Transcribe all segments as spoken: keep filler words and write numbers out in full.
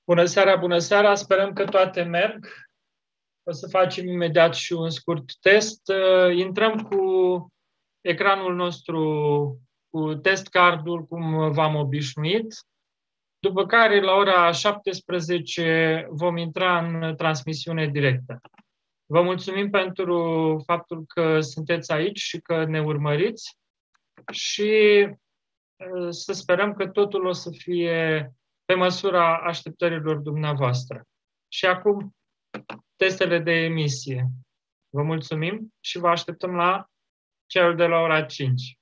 Bună seara, bună seara! Sperăm că toate merg. O să facem imediat și un scurt test. Uh, Intrăm cu ecranul nostru, cu test cardul, cum v-am obișnuit. După care, la ora șaptesprezece, vom intra în transmisiune directă. Vă mulțumim pentru faptul că sunteți aici și că ne urmăriți și uh, să sperăm că totul o să fie pe măsura așteptărilor dumneavoastră. Și acum, testele de emisie. Vă mulțumim și vă așteptăm la cel de la ora cinci.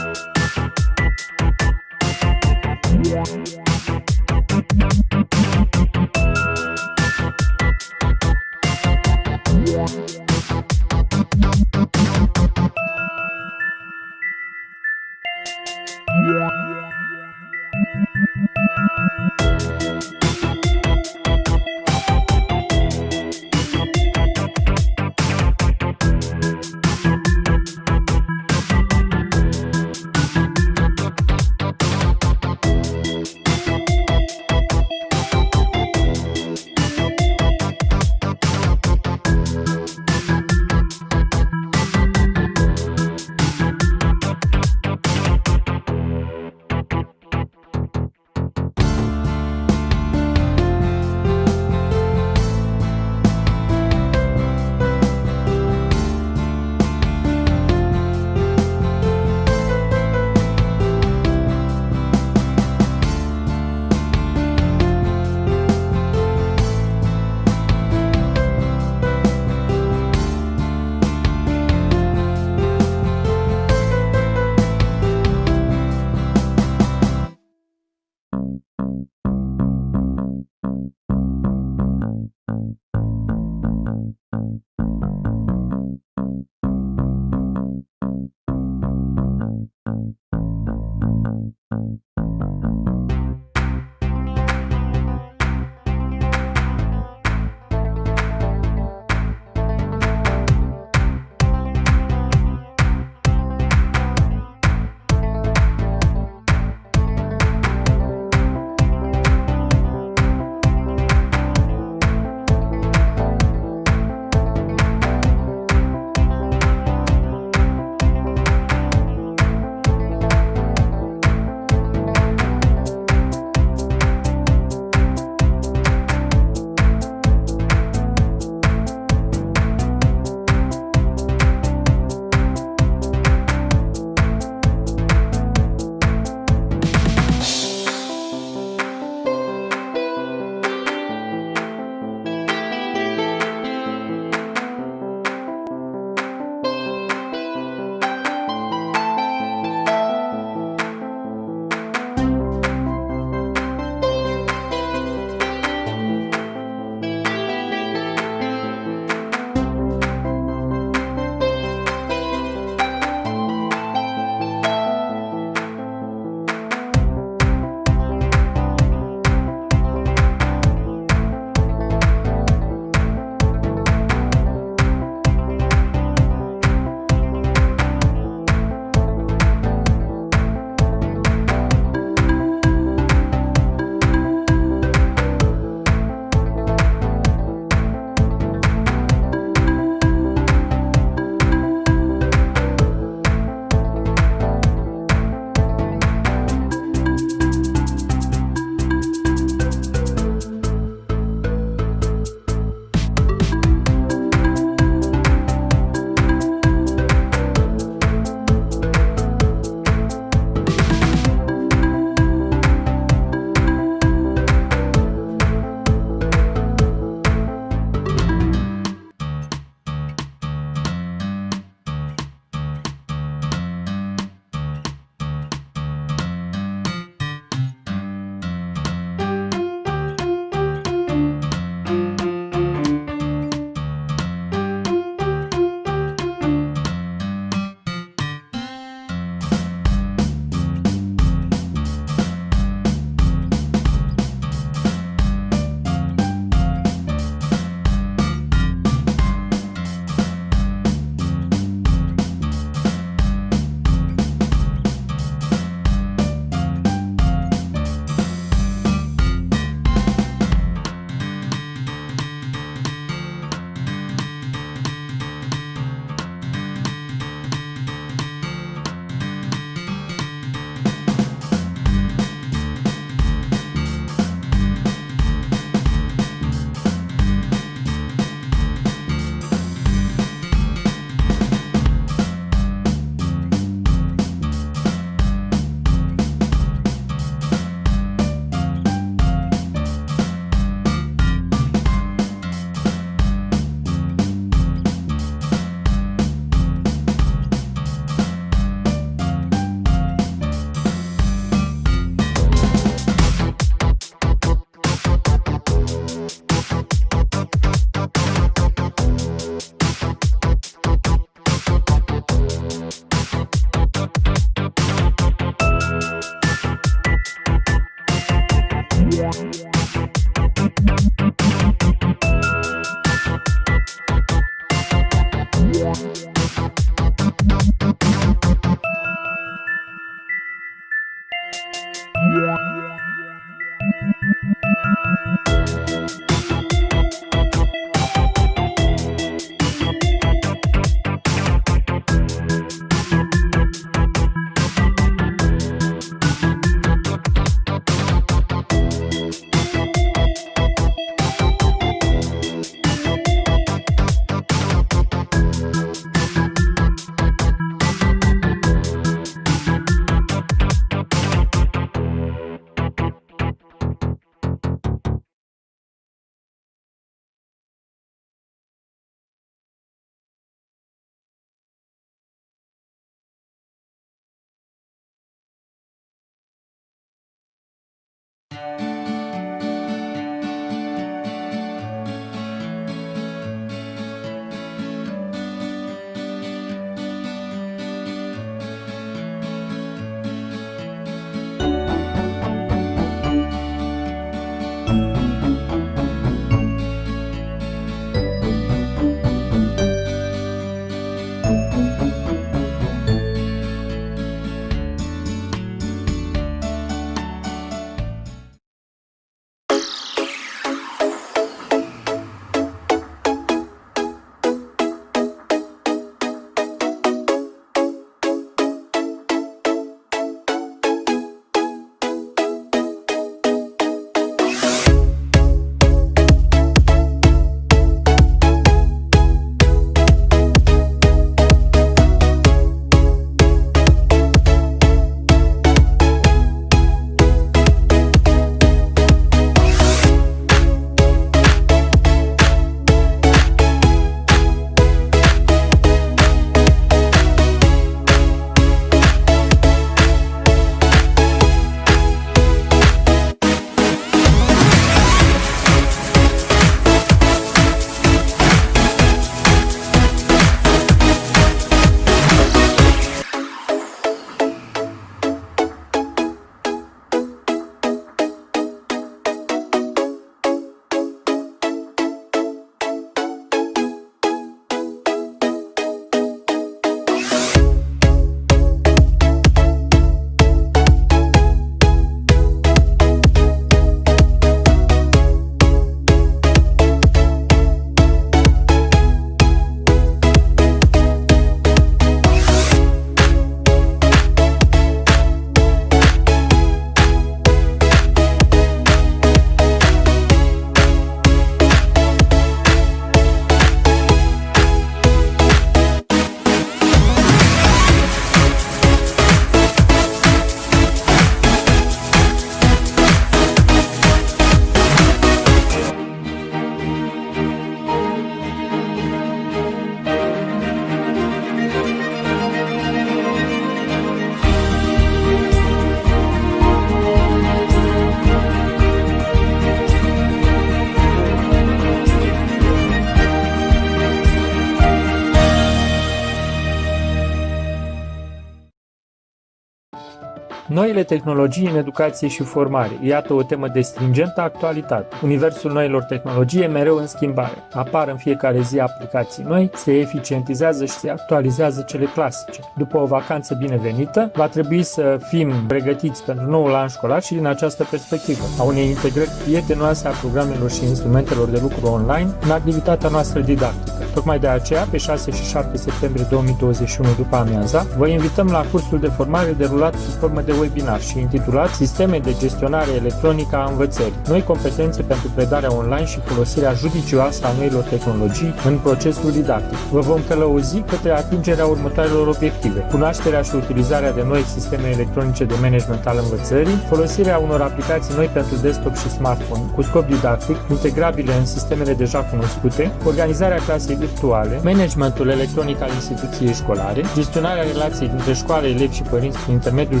Noile tehnologii în educație și formare. Iată o temă de stringentă actualitate. Universul noilor tehnologii e mereu în schimbare. Apar în fiecare zi aplicații noi, se eficientizează și se actualizează cele clasice. După o vacanță binevenită, va trebui să fim pregătiți pentru noul an școlar și din această perspectivă, a unei integrări prietenoase a programelor și instrumentelor de lucru online în activitatea noastră didactică. Tocmai de aceea, pe șase și șapte septembrie două mii douăzeci și unu după amiaza, vă invităm la cursul de formare derulat sub formă de webinar și intitulat Sisteme de gestionare electronică a învățării. Noi competențe pentru predarea online și folosirea judicioasă a noilor tehnologii în procesul didactic. Vă vom călăuzi către atingerea următoarelor obiective: cunoașterea și utilizarea de noi sisteme electronice de management al învățării, folosirea unor aplicații noi pentru desktop și smartphone cu scop didactic, integrabile în sistemele deja cunoscute, organizarea clasei virtuale, managementul electronic al instituției școlare, gestionarea relației dintre școală, elevi și părinți prin intermediul sincronizării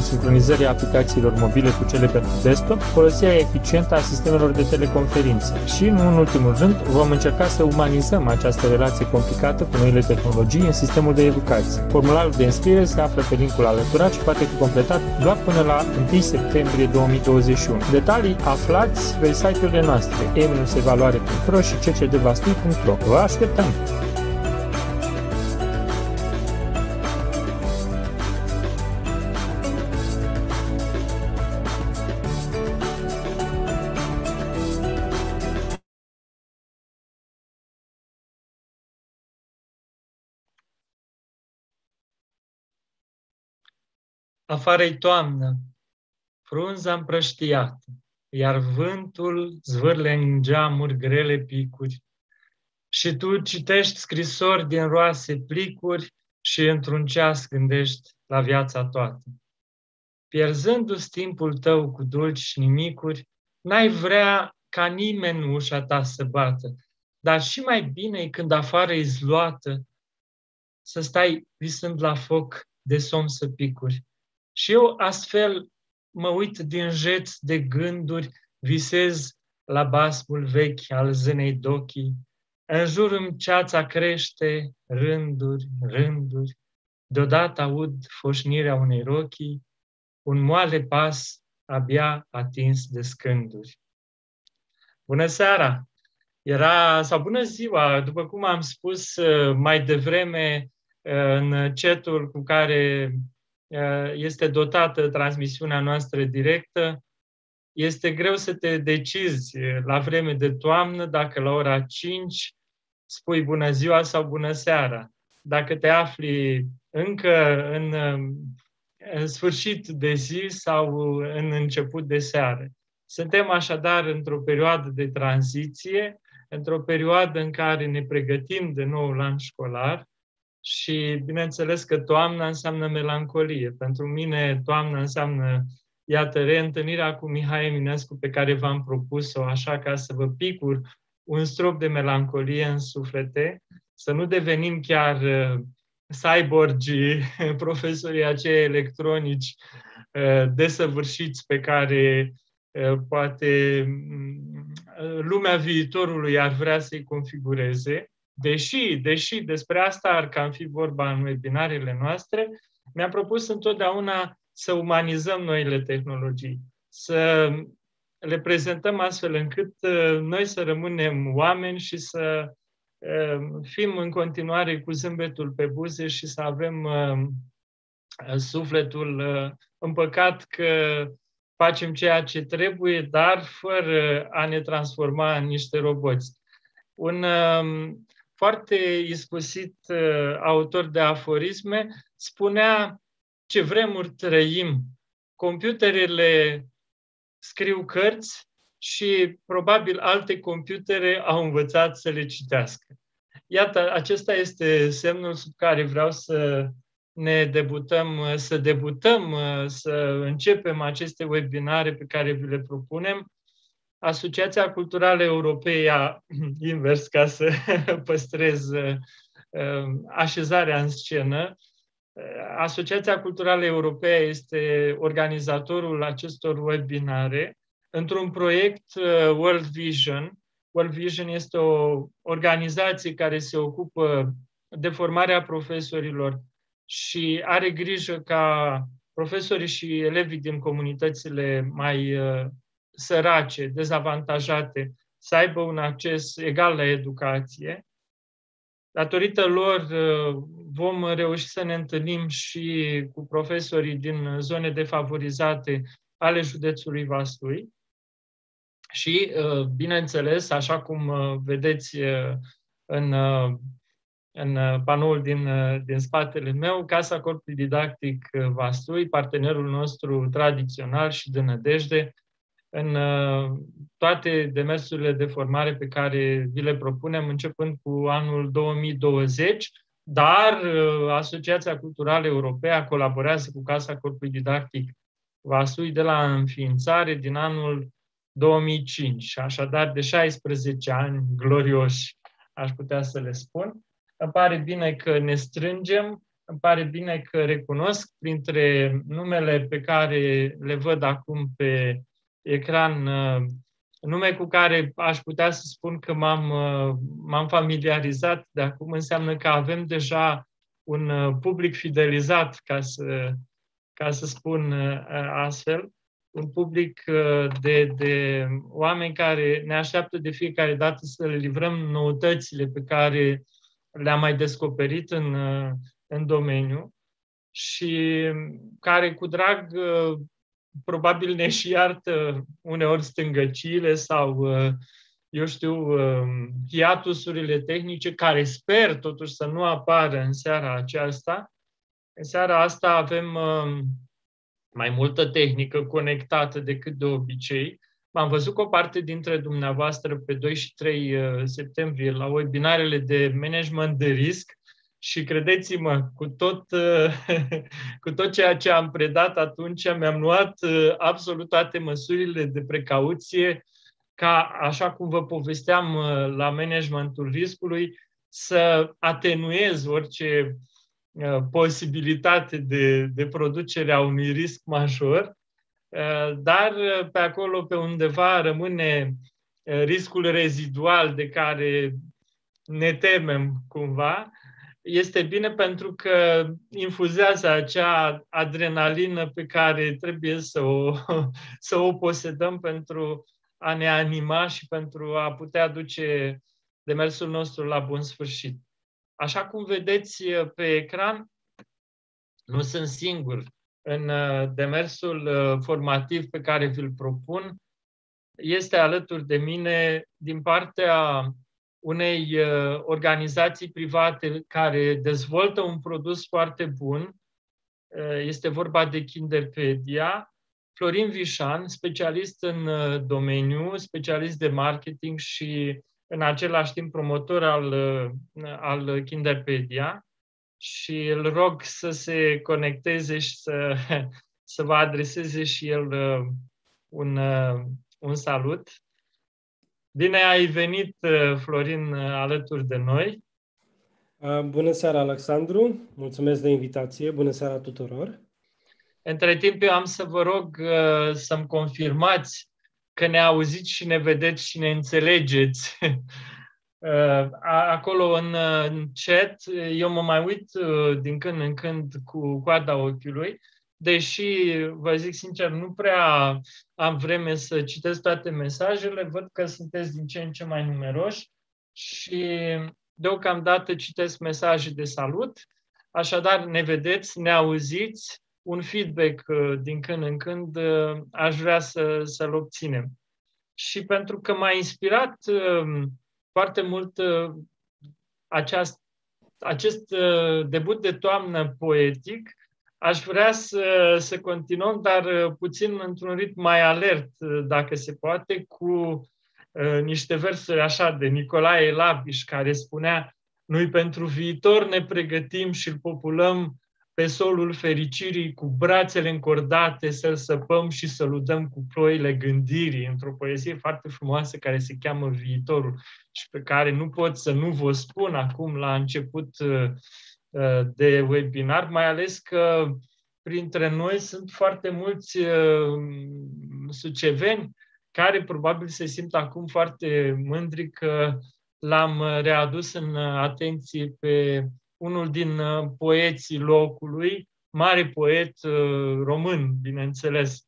sincronizării aplicațiilor mobile cu cele pentru desktop, folosirea eficientă a sistemelor de teleconferințe. Și, nu în ultimul rând, vom încerca să umanizăm această relație complicată cu noile tehnologii în sistemul de educație. Formularul de înscriere se află pe linkul alăturat și poate fi completat doar până la întâi septembrie două mii douăzeci și unu. Detalii aflați pe site-urile noastre e minus evaluare punct ro și c c d vastui punct ro. Vă așteptăm! Afară-i toamnă, frunza împrăștiată, iar vântul zvârle în geamuri grele picuri. Și tu citești scrisori din roase plicuri și într-un ceas gândești la viața toată. Pierzându-ți timpul tău cu dulci nimicuri, n-ai vrea ca nimeni ușa ta să bată, dar și mai bine e când afară e zloată, să stai visând la foc de somn să picuri. Și eu astfel mă uit din jeț de gânduri, visez la basmul vechi al zânei dochii. În jur îmi ceața crește, rânduri, rânduri. Deodată aud foșnirea unei rochii, un moale pas abia atins de scânduri. Bună seara! Era, sau bună ziua, după cum am spus mai devreme în chat-ul cu care este dotată transmisiunea noastră directă, este greu să te decizi la vreme de toamnă dacă la ora cinci spui bună ziua sau bună seara. Dacă te afli încă în, în sfârșit de zi sau în început de seară. Suntem așadar într-o perioadă de tranziție, într-o perioadă în care ne pregătim de noul an școlar. Și bineînțeles că toamna înseamnă melancolie. Pentru mine toamna înseamnă, iată, reîntâlnirea cu Mihai Eminescu pe care v-am propus-o, așa ca să vă picur un strop de melancolie în suflete, să nu devenim chiar cyborgi, profesorii aceia electronici desăvârșiți pe care poate lumea viitorului ar vrea să-i configureze. Deși, deși despre asta ar cam fi vorba în webinarele noastre, mi-am propus întotdeauna să umanizăm noile tehnologii, să le prezentăm astfel încât noi să rămânem oameni și să fim în continuare cu zâmbetul pe buze și să avem sufletul împăcat că facem ceea ce trebuie, dar fără a ne transforma în niște roboți. Un foarte iscusit uh, autor de aforisme spunea: ce vremuri trăim, computerele scriu cărți și probabil alte computere au învățat să le citească. Iată, acesta este semnul sub care vreau să ne debutăm, să debutăm, să începem aceste webinare pe care vi le propunem. Asociația Culturală Europeea, invers, ca să păstrez așezarea în scenă, Asociația Culturală Europeea este organizatorul acestor webinare într-un proiect World Vision. World Vision este o organizație care se ocupă de formarea profesorilor și are grijă ca profesorii și elevii din comunitățile mai sărace, dezavantajate, să aibă un acces egal la educație. Datorită lor vom reuși să ne întâlnim și cu profesorii din zone defavorizate ale județului Vaslui. Și, bineînțeles, așa cum vedeți în, în panoul din, din spatele meu, Casa Corpului Didactic Vaslui, partenerul nostru tradițional și de nădejde, în toate demersurile de formare pe care vi le propunem, începând cu anul două mii douăzeci, dar Asociația Culturală Europeană colaborează cu Casa Corpului Didactic Vaslui de la înființare din anul două mii cinci, așadar de șaisprezece ani glorioși, aș putea să le spun. Îmi pare bine că ne strângem, îmi pare bine că recunosc printre numele pe care le văd acum pe ecran, nume cu care aș putea să spun că m-am, m-am familiarizat de acum, înseamnă că avem deja un public fidelizat, ca să, ca să spun astfel, un public de, de oameni care ne așteaptă de fiecare dată să le livrăm noutățile pe care le-am mai descoperit în, în domeniu și care cu drag probabil ne și iartă uneori stângăciile sau, eu știu, hiatusurile tehnice, care sper totuși să nu apară în seara aceasta. În seara asta avem mai multă tehnică conectată decât de obicei. M-am văzut cu o parte dintre dumneavoastră pe doi și trei septembrie la webinarele de management de risc și credeți-mă, cu tot, cu tot ceea ce am predat atunci, mi-am luat absolut toate măsurile de precauție ca, așa cum vă povesteam la managementul riscului, să atenuez orice posibilitate de, de producere a unui risc major, dar pe acolo, pe undeva, rămâne riscul rezidual de care ne temem cumva. Este bine pentru că infuzează acea adrenalină pe care trebuie să o, să o posedăm pentru a ne anima și pentru a putea duce demersul nostru la bun sfârșit. Așa cum vedeți pe ecran, nu sunt singur în demersul formativ pe care vi-l propun. Este alături de mine din partea unei organizații private care dezvoltă un produs foarte bun. Este vorba de Kinderpedia. Florin Vișan, specialist în domeniu, specialist de marketing și în același timp promotor al, al Kinderpedia. Și îl rog să se conecteze și să, să vă adreseze și el un, un salut. Bine ai venit, Florin, alături de noi. Bună seara, Alexandru. Mulțumesc de invitație. Bună seara tuturor. Între timp, eu am să vă rog să-mi confirmați că ne auziți și ne vedeți și ne înțelegeți. Acolo în chat, eu mă mai uit din când în când cu coada ochiului, deși, vă zic sincer, nu prea am vreme să citesc toate mesajele, văd că sunteți din ce în ce mai numeroși și deocamdată citesc mesaje de salut, așadar ne vedeți, ne auziți, un feedback din când în când aș vrea să, să-l obținem. Și pentru că m-a inspirat foarte mult aceast, acest debut de toamnă poetic, aș vrea să, să continuăm, dar puțin într-un ritm mai alert, dacă se poate, cu uh, niște versuri așa de Nicolae Lapiș, care spunea: noi pentru viitor ne pregătim și îl populăm pe solul fericirii, cu brațele încordate să-l săpăm și să-l udăm cu ploile gândirii, într-o poezie foarte frumoasă care se cheamă Viitorul și pe care nu pot să nu vă spun acum la început de webinar, mai ales că printre noi sunt foarte mulți suceveni care probabil se simt acum foarte mândri că l-am readus în atenție pe unul din poeții locului, mare poet român, bineînțeles.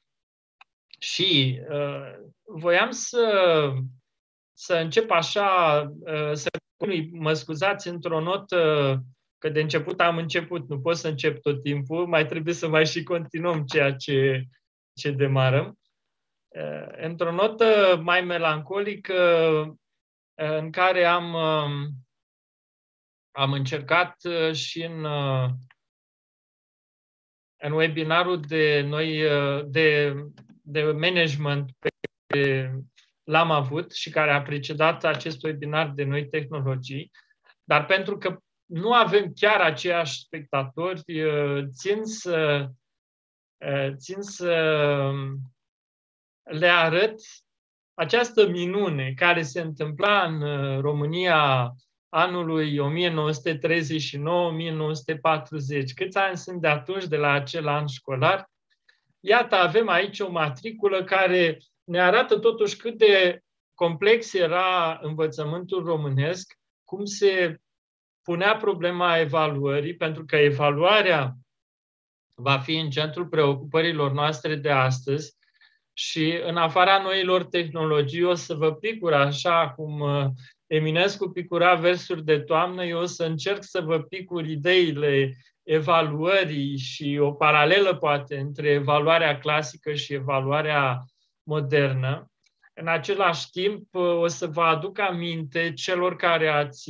Și uh, voiam să, să încep așa, uh, să mă scuzați într-o notă, că de început am început, nu pot să încep tot timpul, mai trebuie să mai și continuăm ceea ce, ce demarăm. Uh, într-o notă mai melancolică, uh, în care am... Uh, Am încercat și în, în webinarul de, noi, de, de management pe care l-am avut și care a precedat acest webinar de noi tehnologii, dar pentru că nu avem chiar aceiași spectatori, țin să, țin să le arăt această minune care se întâmpla în România anului o mie nouă sute treizeci și nouă - o mie nouă sute patruzeci. Câți ani sunt de atunci, de la acel an școlar? Iată, avem aici o matriculă care ne arată totuși cât de complex era învățământul românesc, cum se punea problema evaluării, pentru că evaluarea va fi în centrul preocupărilor noastre de astăzi și în afara noilor tehnologii o să vă picur, așa cum Eminescu picura versuri de toamnă, eu o să încerc să vă picur ideile evaluării și o paralelă, poate, între evaluarea clasică și evaluarea modernă. În același timp, o să vă aduc aminte celor care ați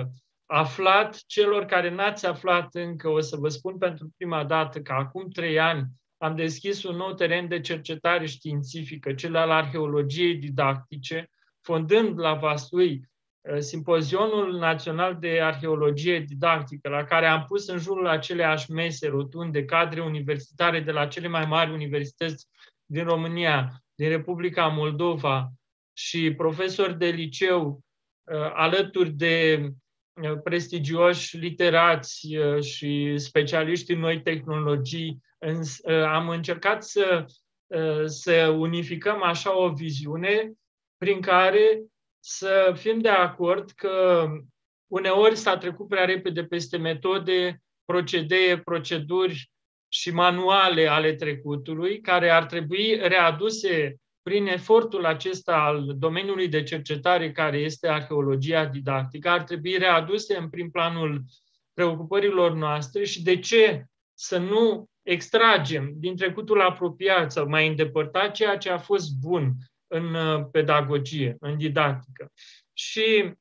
aflat, celor care n-ați aflat încă, o să vă spun pentru prima dată că acum trei ani am deschis un nou teren de cercetare științifică, cel al arheologiei didactice, fondând la Vaslui Simpozionul Național de Arheologie Didactică, la care am pus în jurul aceleași mese rotunde cadre universitare de la cele mai mari universități din România, din Republica Moldova și profesori de liceu, alături de prestigioși literați și specialiști în noi tehnologii. Am încercat să, să unificăm așa o viziune prin care să fim de acord că uneori s-a trecut prea repede peste metode, procedee, proceduri și manuale ale trecutului, care ar trebui readuse prin efortul acesta al domeniului de cercetare care este arheologia didactică, ar trebui readuse în prim planul preocupărilor noastre și de ce să nu extragem din trecutul apropiat sau mai îndepărtat ceea ce a fost bun în pedagogie, în didactică. Și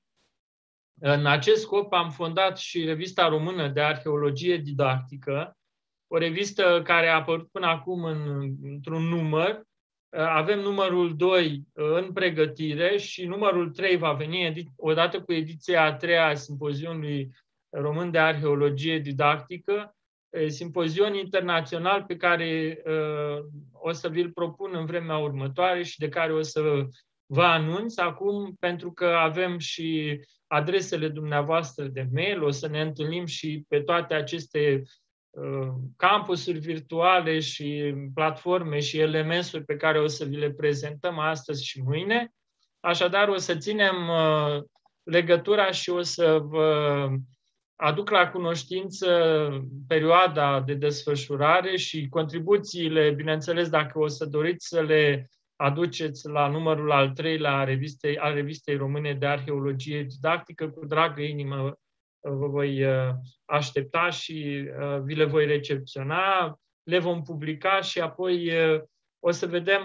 în acest scop am fondat și Revista Română de Arheologie Didactică, o revistă care a apărut până acum în, într-un număr. Avem numărul doi în pregătire și numărul trei va veni odată cu ediția a treia a Simpozionului Român de Arheologie Didactică, simpozion internațional pe care uh, o să vi-l propun în vremea următoare și de care o să vă anunț acum, pentru că avem și adresele dumneavoastră de mail, o să ne întâlnim și pe toate aceste uh, campusuri virtuale și platforme și L M S-uri pe care o să vi le prezentăm astăzi și mâine. Așadar, o să ținem uh, legătura și o să vă aduc la cunoștință perioada de desfășurare și contribuțiile, bineînțeles, dacă o să doriți să le aduceți la numărul al treilea a revistei, a revistei Române de Arheologie Didactică, cu dragă inimă vă voi aștepta și vi le voi recepționa, le vom publica și apoi o să vedem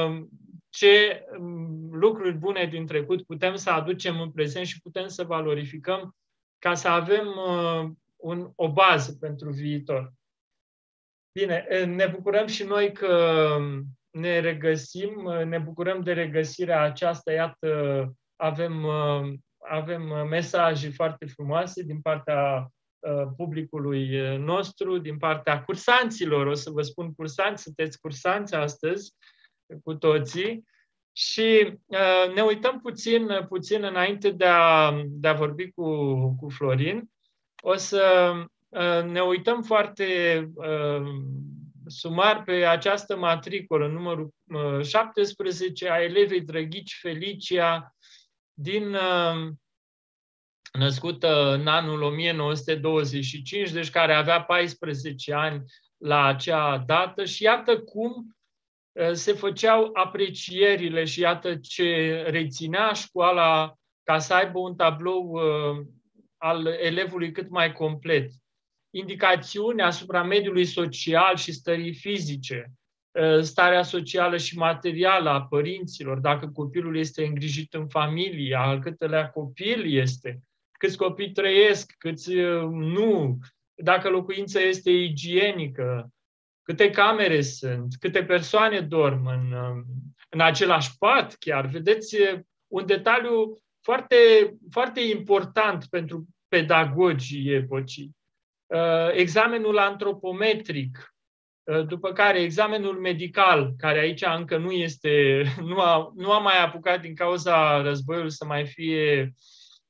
ce lucruri bune din trecut putem să aducem în prezent și putem să valorificăm ca să avem uh, un, o bază pentru viitor. Bine, ne bucurăm și noi că ne regăsim, ne bucurăm de regăsirea aceasta. Iată, avem, uh, avem mesaje foarte frumoase din partea uh, publicului nostru, din partea cursanților. O să vă spun cursanți, sunteți cursanți astăzi cu toții. Și uh, ne uităm puțin, puțin înainte de a, de a vorbi cu, cu Florin. O să uh, ne uităm foarte uh, sumar pe această matricolă, numărul uh, șaptesprezece, a elevei Drăghici Felicia, din, uh, născută în anul o mie nouă sute douăzeci și cinci, deci care avea paisprezece ani la acea dată. Și iată cum se făceau aprecierile și iată ce reținea școala ca să aibă un tablou uh, al elevului cât mai complet. Indicațiuni asupra mediului social și stării fizice, uh, starea socială și materială a părinților, dacă copilul este îngrijit în familie, al câtelea copil este, câți copii trăiesc, câți uh, nu, dacă locuința este igienică, câte camere sunt, câte persoane dorm în, în același pat chiar. Vedeți, un detaliu foarte, foarte important pentru pedagogii epocii. Examenul antropometric, după care examenul medical, care aici încă nu este, nu a, nu a mai apucat din cauza războiului să mai fie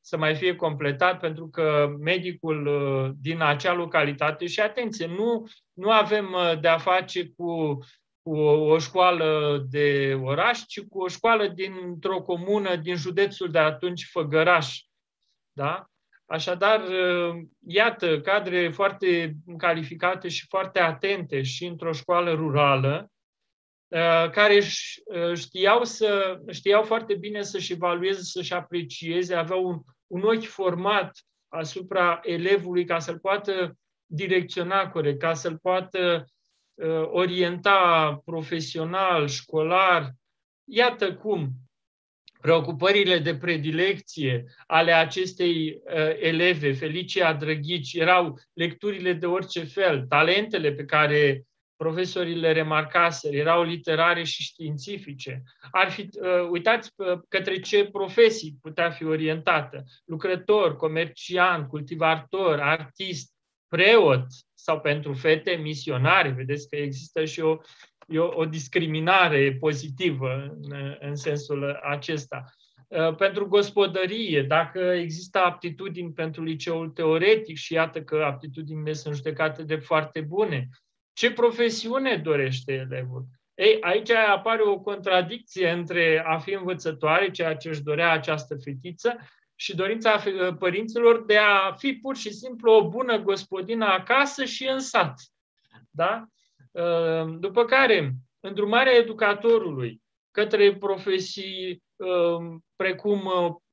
să mai fie completat, pentru că medicul din acea localitate, și atenție, nu, nu avem de-a face cu, cu o școală de oraș, ci cu o școală dintr-o comună din județul de atunci, Făgăraș. Da? Așadar, iată, cadre foarte calificate și foarte atente și într-o școală rurală, care știau, să, știau foarte bine să-și evalueze, să-și aprecieze, aveau un, un ochi format asupra elevului ca să-l poată direcționa corect, ca să-l poată uh, orienta profesional, școlar. Iată cum preocupările de predilecție ale acestei uh, eleve, Felicia Drăghici, erau lecturile de orice fel, talentele pe care profesorii le remarcaseră, erau literare și științifice. Ar fi, uh, uitați uh, către ce profesii putea fi orientată. Lucrător, comerciant, cultivator, artist, preot sau pentru fete, misionare. Vedeți că există și o, o, o discriminare pozitivă în, în sensul acesta. Uh, pentru gospodărie, dacă există aptitudini pentru liceul teoretic și iată că aptitudinile sunt judecate de foarte bune. Ce profesiune dorește elevul? Ei, aici apare o contradicție între a fi învățătoare, ceea ce își dorea această fetiță, și dorința părinților de a fi pur și simplu o bună gospodină acasă și în sat. Da? După care, îndrumarea educatorului către profesii precum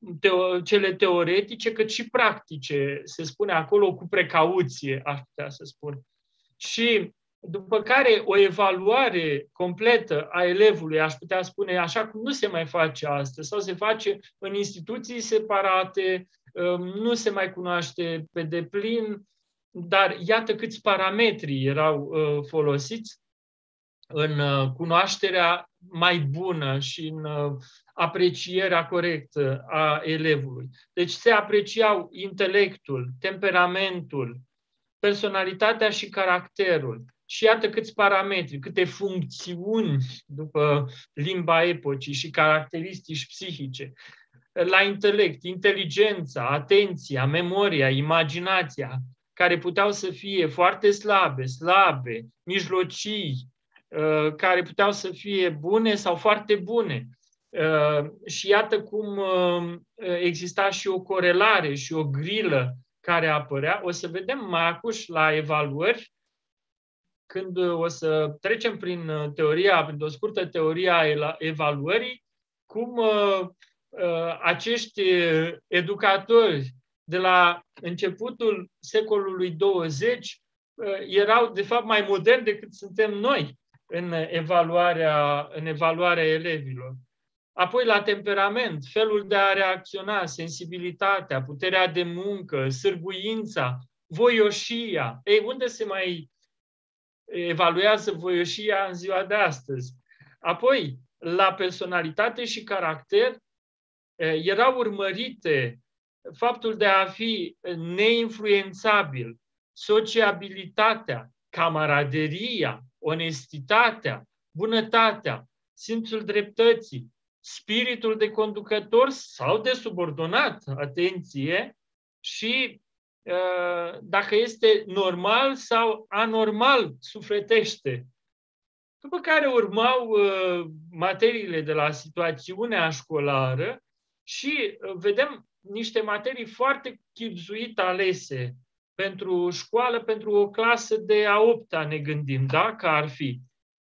cele teoretice, cât și practice, se spune acolo cu precauție, aș putea să spun. Și după care o evaluare completă a elevului, aș putea spune, așa cum nu se mai face astăzi, sau se face în instituții separate, nu se mai cunoaște pe deplin, dar iată câți parametri erau folosiți în cunoașterea mai bună și în aprecierea corectă a elevului. Deci se apreciau intelectul, temperamentul, personalitatea și caracterul. Și iată câți parametri, câte funcțiuni după limba epocii și caracteristici psihice. La intelect, inteligența, atenția, memoria, imaginația, care puteau să fie foarte slabe, slabe, mijlocii, care puteau să fie bune sau foarte bune. Și iată cum exista și o corelare și o grilă care apărea. O să vedem mai acuși la evaluări, când o să trecem prin teoria, prin o scurtă teorie a evaluării, cum uh, uh, acești educatori de la începutul secolului douăzeci uh, erau de fapt mai moderni decât suntem noi în evaluarea, în evaluarea elevilor. Apoi la temperament, felul de a reacționa, sensibilitatea, puterea de muncă, sârguința, voioșia. Ei, unde se mai evaluează voioșia în ziua de astăzi? Apoi, la personalitate și caracter erau urmărite faptul de a fi neinfluențabil, sociabilitatea, camaraderia, onestitatea, bunătatea, simțul dreptății, spiritul de conducător sau de subordonat, atenție, și dacă este normal sau anormal sufletește. După care urmau materiile de la situațiunea școlară și vedem niște materii foarte chibzuit alese pentru școală, pentru o clasă de a opta, ne gândim, da? Că ar fi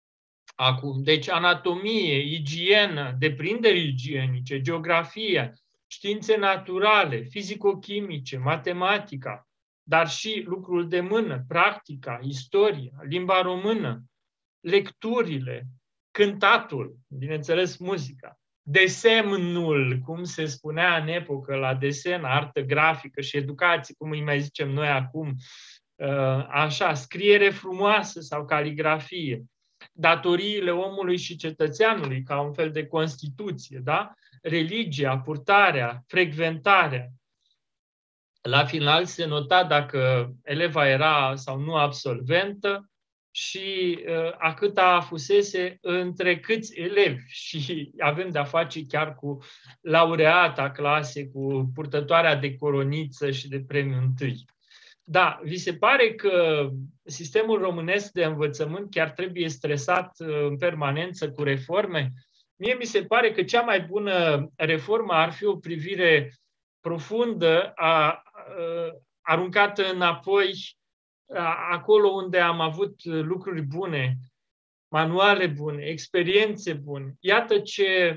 acum. Deci anatomie, igienă, deprinderi igienice, geografie, științe naturale, fizico-chimice, matematica, dar și lucrul de mână, practica, istoria, limba română, lecturile, cântatul, bineînțeles muzica, desemnul, cum se spunea în epocă la desen, artă grafică și educație, cum îi mai zicem noi acum, așa, scriere frumoasă sau caligrafie, datoriile omului și cetățeanului ca un fel de constituție, da? Religia, purtarea, frecventarea. La final se nota dacă eleva era sau nu absolventă, și uh, a câta fusese între câți elevi și avem de-a face chiar cu laureata clasei, cu purtătoarea de coroniță și de premiu întâi. Da, vi se pare că sistemul românesc de învățământ chiar trebuie stresat în permanență cu reforme? Mie mi se pare că cea mai bună reformă ar fi o privire profundă, a, a, aruncată înapoi a, acolo unde am avut lucruri bune, manuale bune, experiențe bune. Iată ce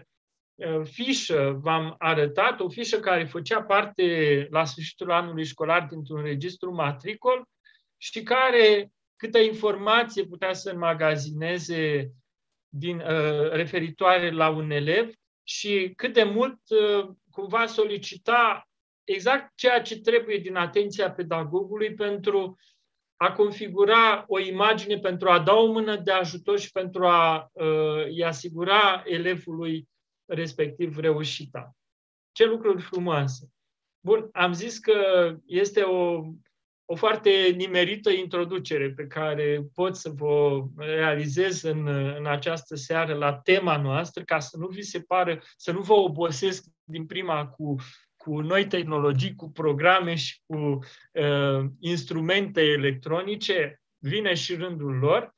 fișă v-am arătat, o fișă care făcea parte la sfârșitul anului școlar dintr-un registru matricol și care câtă informație putea să înmagazineze din, uh, referitoare la un elev și cât de mult uh, cumva solicita exact ceea ce trebuie din atenția pedagogului pentru a configura o imagine, pentru a da o mână de ajutor și pentru a uh, îi asigura elevului respectiv reușita. Ce lucruri frumoase! Bun, am zis că este o, o foarte nimerită introducere pe care pot să vă realizez în, în această seară la tema noastră, ca să nu vi se pară, să nu vă obosesc din prima cu, cu noi tehnologii, cu programe și cu uh, instrumente electronice. Vine și rândul lor.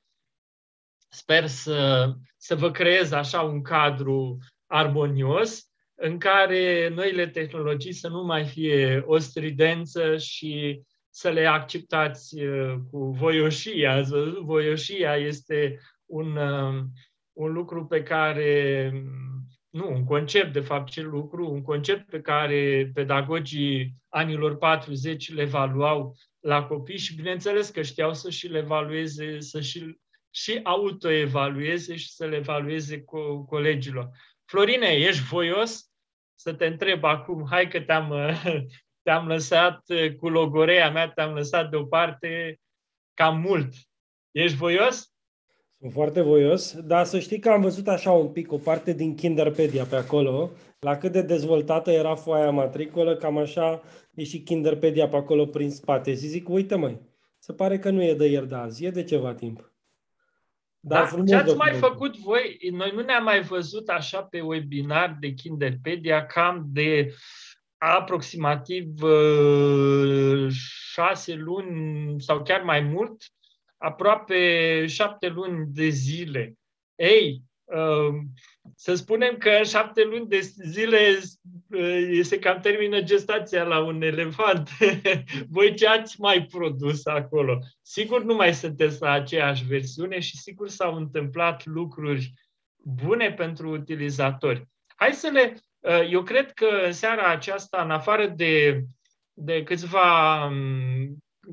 Sper să, să vă creez așa un cadru armonios, în care noile tehnologii să nu mai fie o stridență și să le acceptați cu voioșia. Voioșia este un, un lucru pe care, nu, un concept, de fapt, ce lucru, un concept pe care pedagogii anilor patruzeci le evaluau la copii și, bineînțeles, că știau să și le evalueze, să și, și autoevalueze și să le evalueze co- colegilor. Florine, ești voios? Să te întreb acum, hai că te-am, te-am lăsat cu logoreia mea, te-am lăsat deoparte cam mult. Ești voios? Sunt foarte voios, dar să știi că am văzut așa un pic o parte din Kinderpedia pe acolo, la cât de dezvoltată era foaia matricolă, cam așa e și Kinderpedia pe acolo prin spate. Și zic, uite măi, se pare că nu e de ieri de azi, e de ceva timp. Dar da, ce ați mai făcut voi? Noi nu ne-am mai văzut așa pe webinar de Kinderpedia cam de aproximativ uh, șase luni sau chiar mai mult, aproape șapte luni de zile. Ei, uh, să spunem că în șapte luni de zile uh, se cam termină gestația la un elefant. Voi ce ați mai produs acolo? Sigur nu mai sunteți la aceeași versiune și sigur s-au întâmplat lucruri bune pentru utilizatori. Hai să le... Uh, eu cred că în seara aceasta, în afară de, de câțiva... Um,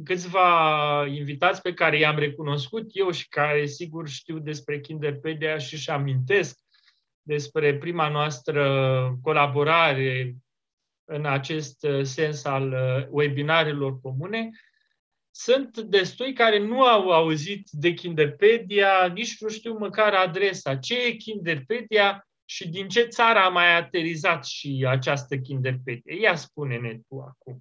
câțiva invitați pe care i-am recunoscut eu și care sigur știu despre Kinderpedia și își amintesc despre prima noastră colaborare în acest sens al webinarelor comune, sunt destui care nu au auzit de Kinderpedia, nici nu știu măcar adresa. Ce e Kinderpedia și din ce țară a mai aterizat și această Kinderpedia? Ia spune-ne tu acum.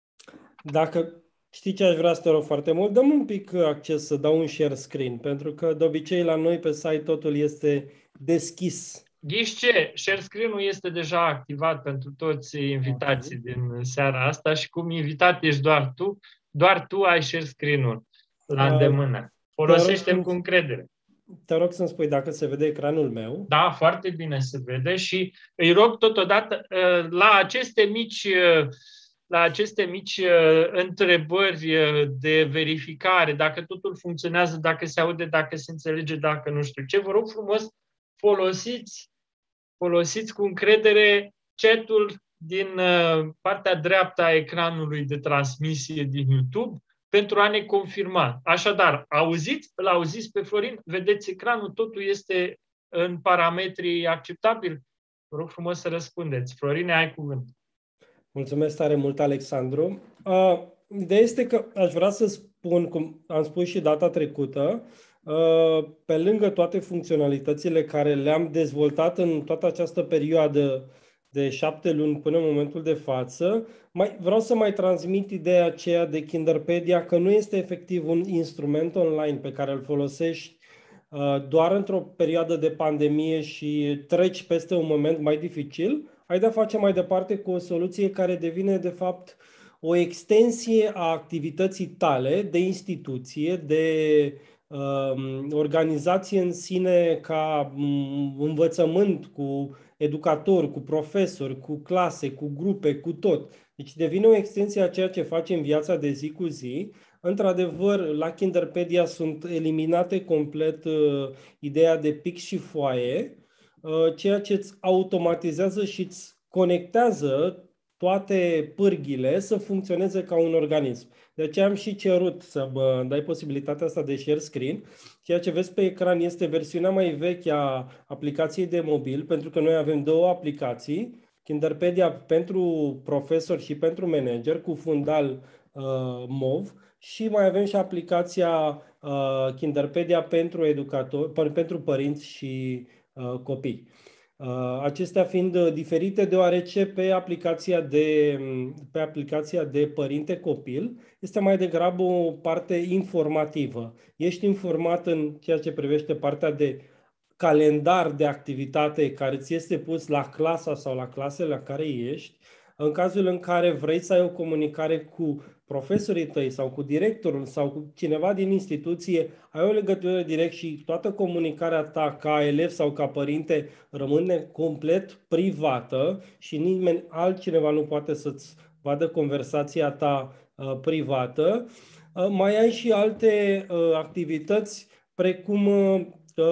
Dacă știi ce aș vrea să te rog foarte mult? Dăm un pic acces să dau un share screen, pentru că de obicei la noi pe site totul este deschis. Ghiși ce? Share screen-ul este deja activat pentru toți invitații okay. din seara asta și cum invitat ești doar tu, doar tu ai share screen-ul la îndemână. Folosește-l cu încredere. Te rog să-mi spui dacă se vede ecranul meu. Da, foarte bine se vede și îi rog totodată la aceste mici... la aceste mici uh, întrebări uh, de verificare, dacă totul funcționează, dacă se aude, dacă se înțelege, dacă nu știu ce. Vă rog frumos, folosiți, folosiți cu încredere chat-ul din uh, partea dreaptă a ecranului de transmisie din YouTube pentru a ne confirma. Așadar, auziți? Îl auziți pe Florin? Vedeți ecranul? Totul este în parametrii acceptabili? Vă rog frumos să răspundeți. Florine, ai cuvânt. Mulțumesc tare mult, Alexandru. Uh, ideea este că aș vrea să spun, cum am spus și data trecută, uh, pe lângă toate funcționalitățile care le-am dezvoltat în toată această perioadă de șapte luni până în momentul de față. Mai, vreau să mai transmit ideea aceea de Kinderpedia, că nu este efectiv un instrument online pe care îl folosești uh, doar într-o perioadă de pandemie și treci peste un moment mai dificil. Ai de-a face mai departe cu o soluție care devine de fapt o extensie a activității tale de instituție, de uh, organizație în sine ca um, învățământ, cu educatori, cu profesori, cu clase, cu grupe, cu tot. Deci devine o extensie a ceea ce faci în viața de zi cu zi. Într-adevăr, la Kinderpedia sunt eliminate complet uh, ideea de pix și foaie, uh, ceea ce îți automatizează și îți conectează toate pârghile să funcționeze ca un organism. De aceea am și cerut să mă dai posibilitatea asta de share screen. Ceea ce vezi pe ecran este versiunea mai veche a aplicației de mobil, pentru că noi avem două aplicații, Kinderpedia pentru profesori și pentru manager, cu fundal uh, mov, și mai avem și aplicația uh, Kinderpedia pentru educatori, pentru părinți și uh, copii. Acestea fiind diferite deoarece pe aplicația de, pe aplicația de părinte-copil este mai degrabă o parte informativă. Ești informat în ceea ce privește partea de calendar de activitate care ți este pus la clasa sau la clasele la care ești. În cazul în care vrei să ai o comunicare cu profesorii tăi sau cu directorul sau cu cineva din instituție, ai o legătură direct și toată comunicarea ta ca elev sau ca părinte rămâne complet privată și nimeni altcineva nu poate să-ți vadă conversația ta uh, privată. Uh, mai ai și alte uh, activități precum uh,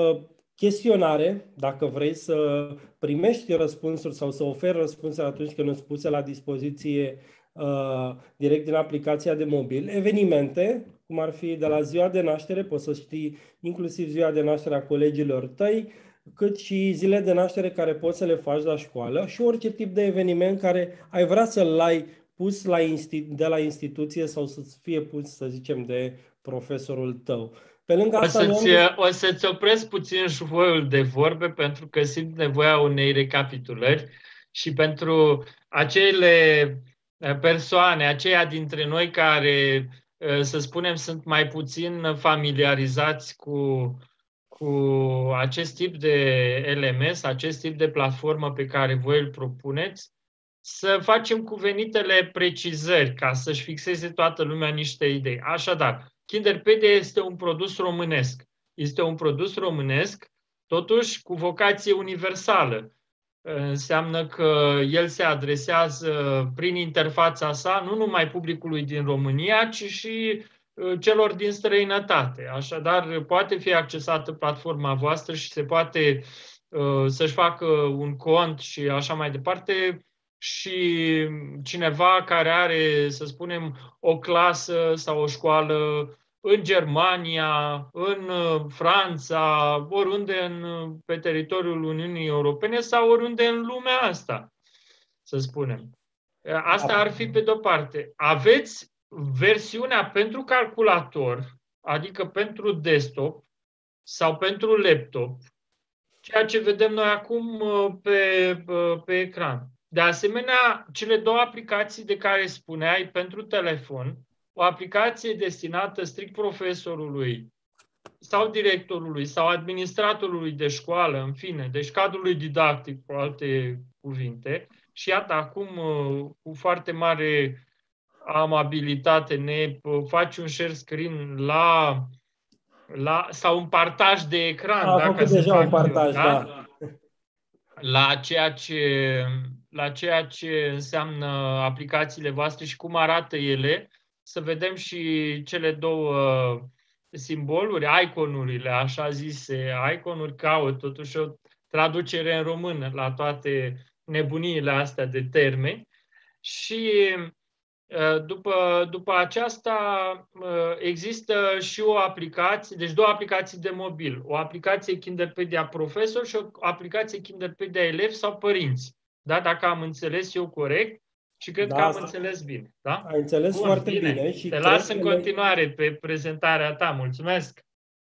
chestionare, dacă vrei să primești răspunsuri sau să oferi răspunsuri atunci când îți puse la dispoziție uh, direct din aplicația de mobil. Evenimente, cum ar fi de la ziua de naștere, poți să știi inclusiv ziua de naștere a colegilor tăi, cât și zile de naștere care poți să le faci la școală și orice tip de eveniment care ai vrea să-l ai pus la de la instituție sau să-ți fie pus, să zicem, de profesorul tău. Pe lângă o, asta, să-ți, am... o să-ți opresc puțin șuvoiul de vorbe pentru că simt nevoia unei recapitulări și pentru acele persoane, aceia dintre noi care, să spunem, sunt mai puțin familiarizați cu, cu acest tip de L M S, acest tip de platformă pe care voi îl propuneți, să facem cuvenitele precizări ca să-și fixeze toată lumea niște idei. Așadar, Kinderpedia este un produs românesc. Este un produs românesc, totuși cu vocație universală. Înseamnă că el se adresează prin interfața sa nu numai publicului din România, ci și celor din străinătate. Așadar, poate fi accesată platforma voastră și se poate să-și facă un cont și așa mai departe și cineva care are, să spunem, o clasă sau o școală în Germania, în Franța, oriunde în, pe teritoriul Uniunii Europene sau oriunde în lumea asta, să spunem. Asta ar fi pe de-o parte. Aveți versiunea pentru calculator, adică pentru desktop sau pentru laptop, ceea ce vedem noi acum pe, pe ecran. De asemenea, cele două aplicații de care spuneai pentru telefon, o aplicație destinată strict profesorului sau directorului sau administratorului de școală, în fine, deci cadrului didactic, cu alte cuvinte, și iată, acum, cu foarte mare amabilitate, ne faci un share screen la, la sau un partaj de ecran. A făcut deja un partaj, da? da. La ceea ce, la ceea ce înseamnă aplicațiile voastre și cum arată ele, să vedem și cele două simboluri, iconurile, așa zise, iconuri, caut totuși o traducere în română la toate nebuniile astea de termeni. Și după, după aceasta există și o aplicație, deci două aplicații de mobil, o aplicație Kinderpedia Profesor și o aplicație Kinderpedia Elevi sau Părinți. Da? Dacă am înțeles eu corect și cred da, că am înțeles bine. Da? Ai înțeles Bun, foarte bine. bine și te las în continuare pe prezentarea ta. Mulțumesc!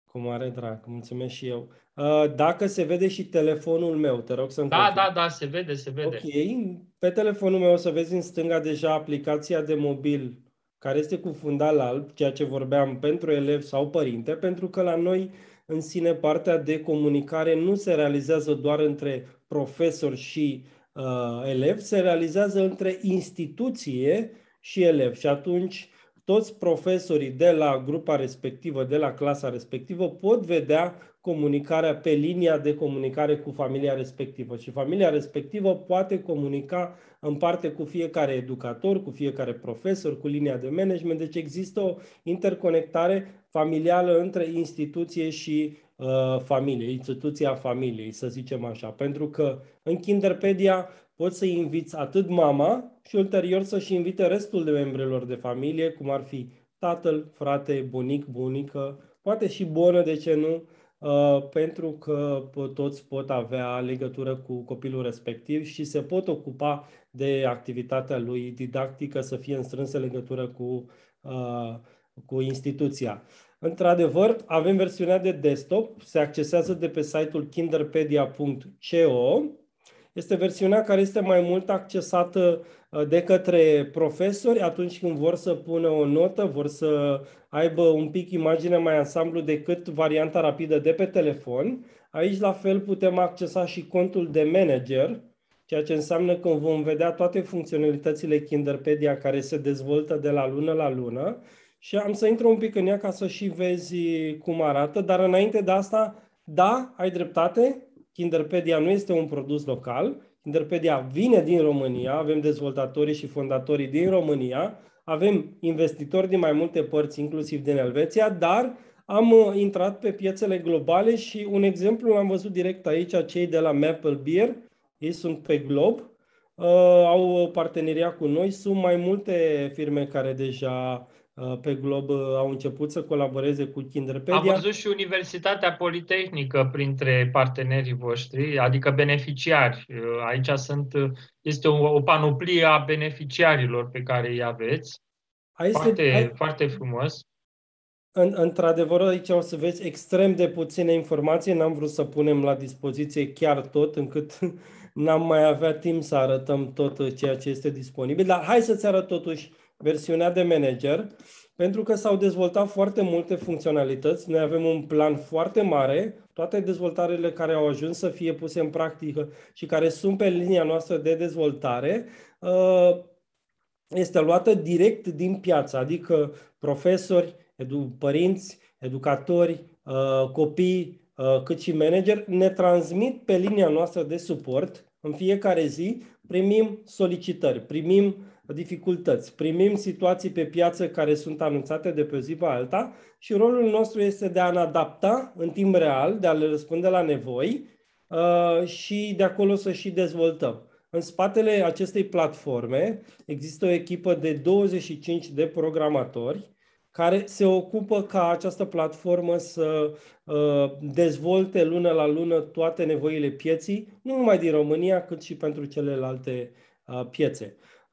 Cu mare drag, mulțumesc și eu. Dacă se vede și telefonul meu, te rog să-mi Da, confirm. da, da, se vede, se vede. Ok, pe telefonul meu o să vezi în stânga deja aplicația de mobil care este cu fundal alb, ceea ce vorbeam pentru elev sau părinte, pentru că la noi în sine partea de comunicare nu se realizează doar între profesor și uh, elev, se realizează între instituție și elev și atunci toți profesorii de la grupa respectivă, de la clasa respectivă, pot vedea comunicarea pe linia de comunicare cu familia respectivă și familia respectivă poate comunica în parte cu fiecare educator, cu fiecare profesor, cu linia de management, deci există o interconectare familială între instituție și uh, familie, instituția familiei, să zicem așa, pentru că în Kinderpedia poți să-i inviți atât mama și ulterior să-și invite restul de membrilor de familie, cum ar fi tatăl, frate, bunic, bunică, poate și bonă, de ce nu, uh, pentru că toți pot avea legătură cu copilul respectiv și se pot ocupa de activitatea lui didactică, să fie în strânsă legătură cu, uh, cu instituția. Într-adevăr, avem versiunea de desktop, se accesează de pe site-ul kinderpedia punct co. Este versiunea care este mai mult accesată de către profesori atunci când vor să pună o notă, vor să aibă un pic imagine mai ansamblu decât varianta rapidă de pe telefon. Aici la fel putem accesa și contul de manager, ceea ce înseamnă că vom vedea toate funcționalitățile Kinderpedia care se dezvoltă de la lună la lună. Și am să intru un pic în ea ca să și vezi cum arată, dar înainte de asta, da, ai dreptate, Kinderpedia nu este un produs local, Kinderpedia vine din România, avem dezvoltatorii și fondatorii din România, avem investitori din mai multe părți, inclusiv din Elveția, dar am intrat pe piețele globale și un exemplu l-am văzut direct aici, cei de la Maple Beer, ei sunt pe glob, uh, au parteneria cu noi, sunt mai multe firme care deja pe glob au început să colaboreze cu Kinderpedia. Am văzut și Universitatea Politehnică printre partenerii voștri, adică beneficiari. Aici sunt, este o, o panoplie a beneficiarilor pe care îi aveți. Este, foarte, ai, foarte frumos. În, într-adevăr, aici o să vezi extrem de puține informații. N-am vrut să punem la dispoziție chiar tot, încât n-am mai avea timp să arătăm tot ceea ce este disponibil. Dar hai să-ți arăt totuși versiunea de manager, pentru că s-au dezvoltat foarte multe funcționalități. Noi avem un plan foarte mare, toate dezvoltarele care au ajuns să fie puse în practică și care sunt pe linia noastră de dezvoltare, este luată direct din piață, adică profesori, edu- părinți, educatori, copii, cât și manageri ne transmit pe linia noastră de suport. În fiecare zi primim solicitări, primim dificultăți, primim situații pe piață care sunt anunțate de pe o zi pe alta și rolul nostru este de a ne adapta în timp real, de a le răspunde la nevoi uh, și de acolo să și dezvoltăm. În spatele acestei platforme există o echipă de douăzeci și cinci de programatori care se ocupă ca această platformă să uh, dezvolte lună la lună toate nevoile pieții, nu numai din România, cât și pentru celelalte uh, piețe.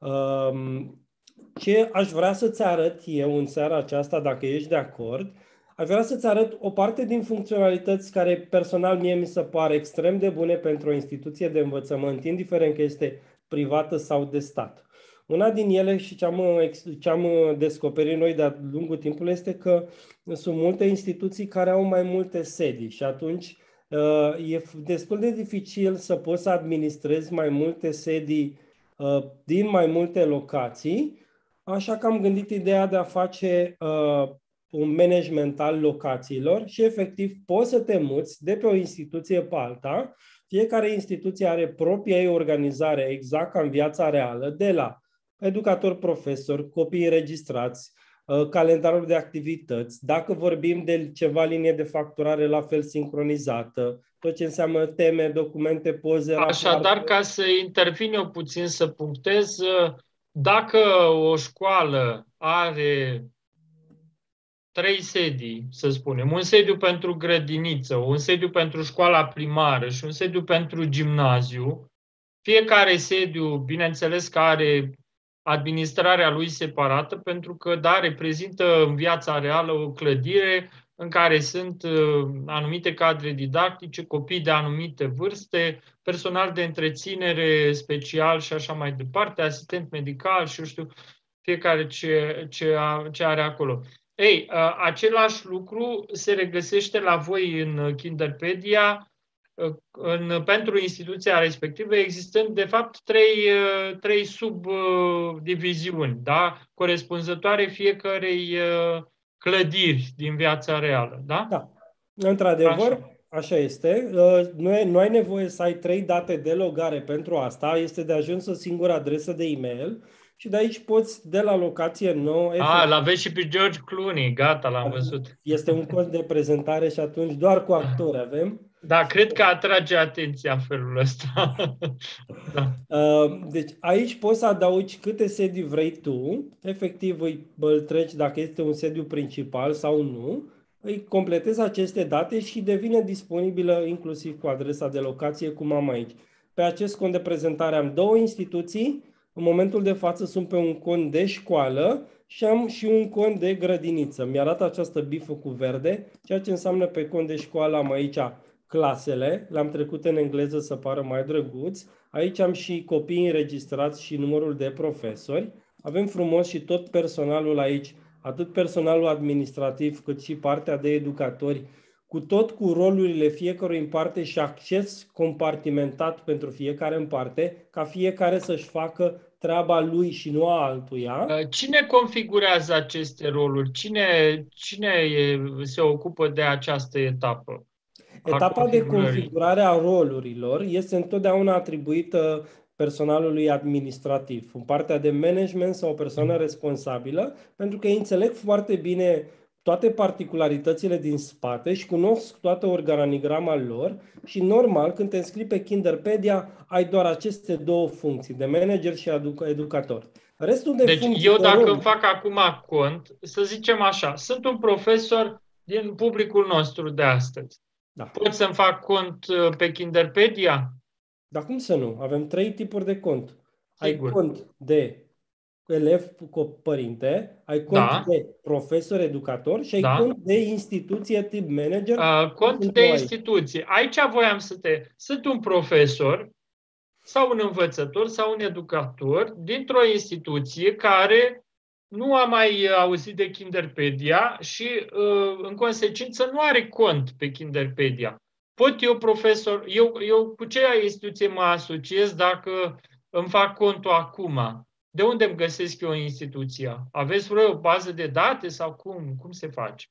Ce aș vrea să-ți arăt eu în seara aceasta, dacă ești de acord, aș vrea să-ți arăt o parte din funcționalități care personal mie mi se pare extrem de bune pentru o instituție de învățământ, indiferent că este privată sau de stat. Una din ele și ce am, ce am descoperit noi de-a lungul timpului este că sunt multe instituții care au mai multe sedii și atunci e destul de dificil să poți să administrezi mai multe sedii din mai multe locații, așa că am gândit ideea de a face uh, un management al locațiilor și efectiv poți să te muți de pe o instituție pe alta. Fiecare instituție are propria ei organizare, exact ca în viața reală, de la educator, profesor, copii înregistrați, uh, calendarul de activități, dacă vorbim de ceva linie de facturare la fel sincronizată, tot ce înseamnă teme, documente, poze, Așadar, rapoarte. ca să intervin eu puțin, să punctez, dacă o școală are trei sedii, să spunem, un sediu pentru grădiniță, un sediu pentru școala primară și un sediu pentru gimnaziu, fiecare sediu, bineînțeles că are administrarea lui separată, pentru că, da, reprezintă în viața reală o clădire în care sunt uh, anumite cadre didactice, copii de anumite vârste, personal de întreținere special și așa mai departe, asistent medical și eu știu, fiecare ce, ce, a, ce are acolo. Ei, uh, același lucru se regăsește la voi în Kinderpedia, uh, în, pentru instituția respectivă, existând, de fapt, trei, uh, trei subdiviziuni, da? Corespunzătoare fiecărei uh, clădiri din viața reală, da? Da, într-adevăr, Așa. așa este. Uh, Nu, ai- nu ai nevoie să ai trei date de logare pentru asta, este de ajuns o singură adresă de e-mail și de aici poți, de la locație nouă, A, l-aveți și pe George Clooney, gata, l-am văzut. este un cont de prezentare și atunci doar cu actori avem. Da, cred că atrage atenția în felul ăsta. Da. Uh, Deci aici poți să adaugi câte sedii vrei tu, efectiv îi îl treci dacă este un sediu principal sau nu, îi completezi aceste date și devine disponibilă inclusiv cu adresa de locație, cum am aici. Pe acest cont de prezentare am două instituții, în momentul de față sunt pe un cont de școală și am și un cont de grădiniță. Mi-arată această bifă cu verde, ceea ce înseamnă pe cont de școală am aici clasele, le-am trecut în engleză să pară mai drăguț. Aici am și copii înregistrați și numărul de profesori. Avem frumos și tot personalul aici, atât personalul administrativ cât și partea de educatori, cu tot cu rolurile fiecărui în parte și acces compartimentat pentru fiecare în parte, ca fiecare să-și facă treaba lui și nu a altuia. Cine configurează aceste roluri? Cine, cine e, se ocupă de această etapă? Etapa de configurare a rolurilor este întotdeauna atribuită personalului administrativ, în partea de management sau o persoană responsabilă, pentru că ei înțeleg foarte bine toate particularitățile din spate și cunosc toată organigrama lor și normal când te înscrii pe Kinderpedia ai doar aceste două funcții, de manager și educator. Restul de deci funcții eu de dacă rol... îmi fac acum cont, să zicem așa, sunt un profesor din publicul nostru de astăzi. Da. Pot să-mi fac cont pe Kinderpedia? Dar cum să nu? Avem trei tipuri de cont. Ai Sigur. cont de elev cu părinte, ai cont Da. de profesor educator și ai Da. cont de instituție tip manager. Uh, cont de instituție. Aici voiam să te... Sunt un profesor sau un învățător sau un educator dintr-o instituție care nu a mai auzit de Kinderpedia și, în consecință, nu are cont pe Kinderpedia. Pot eu, profesor, eu, eu cu ce instituție mă asociez dacă îmi fac contul acum? De unde îmi găsesc eu instituția? Aveți vreo bază de date sau cum? Cum se face?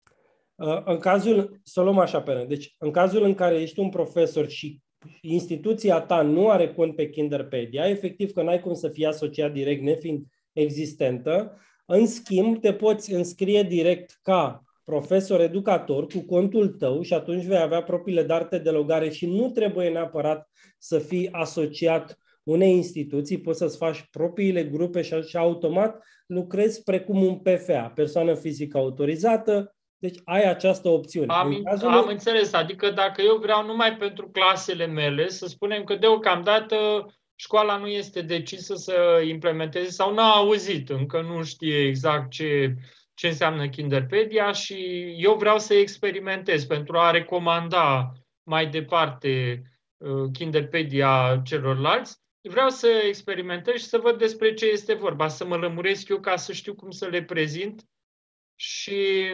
În cazul, să o luăm așa pe rând, deci în cazul în care ești un profesor și instituția ta nu are cont pe Kinderpedia, efectiv că n-ai cum să fii asociat direct nefiind existentă, în schimb te poți înscrie direct ca profesor educator cu contul tău și atunci vei avea propriile date de logare și nu trebuie neapărat să fii asociat unei instituții, poți să-ți faci propriile grupe și, și automat lucrezi precum un P F A, persoană fizică autorizată, deci ai această opțiune. Am, în cazul am înțeles, adică dacă eu vreau numai pentru clasele mele, să spunem că deocamdată școala nu este decisă să implementeze sau n-a auzit, încă nu știe exact ce, ce înseamnă Kinderpedia și eu vreau să experimentez pentru a recomanda mai departe uh, Kinderpedia celorlalți. Vreau să experimentez și să văd despre ce este vorba, să mă lămuresc eu ca să știu cum să le prezint și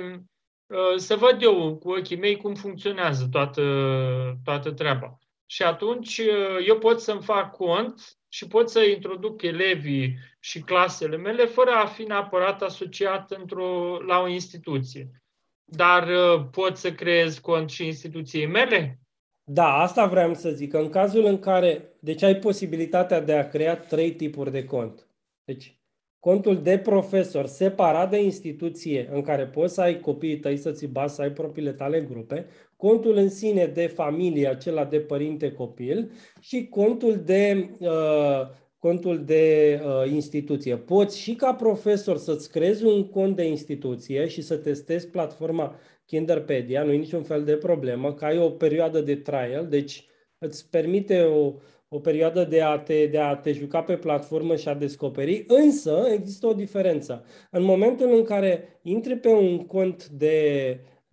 uh, să văd eu cu ochii mei cum funcționează toată, toată treaba. Și atunci eu pot să-mi fac cont și pot să introduc elevii și clasele mele fără a fi neapărat asociat într-o, la o instituție. Dar pot să creez cont și instituției mele? Da, asta vreau să zic. În cazul în care, deci ai posibilitatea de a crea trei tipuri de cont. Deci, contul de profesor separat de instituție în care poți să ai copiii tăi să-ți bați, să ai propriile tale grupe, contul în sine de familie, acela de părinte-copil și contul de, uh, contul de uh, instituție. Poți și ca profesor să-ți creezi un cont de instituție și să testezi platforma Kinderpedia, nu e niciun fel de problemă, că ai o perioadă de trial, deci îți permite o, o perioadă de a, te, de a te juca pe platformă și a descoperi, însă există o diferență. În momentul în care intri pe un cont de,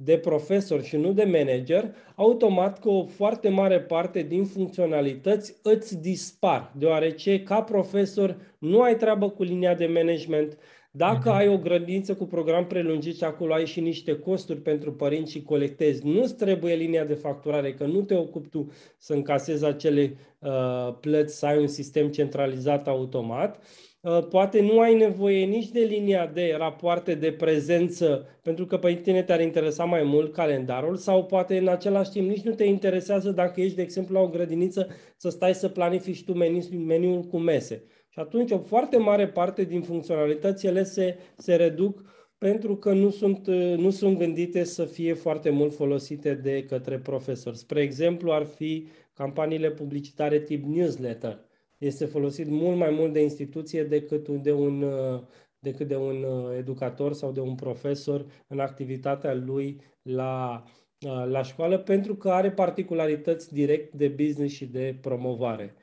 de profesor și nu de manager, automat că o foarte mare parte din funcționalități îți dispar, deoarece ca profesor nu ai treabă cu linia de management. Dacă ai o grădiniță cu program prelungit și acolo ai și niște costuri pentru părinți și colectezi, nu-ți trebuie linia de facturare, că nu te ocupi tu să încasezi acele uh, plăți, să ai un sistem centralizat automat. Uh, poate nu ai nevoie nici de linia de rapoarte de prezență, pentru că pe tine te-ar interesa mai mult calendarul, sau poate în același timp nici nu te interesează dacă ești, de exemplu, la o grădiniță să stai să planifici tu meniu, meniul cu mese. Și atunci o foarte mare parte din funcționalitățile se, se reduc pentru că nu sunt, nu sunt gândite să fie foarte mult folosite de către profesori. Spre exemplu, ar fi campaniile publicitare tip newsletter. Este folosit mult mai mult de instituție decât de un, decât de un educator sau de un profesor în activitatea lui la, la școală, pentru că are particularități direct de business și de promovare.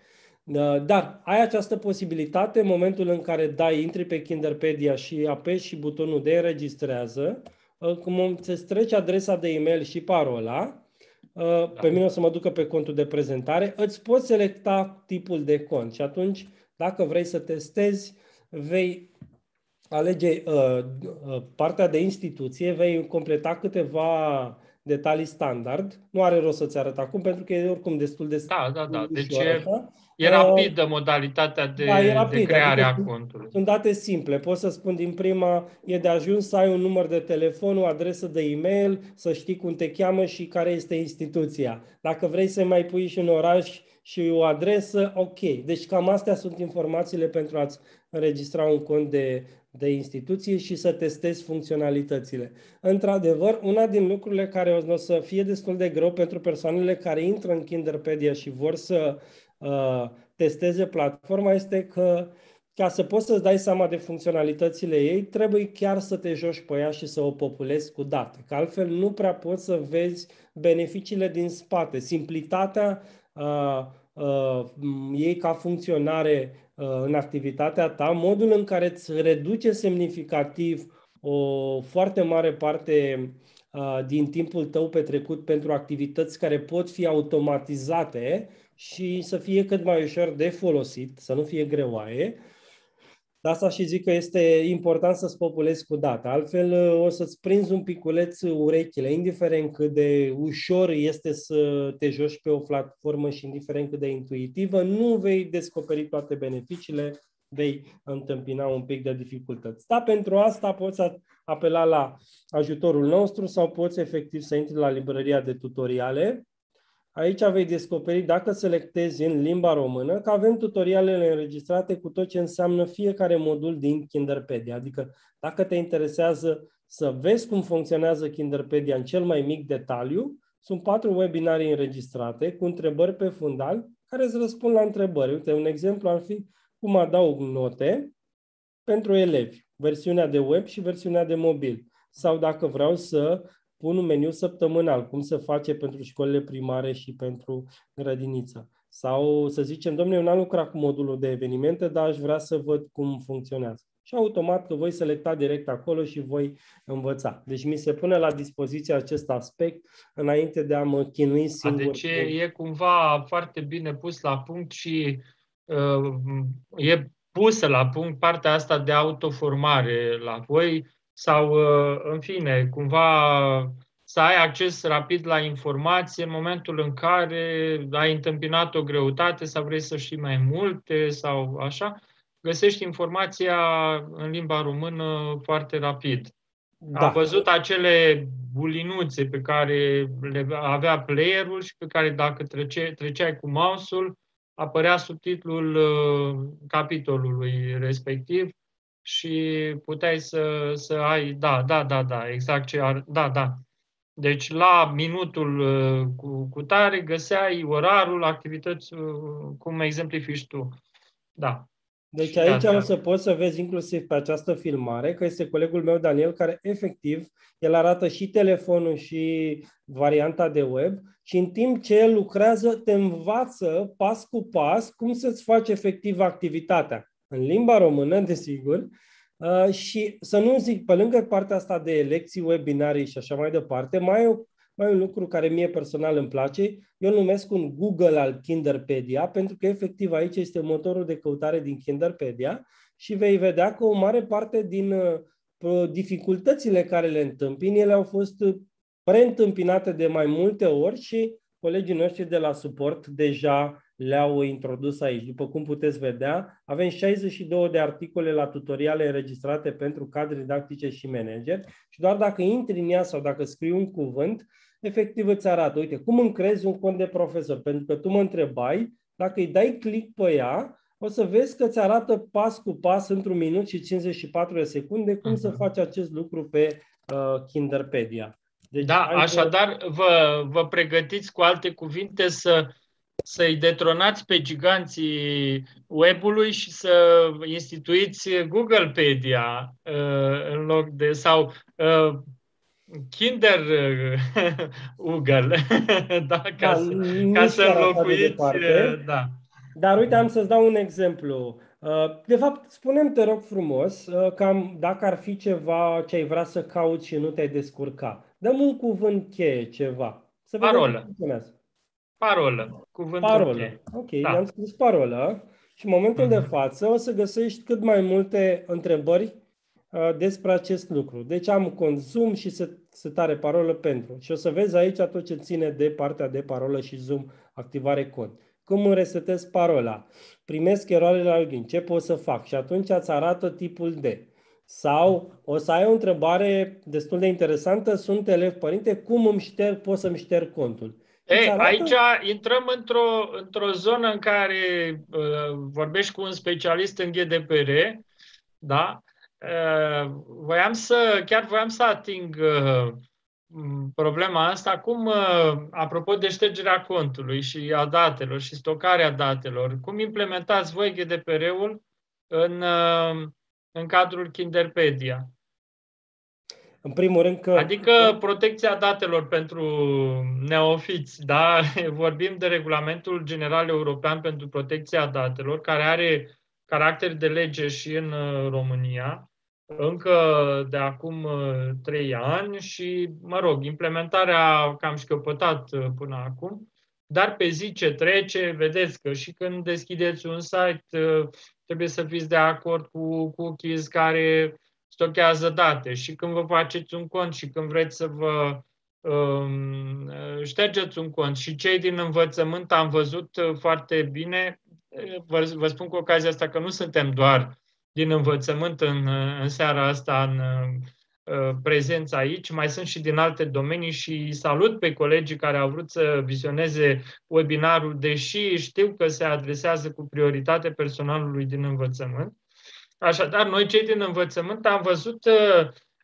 Dar ai această posibilitate în momentul în care dai, intri pe Kinderpedia și apeși și butonul de înregistrează, cum îți trece adresa de e-mail și parola, pe mine o să mă ducă pe contul de prezentare, îți poți selecta tipul de cont și atunci, dacă vrei să testezi, vei alege uh, partea de instituție, vei completa câteva detalii standard. Nu are rost să-ți arăt acum, pentru că e oricum destul de Da, da, da. Deci ușor, e, așa. e rapidă modalitatea de, da, e rapid, de creare adică a contului. Sunt date simple. Pot să spun din prima, e de ajuns să ai un număr de telefon, o adresă de e-mail, să știi cum te cheamă și care este instituția. Dacă vrei să mai pui și un oraș și o adresă, ok. Deci cam astea sunt informațiile pentru a-ți înregistra un cont de, de instituție și să testezi funcționalitățile. Într-adevăr, una din lucrurile care o să fie destul de greu pentru persoanele care intră în Kinderpedia și vor să uh, testeze platforma este că ca să poți să-ți dai seama de funcționalitățile ei, trebuie chiar să te joci pe ea și să o populezi cu date. Că altfel nu prea poți să vezi beneficiile din spate. Simplitatea uh, uh, ei ca funcționare uh, în activitatea ta, modul în care îți reduce semnificativ o foarte mare parte uh, din timpul tău petrecut pentru activități care pot fi automatizate și să fie cât mai ușor de folosit, să nu fie greoaie. De asta și zic că este important să-ți populezi cu data. Altfel o să-ți prinzi un piculeț urechile, indiferent cât de ușor este să te joci pe o platformă și indiferent cât de intuitivă, nu vei descoperi toate beneficiile, vei întâmpina un pic de dificultăți. Da, pentru asta poți apela la ajutorul nostru sau poți efectiv să intri la librăria de tutoriale. Aici vei descoperi, dacă selectezi în limba română, că avem tutorialele înregistrate cu tot ce înseamnă fiecare modul din Kinderpedia. Adică dacă te interesează să vezi cum funcționează Kinderpedia în cel mai mic detaliu, sunt patru webinarii înregistrate cu întrebări pe fundal care îți răspund la întrebări. Uite, un exemplu ar fi cum adaug note pentru elevi, versiunea de web și versiunea de mobil. Sau dacă vreau să pun un meniu săptămânal, cum se face pentru școlile primare și pentru grădiniță. Sau să zicem, domnule, eu n-am lucrat cu modulul de evenimente, dar aș vrea să văd cum funcționează. Și automat că voi selecta direct acolo și voi învăța. Deci mi se pune la dispoziție acest aspect înainte de a mă chinui singur. Deci e, e cumva foarte bine pus la punct și uh, e pusă la punct partea asta de autoformare la voi sau, uh, în fine, cumva să ai acces rapid la informație în momentul în care ai întâmpinat o greutate sau vrei să știi mai multe sau așa, găsești informația în limba română foarte rapid. Da. Am văzut acele bulinuțe pe care le avea playerul și pe care dacă trece, treceai cu mouse-ul, apărea subtitlul uh, capitolului respectiv și puteai să, să ai, da, da, da, da, exact ce ar, da, da. Deci la minutul uh, cu, cu tare găseai orarul, activități, uh, cum exemplifici tu. Da. Deci aici o să poți să vezi inclusiv pe această filmare că este colegul meu Daniel care efectiv, el arată și telefonul și varianta de web și în timp ce el lucrează te învață pas cu pas cum să-ți faci efectiv activitatea. În limba română, desigur, Uh, și să nu zic, pe lângă partea asta de lecții, webinarii și așa mai departe, mai e, mai e un lucru care mie personal îmi place. Eu îl numesc un Google al Kinderpedia, pentru că efectiv aici este motorul de căutare din Kinderpedia și vei vedea că o mare parte din uh, dificultățile care le întâmpini, ele au fost preîntâmpinate de mai multe ori și colegii noștri de la suport deja le-au introdus aici. După cum puteți vedea, avem șaizeci și două de articole la tutoriale înregistrate pentru cadre didactice și manageri și doar dacă intri în ea sau dacă scrii un cuvânt, efectiv îți arată, uite, cum îmi creezi un cont de profesor? Pentru că tu mă întrebai, dacă îi dai click pe ea, o să vezi că îți arată pas cu pas într-un minut și cincizeci și patru de secunde cum uh-huh. să faci acest lucru pe uh, Kinderpedia. Deci, da, așadar vă, vă pregătiți, cu alte cuvinte, să să-i detronați pe giganții web-ului și să instituiți Googlepedia uh, în loc de, sau uh, Kinder Google, da, ca, da, să, ca să înlocuiți. De da. Dar uite, am să-ți dau un exemplu. De fapt, spune-mi, te rog frumos, cam dacă ar fi ceva ce ai vrea să cauți și nu te-ai descurca. Dă-mi un cuvânt cheie, ceva. Să vedem Parolă. cum funcționează. Parolă. Cuvântul parolă. cheie. Ok, da. I-am scris parolă și în momentul uh-huh. de față o să găsești cât mai multe întrebări uh, despre acest lucru. Deci am consum și setare parolă pentru. Și o să vezi aici tot ce ține de partea de parolă și Zoom, activare cont. Cum îmi resetez parola? Primesc eroare la login. Ce pot să fac? Și atunci îți arată tipul de. Sau o să ai o întrebare destul de interesantă. Sunt elev părinte. Cum îmi șterg? Pot să-mi șterg contul? Ei, aici intrăm într-o, într-o zonă în care uh, vorbești cu un specialist în G D P R. Da? Uh, voiam să, chiar voiam să ating uh, problema asta. Cum, uh, apropo de ștergerea contului și a datelor și stocarea datelor, cum implementați voi G D P R-ul în, uh, în cadrul Kinderpedia? În primul rând că... Adică protecția datelor pentru neofiți, da? Vorbim de Regulamentul General European pentru Protecția Datelor, care are caracter de lege și în România, încă de acum trei ani și, mă rog, implementarea cam șchiopătat până acum, dar pe zi ce trece, vedeți că și când deschideți un site, trebuie să fiți de acord cu cookies care stochează date și când vă faceți un cont și când vreți să vă um, ștergeți un cont. Și cei din învățământ am văzut foarte bine, vă, vă spun cu ocazia asta că nu suntem doar din învățământ în, în seara asta în uh, prezență aici, mai sunt și din alte domenii și salut pe colegii care au vrut să vizioneze webinarul, deși știu că se adresează cu prioritate personalului din învățământ. Așadar, noi cei din învățământ am văzut uh,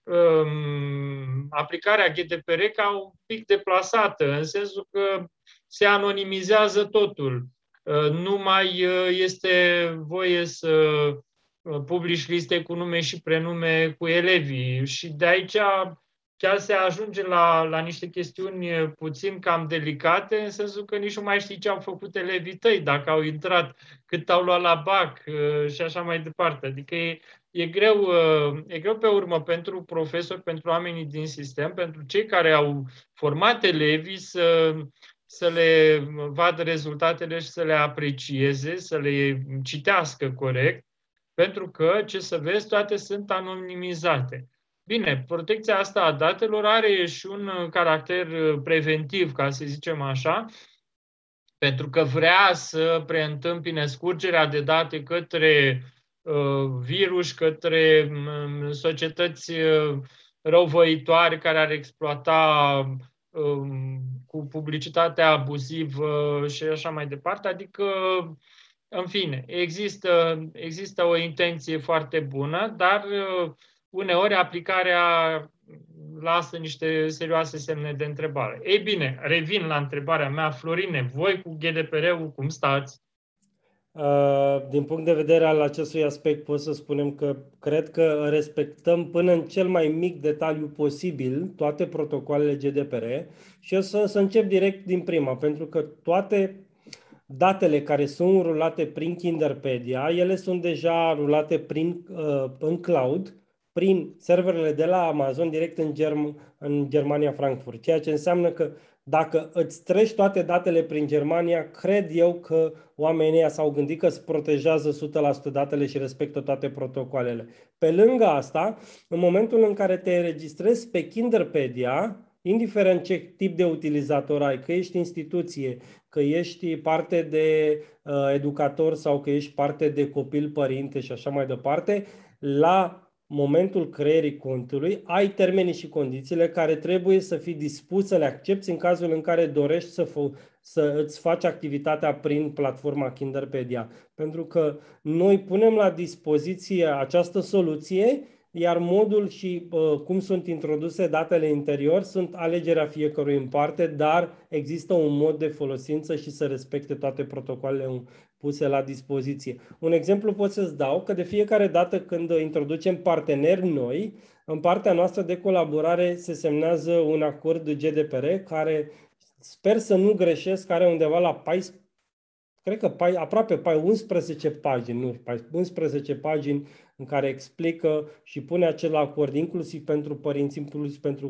um, aplicarea G D P R ca un pic deplasată, în sensul că se anonimizează totul. Uh, nu mai uh, este voie să uh, publici liste cu nume și prenume cu elevii și de aici chiar se ajunge la, la niște chestiuni puțin cam delicate, în sensul că nici nu mai știi ce au făcut elevii tăi, dacă au intrat, cât au luat la bac și așa mai departe. Adică e, e, greu, e greu pe urmă pentru profesori, pentru oamenii din sistem, pentru cei care au format elevii să, să le vadă rezultatele și să le aprecieze, să le citească corect, pentru că, ce să vezi, toate sunt anonimizate. Bine, protecția asta a datelor are și un caracter preventiv, ca să zicem așa, pentru că vrea să preîntâmpine scurgerea de date către uh, virus, către um, societăți uh, răuvoitoare care ar exploata um, cu publicitatea abuzivă și așa mai departe. Adică, în fine, există, există o intenție foarte bună, dar uh, uneori aplicarea lasă niște serioase semne de întrebare. Ei bine, revin la întrebarea mea, Florine, voi cu G D P R-ul cum stați? Din punct de vedere al acestui aspect pot să spunem că cred că respectăm până în cel mai mic detaliu posibil toate protocoalele G D P R și o să, să încep direct din prima, pentru că toate datele care sunt rulate prin Kinderpedia, ele sunt deja rulate prin, uh, în cloud, prin serverele de la Amazon, direct în, Germ- în Germania, Frankfurt. Ceea ce înseamnă că dacă îți treci toate datele prin Germania, cred eu că oamenii ăia s-au gândit că îți protejează o sută la sută datele și respectă toate protocoalele. Pe lângă asta, în momentul în care te înregistrezi pe Kinderpedia, indiferent ce tip de utilizator ai, că ești instituție, că ești parte de uh, educator sau că ești parte de copil, părinte și așa mai departe, la momentul creierii contului ai termenii și condițiile care trebuie să fii dispus să le accepți în cazul în care dorești să, să îți faci activitatea prin platforma Kinderpedia. Pentru că noi punem la dispoziție această soluție, iar modul și uh, cum sunt introduse datele interior sunt alegerea fiecărui în parte, dar există un mod de folosință și să respecte toate protocoalele puse la dispoziție. Un exemplu pot să-ți dau că de fiecare dată când introducem parteneri noi, în partea noastră de colaborare se semnează un acord G D P R care, sper să nu greșesc, are undeva la paisprezece, cred că aproape unsprezece pagini, nu, unsprezece pagini în care explică și pune acel acord inclusiv pentru părinți, inclusiv pentru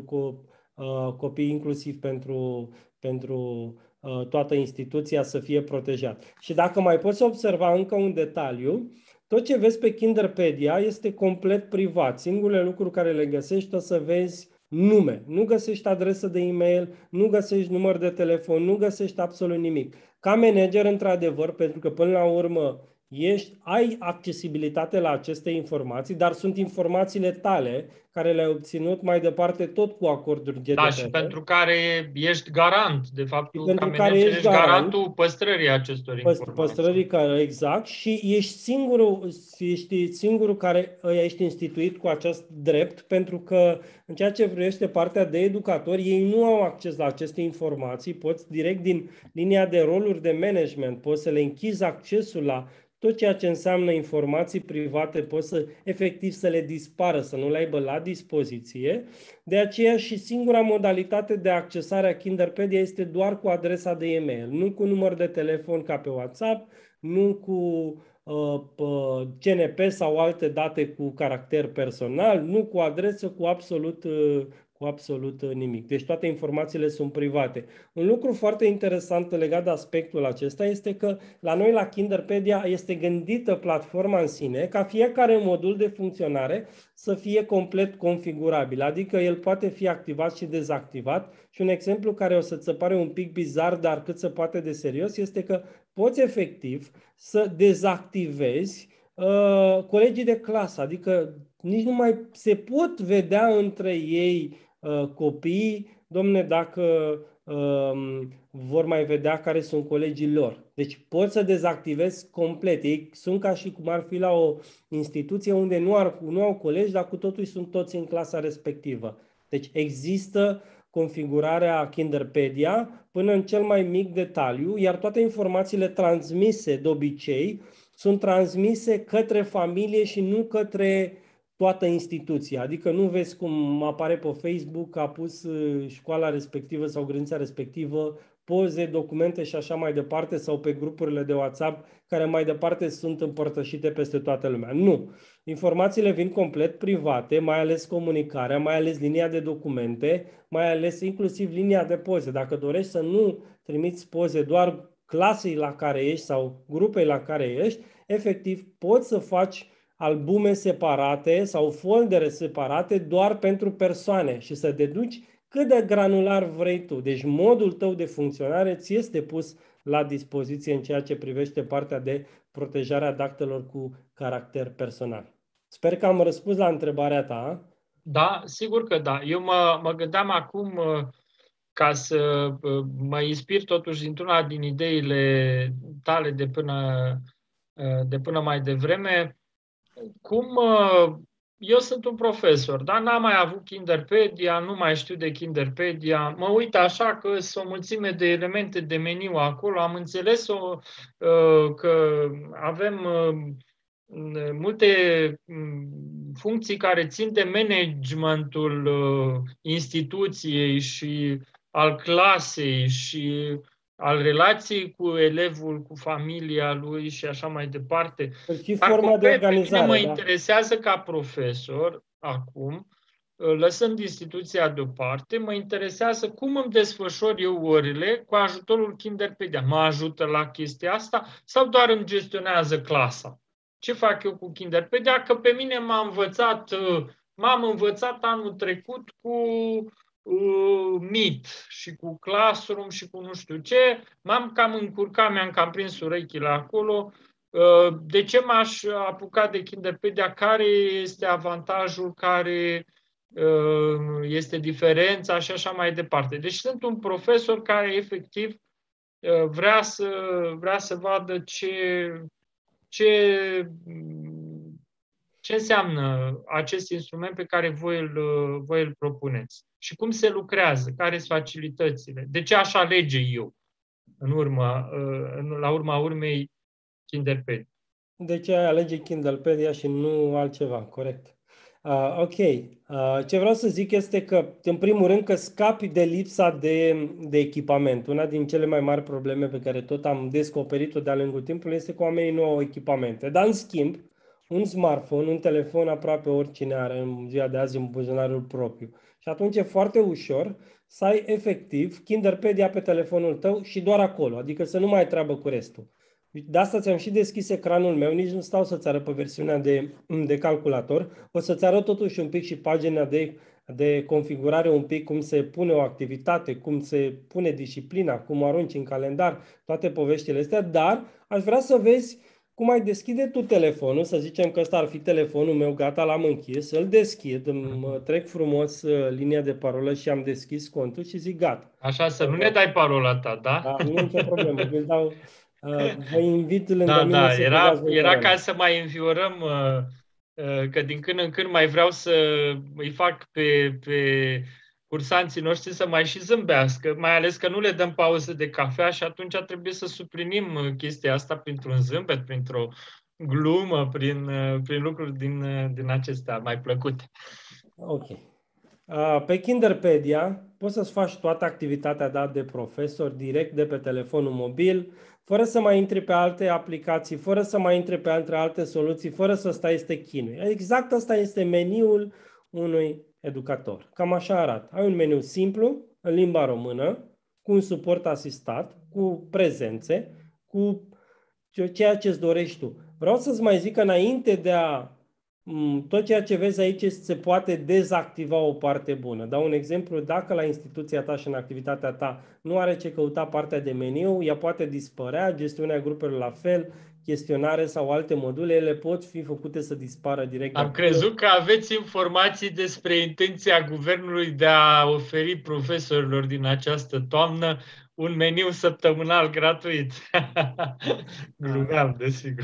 copii, inclusiv pentru, pentru toată instituția să fie protejat. Și dacă mai poți observa încă un detaliu, tot ce vezi pe Kinderpedia este complet privat. Singurele lucruri care le găsești o să vezi nume. Nu găsești adresă de e-mail, nu găsești număr de telefon, nu găsești absolut nimic. Ca manager, într-adevăr, pentru că până la urmă ești, ai accesibilitate la aceste informații, dar sunt informațiile tale care le-ai obținut mai departe tot cu acorduri G D P R. Da, și pentru care ești garant, de fapt, tu pentru ca care manager ești ești garant, garantul păstrării acestor informații. Păstrării care, exact, și ești singurul, ești singurul care ești instituit cu acest drept, pentru că în ceea ce privește partea de educatori, ei nu au acces la aceste informații, poți direct din linia de roluri de management, poți să le închizi accesul la tot ceea ce înseamnă informații private, poți să efectiv să le dispară, să nu le aibă la dispoziție. De aceea și singura modalitate de accesare a Kinderpedia este doar cu adresa de e-mail, nu cu număr de telefon ca pe WhatsApp, nu cu uh, C N P sau alte date cu caracter personal, nu cu adresă, cu absolut uh, cu absolut nimic. Deci toate informațiile sunt private. Un lucru foarte interesant legat de aspectul acesta este că la noi la Kinderpedia este gândită platforma în sine ca fiecare modul de funcționare să fie complet configurabil, adică el poate fi activat și dezactivat. Și un exemplu care o să-ți se pare un pic bizar, dar cât se poate de serios, este că poți efectiv să dezactivezi uh, colegii de clasă, adică nici nu mai se pot vedea între ei uh, copiii, domne, dacă uh, vor mai vedea care sunt colegii lor. Deci poți să dezactivezi complet. Ei sunt ca și cum ar fi la o instituție unde nu, ar, nu au colegi, dar cu totul sunt toți în clasa respectivă. Deci există configurarea Kinderpedia până în cel mai mic detaliu, iar toate informațiile transmise de obicei sunt transmise către familie și nu către toată instituția. Adică nu vezi cum apare pe Facebook că a pus școala respectivă sau grădinița respectivă poze, documente și așa mai departe, sau pe grupurile de WhatsApp care mai departe sunt împărtășite peste toată lumea. Nu. Informațiile vin complet private, mai ales comunicarea, mai ales linia de documente, mai ales inclusiv linia de poze. Dacă dorești să nu trimiți poze doar clasei la care ești sau grupei la care ești, efectiv poți să faci albume separate sau foldere separate doar pentru persoane și să deduci cât de granular vrei tu. Deci modul tău de funcționare ți este pus la dispoziție în ceea ce privește partea de protejarea datelor cu caracter personal. Sper că am răspuns la întrebarea ta. Da, sigur că da. Eu mă, mă gândeam acum, ca să mă inspir totuși dintr-una din ideile tale de până, de până mai devreme, cum eu sunt un profesor, dar n-am mai avut Kinderpedia, nu mai știu de Kinderpedia, mă uit așa că sunt o mulțime de elemente de meniu acolo, am înțeles o, că avem multe funcții care țin de managementul instituției și al clasei și al relației cu elevul, cu familia lui și așa mai departe. Și Dar forma concret, de organizare. pe mine mă da? interesează ca profesor, acum, lăsând instituția deoparte, mă interesează cum îmi desfășor eu orele cu ajutorul Kinderpedia. Mă ajută la chestia asta sau doar îmi gestionează clasa? Ce fac eu cu Kinderpedia? Că pe mine m-a învățat, m-am învățat anul trecut cu uh, Meet și cu Classroom și cu nu știu ce. M-am cam încurcat, mi-am cam prins urechile acolo. Uh, de ce m-aș apuca de Kinderpedia? Care este avantajul? Care este diferența și așa mai departe. Deci sunt un profesor care efectiv vrea să, vrea să vadă ce, ce, ce înseamnă acest instrument pe care voi îl, voi îl propuneți și cum se lucrează, care sunt facilitățile, de ce aș alege eu în urma, la urma urmei Kinderpedia. De ce ai alege Kindlepedia și nu altceva, corect. Uh, ok. Uh, ce vreau să zic este că, în primul rând, că scapi de lipsa de, de echipament. Una din cele mai mari probleme pe care tot am descoperit-o de-a lungul timpului este că oamenii nu au echipamente. Dar, în schimb, un smartphone, un telefon, aproape oricine are în ziua de azi în buzunarul propriu. Și atunci e foarte ușor să ai efectiv Kinderpedia pe telefonul tău și doar acolo, adică să nu mai ai treabă cu restul. De asta ți-am și deschis ecranul meu, nici nu stau să-ți arăt pe versiunea de, de calculator. O să-ți arăt totuși un pic și pagina de, de configurare, un pic cum se pune o activitate, cum se pune disciplina, cum arunci în calendar, toate poveștile astea, dar aș vrea să vezi cum ai deschide tu telefonul, să zicem că ăsta ar fi telefonul meu, gata, l-am închis, îl deschid, îmi trec frumos linia de parolă și am deschis contul și zic gata. Așa, să nu ne dai parola ta, da? Da, nu e nicio problemă, îl dau... Vă invit lângă da, mine da, să era, băgați era ca să mai înviorăm, că din când în când mai vreau să îi fac pe, pe cursanții noștri să mai și zâmbească, mai ales că nu le dăm pauză de cafea și atunci trebuie să suplinim chestia asta printr-un zâmbet, printr-o glumă, prin, prin lucruri din, din acestea mai plăcute. Ok. Pe Kinderpedia poți să-ți faci toată activitatea dată de profesor direct de pe telefonul mobil, fără să mai intri pe alte aplicații, fără să mai intri pe alte, alte soluții, fără să stai să te chinui. Exact asta este meniul unui educator. Cam așa arată. Ai un meniu simplu, în limba română, cu un suport asistat, cu prezențe, cu ceea ce îți dorești tu. Vreau să-ți mai zic că înainte de a tot ceea ce vezi aici se poate dezactiva o parte bună. Dau un exemplu, dacă la instituția ta și în activitatea ta nu are ce căuta partea de meniu, ea poate dispărea, gestiunea grupelor la fel, chestionare sau alte module, ele pot fi făcute să dispară direct. Am crezut că aveți informații despre intenția guvernului de a oferi profesorilor din această toamnă un meniu săptămânal gratuit. Glumeam, desigur.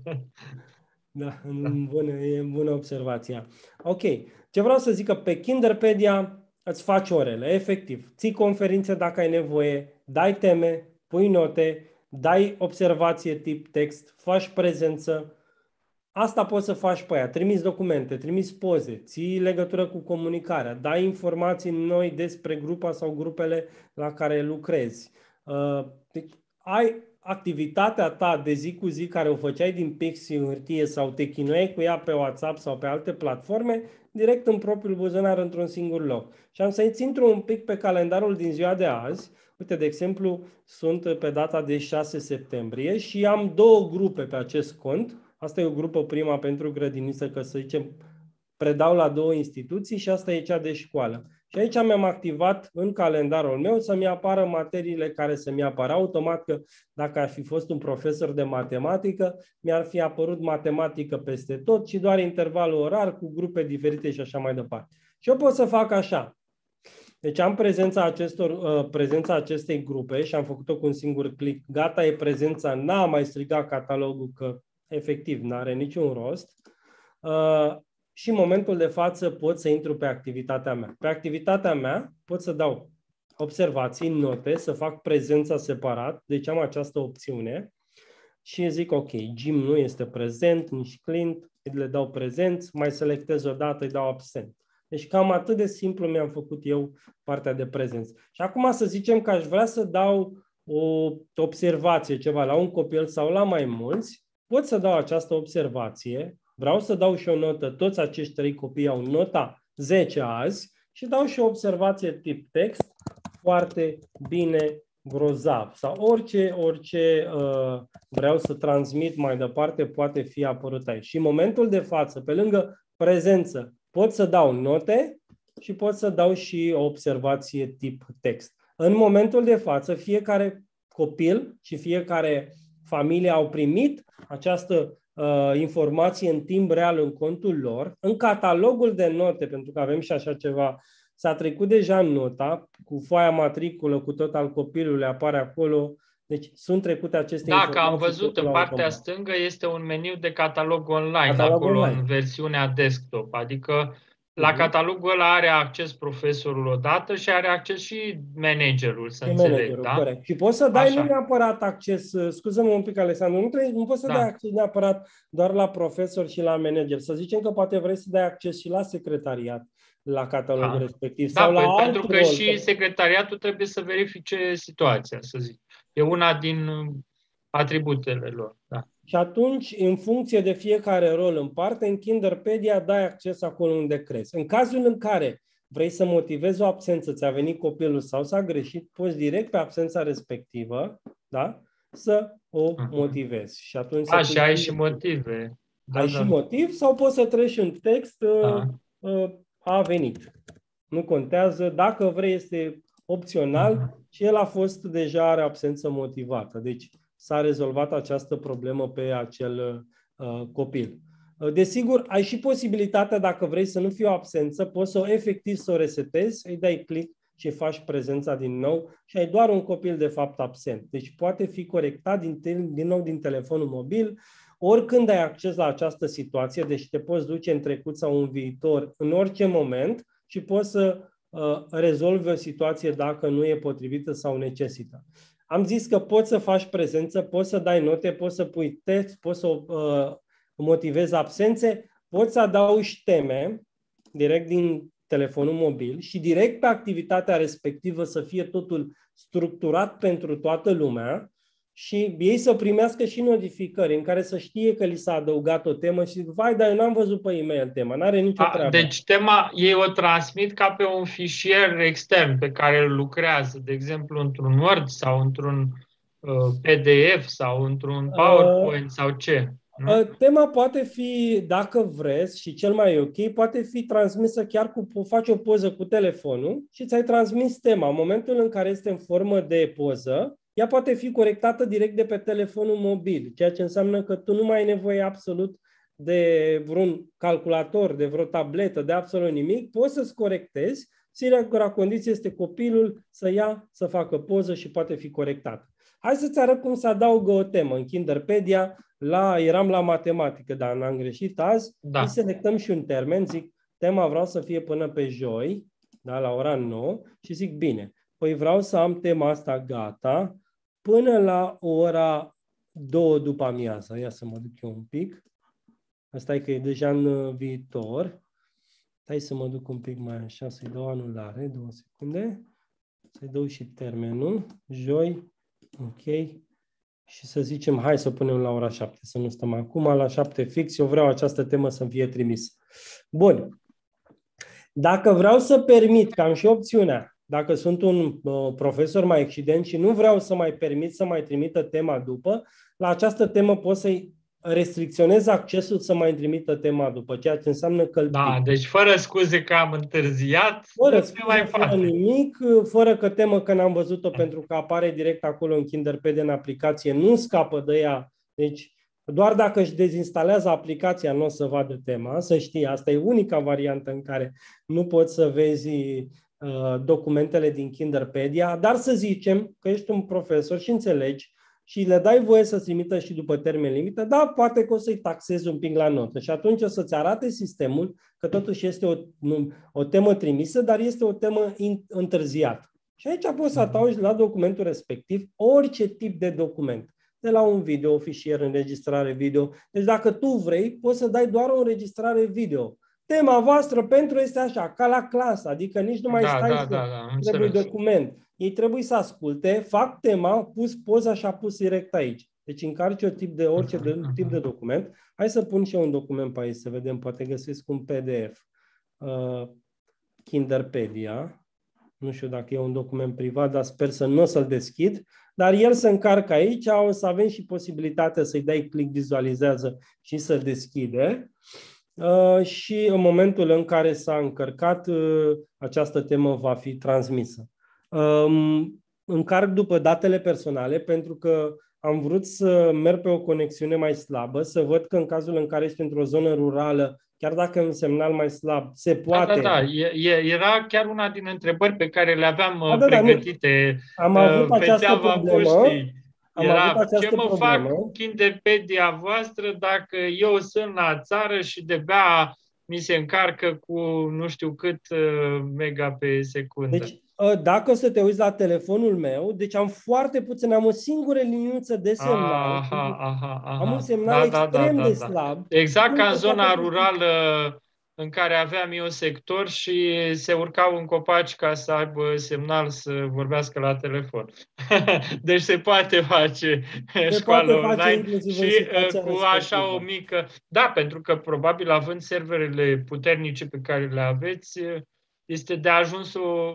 Da, bună, e bună observația. Ok, ce vreau să zic că pe Kinderpedia îți faci orele, efectiv. Ții conferințe dacă ai nevoie, dai teme, pui note, dai observație tip text, faci prezență. Asta poți să faci pe aia. Trimiți documente, trimiți poze, ții legătură cu comunicarea, dai informații noi despre grupa sau grupele la care lucrezi. Uh, ai activitatea ta de zi cu zi care o făceai din pixi în hârtie sau te chinuiai cu ea pe WhatsApp sau pe alte platforme, direct în propriul buzunar într-un singur loc. Și am să-ți intru un pic pe calendarul din ziua de azi. Uite, de exemplu, sunt pe data de șase septembrie și am două grupe pe acest cont. Asta e o grupă prima pentru grădiniță, că să zicem, predau la două instituții și asta e cea de școală. Și aici mi-am activat în calendarul meu să-mi apară materiile care să-mi apară automat, că dacă ar fi fost un profesor de matematică, mi-ar fi apărut matematică peste tot și doar intervalul orar cu grupe diferite și așa mai departe. Și eu pot să fac așa. Deci am prezența, acestor, uh, prezența acestei grupe și am făcut-o cu un singur click. Gata, e prezența, n-am mai strigat catalogul că efectiv n-are niciun rost. Uh, și în momentul de față pot să intru pe activitatea mea. Pe activitatea mea pot să dau observații, note, să fac prezența separat, deci am această opțiune și zic ok, Jim nu este prezent, nici Clint, le dau prezenți, mai selectez o dată, îi dau absent. Deci cam atât de simplu mi-am făcut eu partea de prezență. Și acum să zicem că aș vrea să dau o observație, ceva la un copil sau la mai mulți, pot să dau această observație, vreau să dau și o notă, toți acești trei copii au nota zece azi și dau și o observație tip text, foarte bine, grozav. Sau orice, orice uh, vreau să transmit mai departe poate fi apărut aici. Și în momentul de față, pe lângă prezență, pot să dau note și pot să dau și o observație tip text. În momentul de față, fiecare copil și fiecare familie au primit această uh, informație în timp real în contul lor. În catalogul de note, pentru că avem și așa ceva, s-a trecut deja nota, cu foaia matriculă, cu tot al copilului, apare acolo. Deci sunt trecute aceste da, informații. Da, că am văzut în partea stângă este un meniu de catalog online, catalog acolo online. În versiunea desktop. Adică la uh-huh. catalogul ăla are acces profesorul odată și are acces și managerul, să și înțeleg. Managerul, da? Corect. Și poți să dai Așa. nu neapărat acces, scuză-mă un pic, Alexandru, nu, trebuie, nu poți să da. dai acces neapărat doar la profesor și la manager. Să zicem că poate vrei să dai acces și la secretariat, la catalogul da. respectiv. Da, sau păi, la pentru că rol, și că... secretariatul trebuie să verifice situația, să zic. E una din atributele lor. Da. Și atunci, în funcție de fiecare rol în parte, în Kinderpedia dai acces acolo unde crezi. În cazul în care vrei să motivezi o absență, ți-a venit copilul sau s-a greșit, poți direct pe absența respectivă, da? Să o motivezi. Și atunci A, și ai și motive. Da, ai da. și motiv sau poți să treci în text da. uh, a venit. Nu contează. Dacă vrei, este opțional uh-huh. și el a fost deja are absență motivată. Deci s-a rezolvat această problemă pe acel uh, copil. Uh, desigur, ai și posibilitatea, dacă vrei să nu fie o absență, poți să o efectiv să o resetezi, îi dai click și faci prezența din nou și ai doar un copil de fapt absent. Deci poate fi corectat din, din nou din telefonul mobil, oricând ai acces la această situație, deci te poți duce în trecut sau în viitor, în orice moment și poți să uh, rezolvi o situație dacă nu e potrivită sau necesită. Am zis că poți să faci prezență, poți să dai note, poți să pui text, poți să uh, motivezi absențe, poți să adaugi teme direct din telefonul mobil și direct pe activitatea respectivă să fie totul structurat pentru toată lumea și ei să primească și notificări în care să știe că li s-a adăugat o temă și zic, vai, dar eu n-am văzut pe e-mail tema, n-are nicio A, treabă. Deci tema, ei o transmit ca pe un fișier extern pe care îl lucrează, de exemplu într-un Word sau într-un uh, P D F sau într-un PowerPoint uh, sau ce? Nu? Tema poate fi, dacă vreți, și cel mai ok, poate fi transmisă chiar cu, faci o poză cu telefonul și ți-ai transmis tema. În momentul în care este în formă de poză, ea poate fi corectată direct de pe telefonul mobil, ceea ce înseamnă că tu nu mai ai nevoie absolut de vreun calculator, de vreo tabletă, de absolut nimic, poți să-ți corectezi, singura condiție este copilul să ia, să facă poză și poate fi corectat. Hai să-ți arăt cum se adaugă o temă în Kinderpedia. La, eram la matematică, dar n-am greșit azi. Da. Îi selectăm și un termen, zic, tema vreau să fie până pe joi, da, la ora nouă, și zic, bine, păi vreau să am tema asta gata până la ora două după amiază. Ia să mă duc eu un pic. Asta e că e deja în viitor. Hai să mă duc un pic mai așa, să-i dau anulare, două secunde. Să-i dau și termenul, joi, ok. Și să zicem, hai să punem la ora șapte, să nu stăm acum, la șapte fix, eu vreau această temă să-mi fie trimisă. Bun. Dacă vreau să permit, că am și opțiunea, dacă sunt un uh, profesor mai excident și nu vreau să mai permit să mai trimită tema după, la această temă pot să-i restricționez accesul să mai trimită tema după, ceea ce înseamnă că... Da, deci fără scuze că am întârziat, fără scuze, mai fără nimic, fără că temă că n-am văzut-o pentru că apare direct acolo în Kinderpedia în aplicație, nu scapă de ea, deci doar dacă își dezinstalează aplicația nu o să vadă tema, să știi, asta e unica variantă în care nu poți să vezi uh, documentele din Kinderpedia, dar să zicem că ești un profesor și înțelegi și le dai voie să-ți trimită și după termen limită, da, poate că o să-i taxezi un pic la notă și atunci o să-ți arate sistemul că totuși este o, o temă trimisă, dar este o temă întârziată. Și aici poți să adaugi la documentul respectiv orice tip de document, de la un video, o fișier, înregistrare video. Deci dacă tu vrei, poți să dai doar o înregistrare video. Tema voastră pentru este așa, ca la clasă, adică nici nu mai da, stai da, să da, da, trebuie document. ei trebuie să asculte, fac tema, pus poza și a pus direct aici. Deci încarci o tip de orice de, tip de document. Hai să pun și eu un document pe aici, să vedem, poate găsesc un P D F. Uh, Kinderpedia. Nu știu dacă e un document privat, dar sper să nu o să-l deschid. Dar el se încarcă aici, o să avem și posibilitatea să-i dai click, vizualizează și să deschide. Uh, și în momentul în care s-a încărcat, uh, această temă va fi transmisă. Uh, încarc după datele personale pentru că am vrut să merg pe o conexiune mai slabă, să văd că în cazul în care ești într-o zonă rurală, chiar dacă e un semnal mai slab, se poate... Da, da, da. E, era chiar una din întrebări pe care le aveam da, da, pregătite. Da, am avut pe această problemă. Am Era, avut această ce mă problemă. fac cu Kinderpedia voastră dacă eu sunt la țară și de-abia mi se încarcă cu nu știu cât mega pe secundă. Deci, dacă o să te uiți la telefonul meu, deci am foarte puțin, am o singură liniuță de semnal. Aha, aha, aha. Am un semnal da, extrem da, da, de da, slab. Exact ca în zona rurală în care aveam eu sector și se urcau în copaci ca să aibă semnal să vorbească la telefon. Deci se poate face se școală poate face online și cu așa o mică... Da, pentru că probabil având serverele puternice pe care le aveți, este de ajuns o,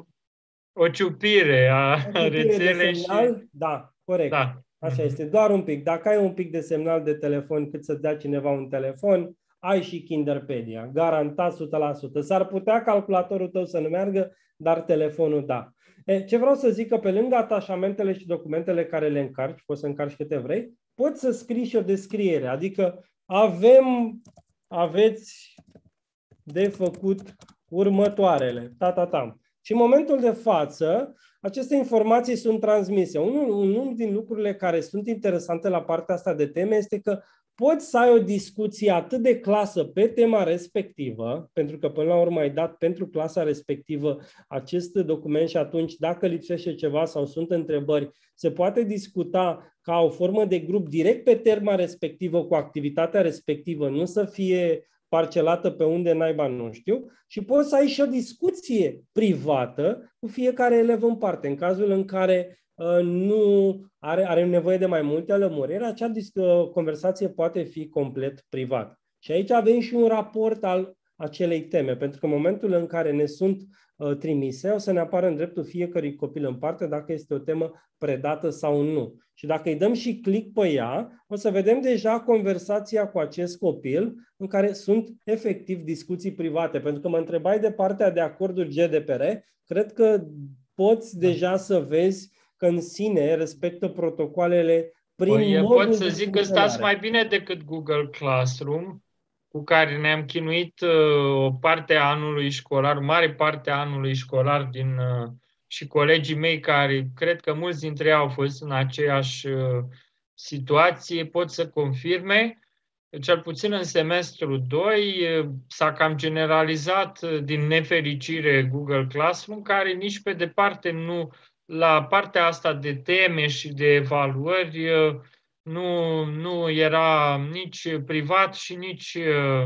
o ciupire a rețelei și... Da, corect. Da. Așa este, doar un pic. Dacă ai un pic de semnal de telefon cât să-ți dea cineva un telefon, ai și Kinderpedia, garantat o sută la sută. S-ar putea calculatorul tău să nu meargă, dar telefonul da. E, ce vreau să zic că pe lângă atașamentele și documentele care le încarci, poți să încarci câte vrei, poți să scrii și o descriere. Adică avem, aveți de făcut următoarele. Ta-ta-tam. Și în momentul de față, aceste informații sunt transmise. Unul, unul din lucrurile care sunt interesante la partea asta de teme este că poți să ai o discuție atât de clasă pe tema respectivă, pentru că până la urmă ai dat pentru clasa respectivă acest document și atunci dacă lipsește ceva sau sunt întrebări, se poate discuta ca o formă de grup direct pe tema respectivă cu activitatea respectivă, nu să fie parcelată pe unde naiba nu știu, și poți să ai și o discuție privată cu fiecare elev în parte. În cazul în care uh, nu are, are nevoie de mai multe lămuriri, acea uh, conversație poate fi complet privată. Și aici avem și un raport al acelei teme, pentru că în momentul în care ne sunt uh, trimise, o să ne apară în dreptul fiecărui copil în parte dacă este o temă predată sau nu. Și dacă îi dăm și click pe ea, o să vedem deja conversația cu acest copil în care sunt efectiv discuții private. Pentru că mă întrebai de partea de acorduri G D P R, cred că poți deja să vezi că în sine respectă protocoalele prin păi, modul pot să zic că stați mai bine decât Google Classroom, cu care ne-am chinuit uh, o parte a anului școlar, mare parte a anului școlar din... Uh, și colegii mei care, cred că mulți dintre ei au fost în aceeași uh, situație, pot să confirme. Cel puțin în semestrul doi uh, s-a cam generalizat uh, din nefericire Google Classroom, care nici pe departe nu, la partea asta de teme și de evaluări, uh, nu, nu era nici privat și nici uh,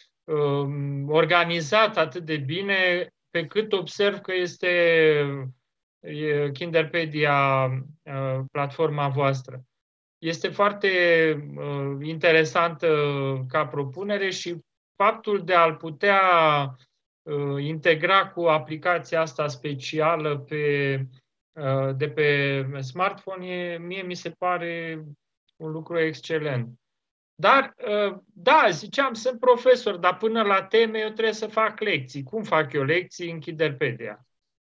uh, organizat atât de bine, pe cât observ că este Kinderpedia, platforma voastră. Este foarte interesantă ca propunere și faptul de a-l putea integra cu aplicația asta specială pe, de pe smartphone, mie mi se pare un lucru excelent. Dar, da, ziceam, sunt profesor, dar până la teme eu trebuie să fac lecții. Cum fac eu lecții în Kinderpedia?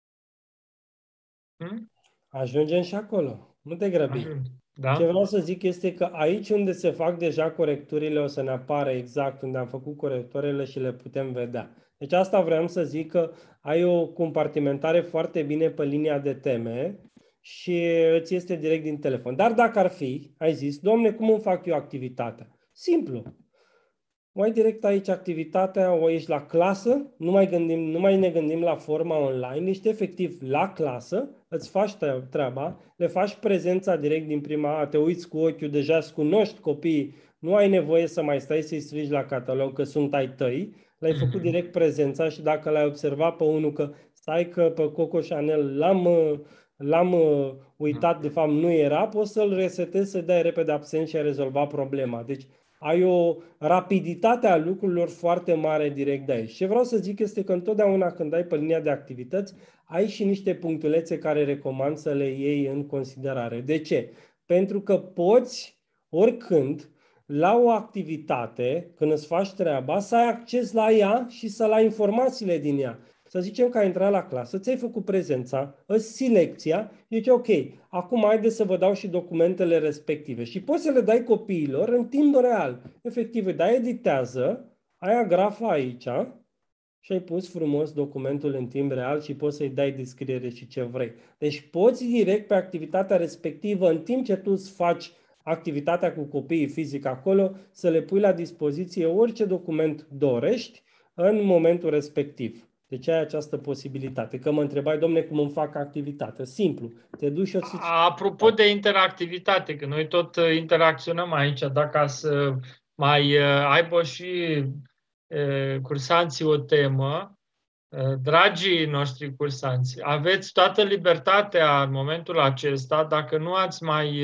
Hmm? Ajungem și acolo. Nu te grăbi. Ajung. Da? Ce vreau să zic este că aici unde se fac deja corecturile o să ne apară exact unde am făcut corecturile și le putem vedea. Deci asta vreau să zic că ai o compartimentare foarte bine pe linia de teme și îți este direct din telefon. Dar dacă ar fi, ai zis, Doamne, cum îmi fac eu activitatea? Simplu. O ai direct aici activitatea, o ești la clasă, nu mai, gândim, nu mai ne gândim la forma online, ești efectiv la clasă, îți faci treaba, le faci prezența direct din prima, te uiți cu ochiul, deja îți cunoști copiii, nu ai nevoie să mai stai să-i strigi la catalog că sunt ai tăi, l-ai făcut direct prezența și dacă l-ai observat pe unul că stai că pe Coco Chanel l-am l-am uh, uitat, de fapt nu era, poți să-l resetezi, să dai repede absent și ai rezolvat problema. Deci ai o rapiditate a lucrurilor foarte mare direct de aici. Ce vreau să zic este că întotdeauna când ai pe linia de activități, ai și niște punctulețe care recomand să le iei în considerare. De ce? Pentru că poți, oricând, la o activitate, când îți faci treaba, să ai acces la ea și să ai informațiile din ea. Să zicem că ai intrat la clasă, ți-ai făcut prezența, îți lecția, zici ok, acum haideți să vă dau și documentele respective. Și poți să le dai copiilor în timp real. Efectiv, îi dai editează, ai agrafa aici și ai pus frumos documentul în timp real și poți să-i dai descriere și ce vrei. Deci poți direct pe activitatea respectivă, în timp ce tu îți faci activitatea cu copiii fizic acolo, să le pui la dispoziție orice document dorești în momentul respectiv. Deci ai această posibilitate. Că mă întrebai, domne, cum îmi fac activitate? Simplu. Te duci și o să... Apropo de interactivitate, că noi tot interacționăm aici, dacă să mai aibă și cursanții o temă, dragii noștri cursanți, aveți toată libertatea în momentul acesta, dacă nu ați mai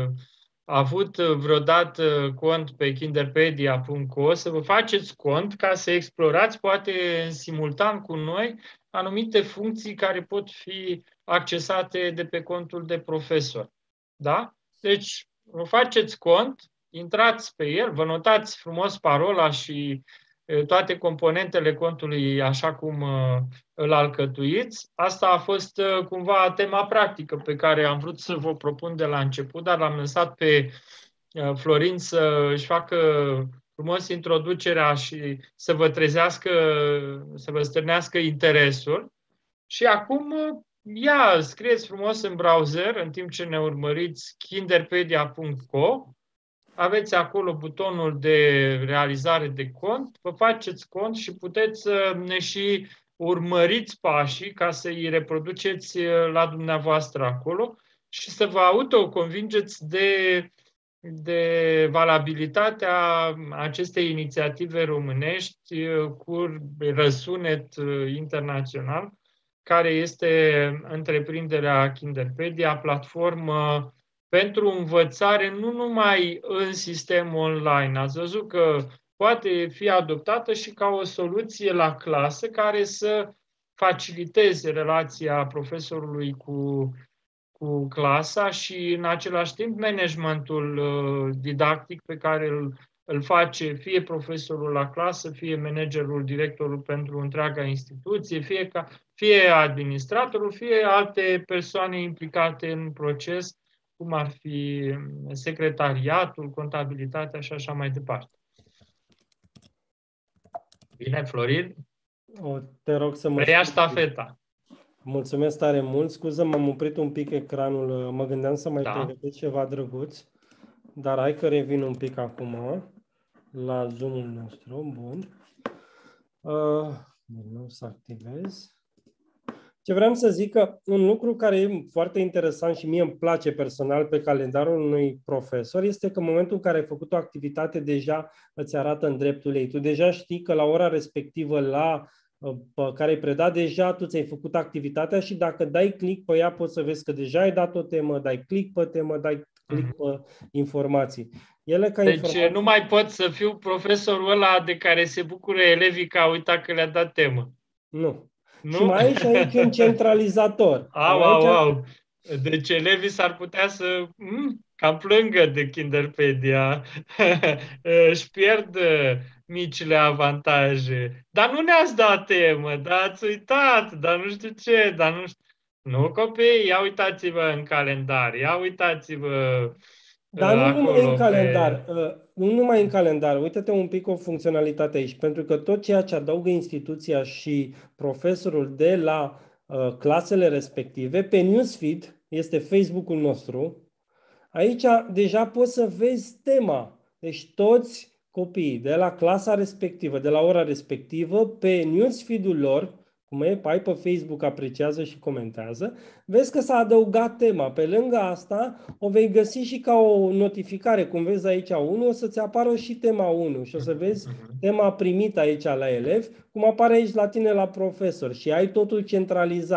avut vreodată cont pe kinderpedia punct co, să vă faceți cont ca să explorați, poate în simultan cu noi, anumite funcții care pot fi accesate de pe contul de profesor. Da? Deci, vă faceți cont, intrați pe el, vă notați frumos parola și toate componentele contului așa cum îl alcătuiți. Asta a fost cumva tema practică pe care am vrut să vă propun de la început, dar l-am lăsat pe Florin să își facă frumos introducerea și să vă trezească, să vă stârnească interesul. Și acum, ia, scrieți frumos în browser, în timp ce ne urmăriți, kinderpedia punct co. Aveți acolo butonul de realizare de cont, vă faceți cont și puteți să ne și urmăriți pașii ca să îi reproduceți la dumneavoastră acolo și să vă autoconvingeți de, de valabilitatea acestei inițiative românești cu răsunet internațional, care este întreprinderea Kinderpedia, platformă pentru învățare nu numai în sistem online. Ați văzut că poate fi adoptată și ca o soluție la clasă care să faciliteze relația profesorului cu, cu clasa și în același timp managementul uh, didactic pe care îl, îl face fie profesorul la clasă, fie managerul, directorul pentru întreaga instituție, fie, ca, fie administratorul, fie alte persoane implicate în proces, cum ar fi secretariatul, contabilitatea și așa mai departe. Bine, Florin? O, te rog să mă... Preia ștafeta. Mulțumesc tare mult. Scuză, m-am oprit un pic ecranul. Mă gândeam să mai da. pregătesc ceva drăguț. Dar hai că revin un pic acum la Zoom-ul nostru. Bun. Uh, nu să activez. Ce vreau să zic că un lucru care e foarte interesant și mie îmi place personal pe calendarul unui profesor este că în momentul în care ai făcut o activitate deja îți arată în dreptul ei. Tu deja știi că la ora respectivă la pe care ai predat, deja tu ți-ai făcut activitatea și dacă dai click pe ea poți să vezi că deja ai dat o temă, dai click pe temă, dai click pe informații. Ele ca deci informații... nu mai pot să fiu profesorul ăla de care se bucură elevii că au uitat că le-a dat temă. Nu. Nu? Și mai ai și aici un centralizator. Au, aici... au, au. Deci elevii s-ar putea să mm, cam plângă de Kinderpedia. Își pierd micile avantaje. Dar nu ne-ați dat temă, dar ați uitat, dar nu știu ce, dar nu știu. Nu, copii, ia uitați-vă în calendar, ia uitați-vă Dar nu acolo numai în calendar, pe... nu numai în calendar, uite-te un pic o funcționalitate aici, pentru că tot ceea ce adaugă instituția și profesorul de la uh, clasele respective, pe newsfeed, este Facebook-ul nostru, aici deja poți să vezi tema. Deci toți copiii de la clasa respectivă, de la ora respectivă, pe newsfeed-ul lor, cum e, ai pe Facebook, apreciază și comentează, vezi că s-a adăugat tema. Pe lângă asta, o vei găsi și ca o notificare. Cum vezi aici unu, o să-ți apară și tema unu și o să vezi tema primită aici la elev, cum apare aici la tine la profesor și ai totul centralizat.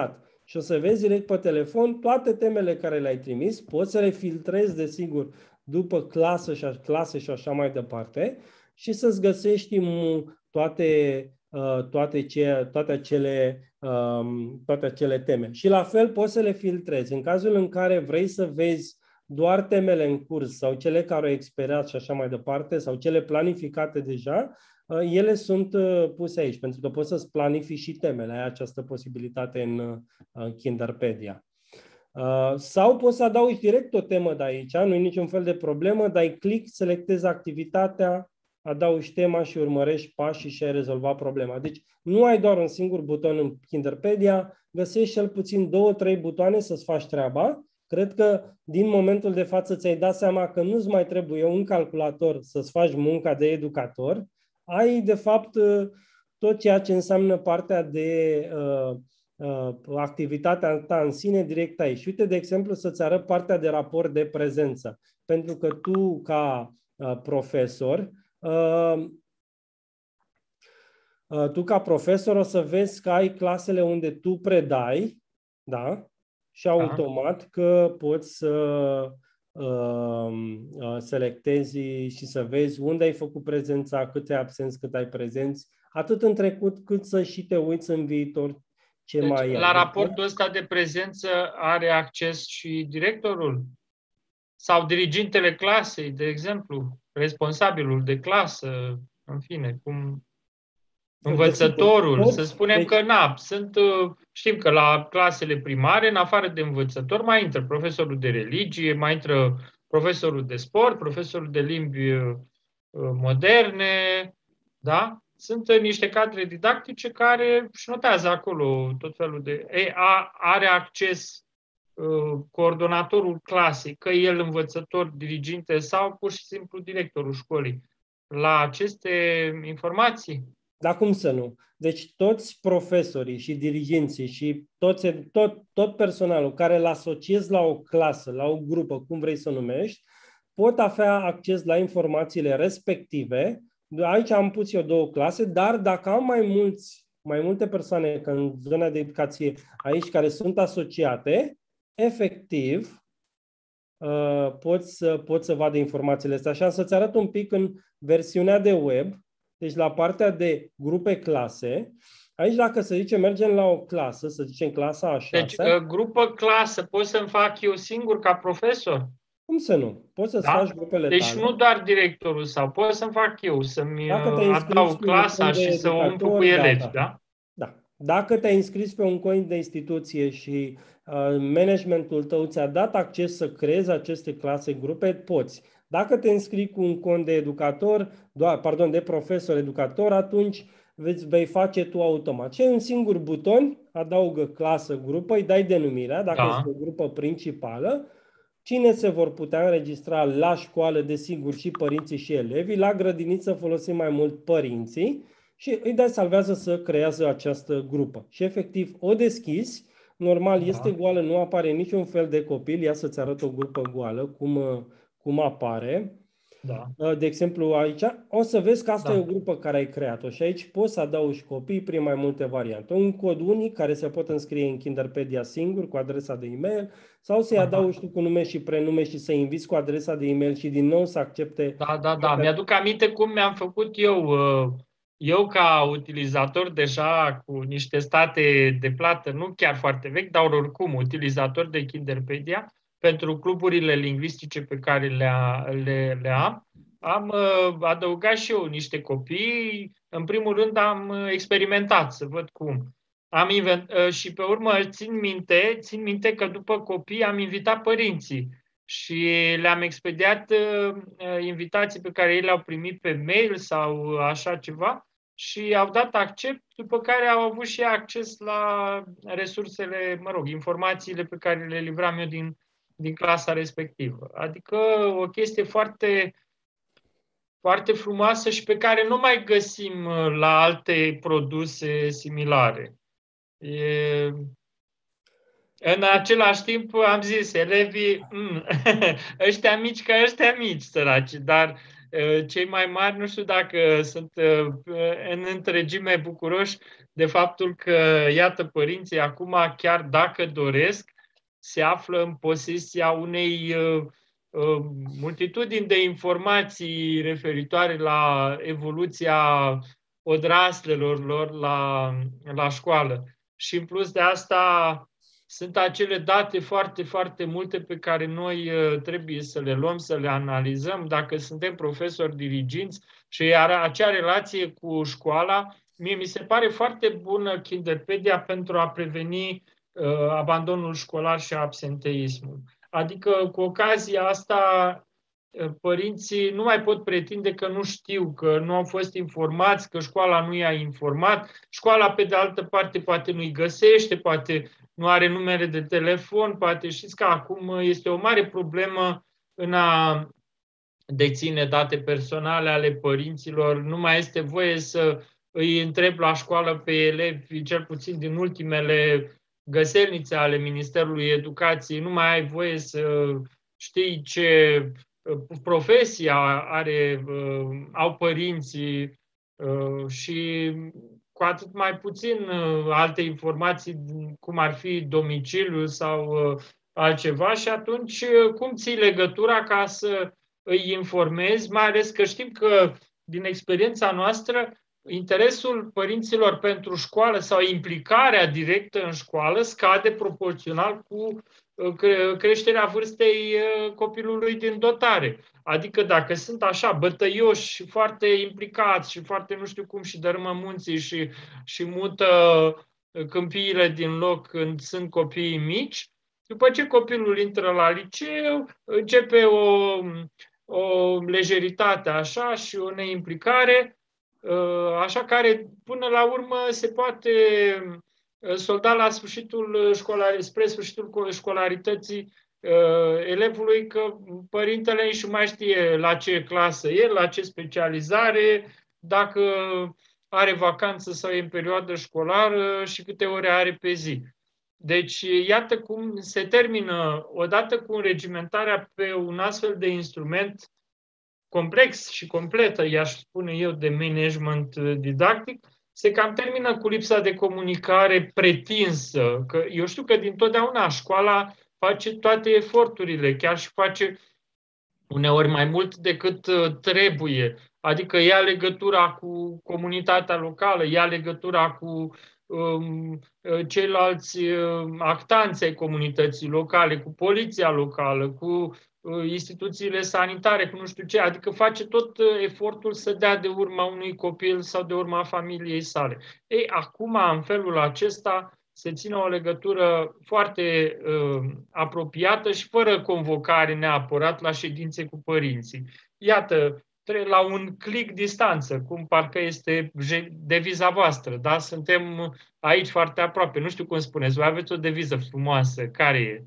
și o să vezi direct pe telefon toate temele care le-ai trimis, poți să le filtrezi, desigur, după clasă și, clase și așa mai departe și să-ți găsești toate, toate, ce, toate, acele, toate acele teme. Și la fel poți să le filtrezi. În cazul în care vrei să vezi doar temele în curs sau cele care au expirat și așa mai departe, sau cele planificate deja, ele sunt puse aici, pentru că poți să-ți planifici și temele, ai această posibilitate în Kinderpedia. Sau poți să adaugi direct o temă de aici, nu e niciun fel de problemă, dai click, selectezi activitatea, adaugi tema și urmărești pașii și ai rezolvat problema. Deci nu ai doar un singur buton în Kinderpedia, găsești cel puțin două, trei butoane să-ți faci treaba. Cred că din momentul de față ți-ai dat seama că nu-ți mai trebuie un calculator să-ți faci munca de educator. Ai, de fapt, tot ceea ce înseamnă partea de uh, uh, activitatea ta în sine direct aici. Uite, de exemplu, să-ți arăt partea de raport de prezență. Pentru că tu, ca uh, profesor, uh, uh, tu, ca profesor, o să vezi că ai clasele unde tu predai, da? Și automat că poți să uh, uh, selectezi și să vezi unde ai făcut prezența, cât ai absenți, cât ai prezenți, atât în trecut cât să și te uiți în viitor ce deci, mai ai. la raportul ăsta de prezență are acces și directorul? Sau dirigintele clasei, de exemplu, responsabilul de clasă, în fine, cum... Învățătorul, să spunem deci, că na, sunt, știm că la clasele primare, în afară de învățător, mai intră profesorul de religie, mai intră profesorul de sport, profesorul de limbi moderne, da? Sunt niște cadre didactice care își notează acolo tot felul de... Ei, a, are acces uh, coordonatorul clasei, că el învățător, diriginte sau pur și simplu directorul școlii, la aceste informații? Dar cum să nu? Deci toți profesorii și diriginții și toți, tot, tot personalul care îl asociezi la o clasă, la o grupă, cum vrei să o numești, pot avea acces la informațiile respective. Aici am pus eu două clase, dar dacă am mai, mulți, mai multe persoane că în zona de educație aici care sunt asociate, efectiv uh, pot, să, pot să vadă informațiile astea. Așa să-ți arăt un pic în versiunea de web. Deci la partea de grupe clase, aici dacă să zicem mergem la o clasă, să zicem clasa a șasea. Deci grupă clasă pot să-mi fac eu singur ca profesor? Cum să nu? Poți să-ți da? faci grupele deci tale. Deci nu doar directorul sau pot să-mi fac eu, să-mi adaug clasa și să o umplu cu elevi, da, da? da? Da. Dacă te-ai înscris pe un cont de instituție și uh, managementul tău ți-a dat acces să creezi aceste clase, grupe, poți. Dacă te înscrii cu un cont de educator, doar, pardon, de profesor educator, atunci vei, vei face tu automat. Și un singur buton, adaugă clasă, grupă, îi dai denumirea, dacă da. este o grupă principală, cine se vor putea înregistra la școală, desigur, și părinții și elevii, la grădiniță folosim mai mult părinții și îi dai salvează să creează această grupă. Și efectiv o deschizi, normal da. este goală, nu apare niciun fel de copil, ia să-ți arăt o grupă goală, cum... cum apare. Da. De exemplu, aici o să vezi că asta da. e o grupă care ai creat-o și aici poți să adaugi copii prin mai multe variante. Un cod unic care se pot înscrie în Kinderpedia singur cu adresa de e-mail sau să-i adaugi tu cu nume și prenume și să-i inviți cu adresa de e-mail și din nou să accepte. Da, da, da. Mi-aduc aminte cum mi-am făcut eu, eu ca utilizator deja cu niște state de plată, nu chiar foarte vechi, dar oricum utilizator de Kinderpedia, pentru cluburile lingvistice pe care le, le, le am, am uh, adăugat și eu niște copii. În primul rând am experimentat să văd cum. Am invent, uh, și pe urmă țin minte, țin minte că după copii am invitat părinții și le-am expediat uh, invitații pe care ei le-au primit pe mail sau așa ceva și au dat accept, după care au avut și acces la resursele, mă rog, informațiile pe care le livram eu din din clasa respectivă. Adică o chestie foarte, foarte frumoasă și pe care nu mai găsim la alte produse similare. E... În același timp am zis, elevii, mm, ăștia mici ca ăștia mici, săraci, dar Cei mai mari nu știu dacă sunt în întregime bucuroși de faptul că, iată, părinții acum, chiar dacă doresc, se află în posesia unei multitudini de informații referitoare la evoluția odraslelor lor la, la școală. Și în plus de asta sunt acele date foarte, foarte multe pe care noi trebuie să le luăm, să le analizăm dacă suntem profesori diriginți și iar acea relație cu școala, mie mi se pare foarte bună Kinderpedia pentru a preveni uh, abandonul școlar și absenteismul. Adică cu ocazia asta părinții nu mai pot pretinde că nu știu, că nu au fost informați, că școala nu i-a informat. Școala, pe de altă parte, poate nu-i găsește, poate nu are numere de telefon, poate știți că acum este o mare problemă în a deține date personale ale părinților. Nu mai este voie să îi întreb la școală pe elevi, cel puțin din ultimele găselnițe ale Ministerului Educației, nu mai ai voie să știi ce profesia are, au părinții și cu atât mai puțin alte informații, cum ar fi domiciliul sau altceva, și atunci cum ții legătura ca să îi informezi, mai ales că știm că din experiența noastră interesul părinților pentru școală sau implicarea directă în școală scade proporțional cu creșterea vârstei copilului din dotare. Adică dacă sunt așa bătăioși și foarte implicați și foarte nu știu cum și dărâmă munții și, și mută câmpiile din loc când sunt copiii mici, după ce copilul intră la liceu, începe o, o lejeritate așa și o neimplicare, așa care până la urmă se poate solda la sfârșitul școlar, spre sfârșitul școlarității elevului, că părintele nici nu mai știe la ce clasă e, la ce specializare, dacă are vacanță sau e în perioadă școlară și câte ore are pe zi. Deci, iată cum se termină, odată cu înregimentarea pe un astfel de instrument complex și complet, i-aș spune eu, de management didactic, se cam termină cu lipsa de comunicare pretinsă. Că eu știu că dintotdeauna școala face toate eforturile, chiar și face uneori mai mult decât trebuie. Adică ia legătura cu comunitatea locală, ia legătura cu um, ceilalți um, actanți ai comunității locale, cu poliția locală, cu uh, instituțiile sanitare, cu nu știu ce. Adică face tot efortul să dea de urma unui copil sau de urma familiei sale. Ei, acum, în felul acesta, se ține o legătură foarte uh, apropiată și fără convocare neapărat la ședințe cu părinții. Iată, la un click distanță, cum parcă este deviza voastră, da? Suntem aici foarte aproape. Nu știu cum spuneți, voi aveți o deviză frumoasă. Care e?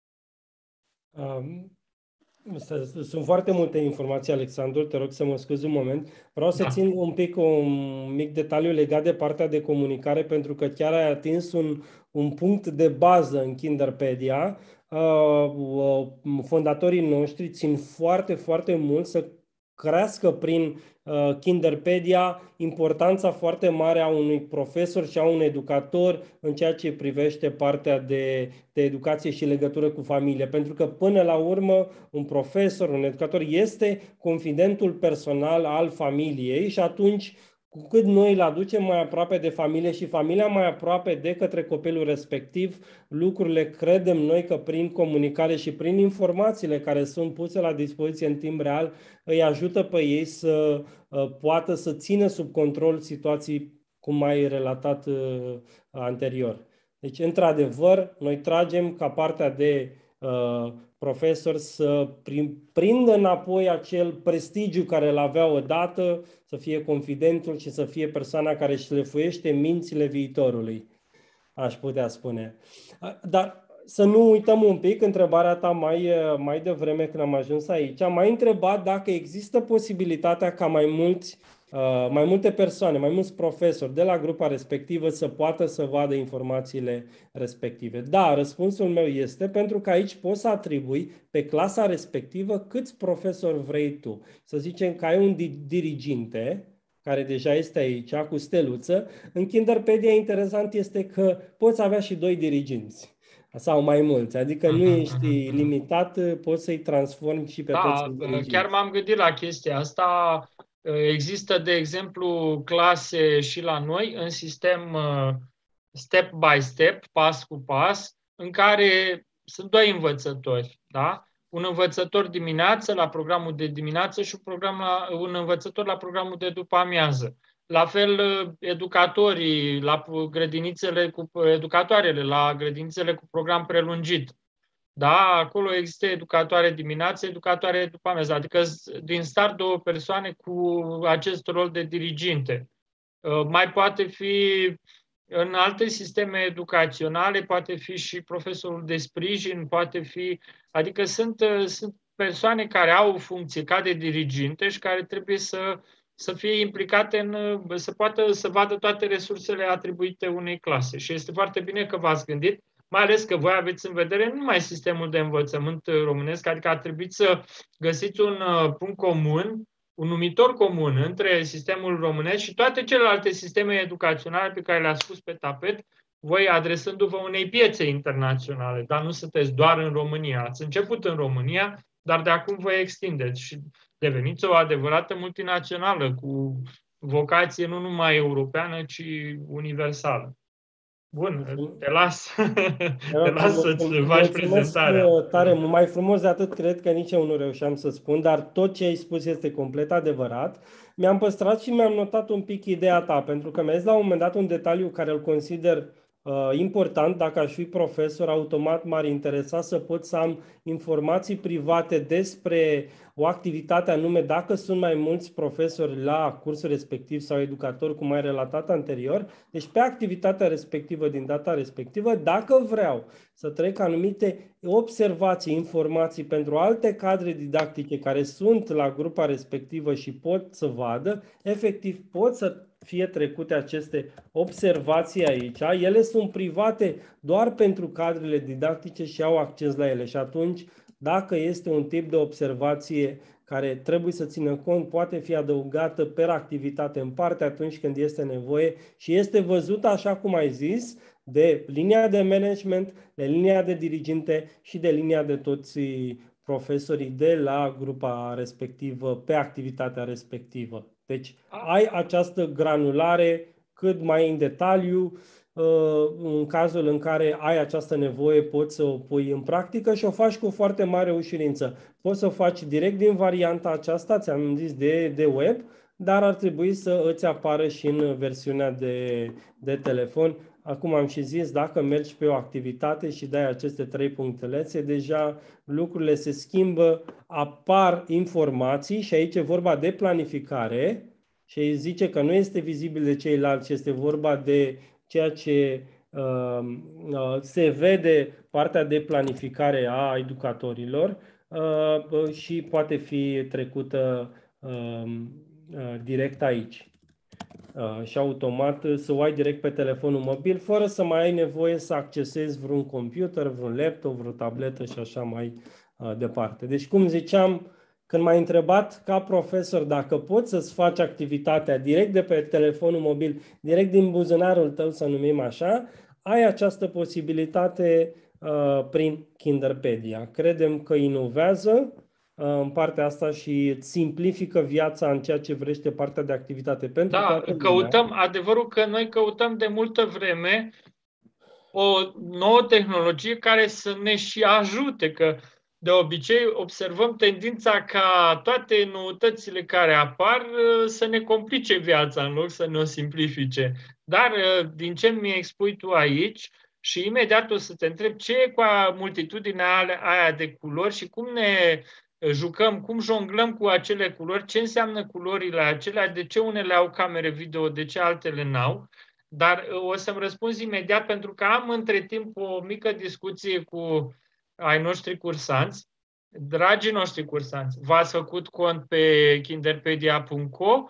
Um, sunt foarte multe informații, Alexandru, te rog să mă scuzi un moment. Vreau să da. țin un pic un mic detaliu legat de partea de comunicare, pentru că chiar ai atins un, un punct de bază în Kinderpedia. Uh, uh, fondatorii noștri țin foarte, foarte mult să crească prin uh, Kinderpedia importanța foarte mare a unui profesor și a unui educator în ceea ce privește partea de, de educație și legătură cu familie. Pentru că până la urmă un profesor, un educator este confidentul personal al familiei și atunci cu cât noi îl aducem mai aproape de familie și familia mai aproape de către copilul respectiv, lucrurile credem noi că prin comunicare și prin informațiile care sunt puse la dispoziție în timp real, îi ajută pe ei să uh, poată să țină sub control situații cum ai relatat uh, anterior. Deci, într-adevăr, noi tragem ca partea de uh, profesor să prindă înapoi acel prestigiu care îl avea odată, să fie confidentul și să fie persoana care își șlefuiește mințile viitorului, aș putea spune. Dar să nu uităm un pic întrebarea ta mai, mai devreme când am ajuns aici. Am mai întrebat dacă există posibilitatea ca mai mulți uh, mai multe persoane, mai mulți profesori de la grupa respectivă să poată să vadă informațiile respective. Da, răspunsul meu este pentru că aici poți să atribui pe clasa respectivă câți profesori vrei tu. Să zicem că ai un diriginte care deja este aici, cu steluță. În Kinderpedia interesant este că poți avea și doi diriginți sau mai mulți, adică nu ești limitat, poți să-i transformi și pe da, toți în diriginți. chiar m-am gândit la chestia asta. Există, de exemplu, clase și la noi în sistem step by step, pas cu pas, în care sunt doi învățători, da? Un învățător dimineață la programul de dimineață și un, program la, un învățător la programul de după amiază. La fel, educatorii la grădinițele cu educatoarele la grădinițele cu program prelungit. Da, acolo există educatoare dimineață, educatoare după amiază, adică din start două persoane cu acest rol de diriginte. Mai poate fi în alte sisteme educaționale, poate fi și profesorul de sprijin, poate fi, adică sunt, sunt persoane care au o funcție ca de diriginte și care trebuie să, să fie implicate în, să poată să vadă toate resursele atribuite unei clase. Și este foarte bine că v-ați gândit, mai ales că voi aveți în vedere nu numai sistemul de învățământ românesc, adică ar trebui să găsiți un punct comun, un numitor comun între sistemul românesc și toate celelalte sisteme educaționale pe care le-ați spus pe tapet, voi adresându-vă unei piețe internaționale, dar nu sunteți doar în România. Ați început în România, dar de acum vă extindeți și deveniți o adevărată multinațională cu vocație nu numai europeană, ci universală. Bun, te las, te las să-ți faci prezentarea. Tare, mai frumos de atât cred că nici eu nu reușeam să spun, dar tot ce ai spus este complet adevărat. Mi-am păstrat și mi-am notat un pic ideea ta, pentru că mi-ai zis la un moment dat un detaliu care îl consider uh, important. Dacă aș fi profesor, automat m-ar interesa să pot să am informații private despre o activitate anume, dacă sunt mai mulți profesori la cursul respectiv sau educatori, cum ai relatat anterior, deci pe activitatea respectivă din data respectivă, dacă vreau să trec anumite observații, informații pentru alte cadre didactice care sunt la grupa respectivă și pot să vadă, efectiv pot să fie trecute aceste observații aici. Ele sunt private doar pentru cadrele didactice și au acces la ele și atunci, dacă este un tip de observație care trebuie să țină cont, poate fi adăugată per activitate în parte atunci când este nevoie și este văzută, așa cum ai zis, de linia de management, de linia de diriginte și de linia de toți profesorii de la grupa respectivă pe activitatea respectivă. Deci ai această granulare cât mai în detaliu. În cazul în care ai această nevoie, poți să o pui în practică și o faci cu foarte mare ușurință. Poți să o faci direct din varianta aceasta, ți-am zis, de, de web, dar ar trebui să îți apară și în versiunea de, de telefon. Acum am și zis, dacă mergi pe o activitate și dai aceste trei punctelețe, deja lucrurile se schimbă, apar informații și aici e vorba de planificare și zice că nu este vizibil de ceilalți, este vorba de ceea ce uh, uh, se vede partea de planificare a educatorilor uh, și poate fi trecută uh, uh, direct aici. Uh, și automat să o ai direct pe telefonul mobil, fără să mai ai nevoie să accesezi vreun computer, vreun laptop, vreo tabletă și așa mai uh, departe. Deci, cum ziceam, când m-ai întrebat ca profesor dacă poți să-ți faci activitatea direct de pe telefonul mobil, direct din buzunarul tău, să numim așa, ai această posibilitate uh, prin Kinderpedia. Credem că inovează uh, în partea asta și îți simplifică viața în ceea ce vrește partea de activitate pentru da, toată căutăm, lumea. Adevărul că noi căutăm de multă vreme o nouă tehnologie care să ne și ajute, că de obicei observăm tendința ca toate noutățile care apar să ne complice viața în loc să ne o simplifice. Dar din ce mi expui tu aici și imediat o să te întreb ce e cu multitudinea aia de culori și cum ne jucăm, cum jonglăm cu acele culori, ce înseamnă culorile acelea, de ce unele au camere video, de ce altele n-au. Dar o să-mi răspunzi imediat pentru că am între timp o mică discuție cu ai noștri cursanți. Dragii noștri cursanți, v-ați făcut cont pe kinderpedia punct co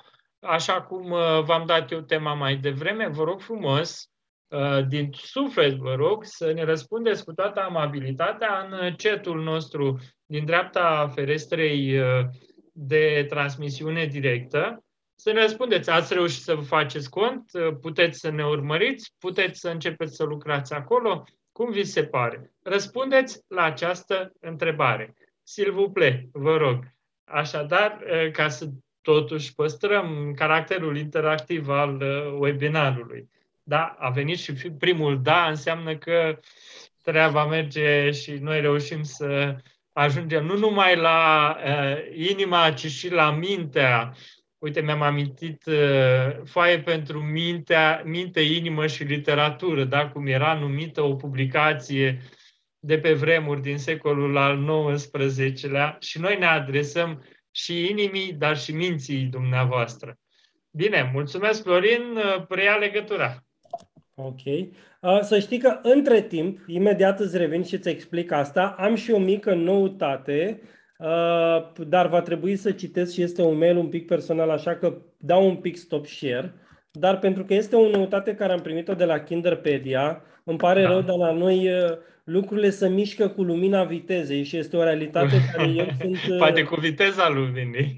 așa cum v-am dat eu tema mai devreme, vă rog frumos, din suflet vă rog, să ne răspundeți cu toată amabilitatea în chat-ul nostru din dreapta ferestrei de transmisiune directă. Să ne răspundeți, ați reușit să vă faceți cont, puteți să ne urmăriți, puteți să începeți să lucrați acolo, cum vi se pare? Răspundeți la această întrebare. S'il vous plaît, vă rog. Așadar, ca să totuși păstrăm caracterul interactiv al webinarului. Da, a venit și primul da, înseamnă că treaba merge și noi reușim să ajungem nu numai la uh, inima, ci și la mintea. Uite, mi-am amintit uh, foaie pentru mintea, minte, inimă și literatură, da? Cum era numită o publicație de pe vremuri din secolul al nouăsprezecelea și noi ne adresăm și inimii, dar și minții dumneavoastră. Bine, mulțumesc, Florin, preia legătura. Ok. Uh, să știi că între timp, imediat îți revin și îți explic asta, am și o mică noutate, uh, dar va trebui să citesc și este un mail un pic personal, așa că dau un pic stop share, dar pentru că este o noutate care am primit-o de la Kinderpedia, îmi pare da. rău, dar la noi uh, lucrurile se mișcă cu lumina vitezei și este o realitate care eu sunt... Uh... Poate cu viteza luminii.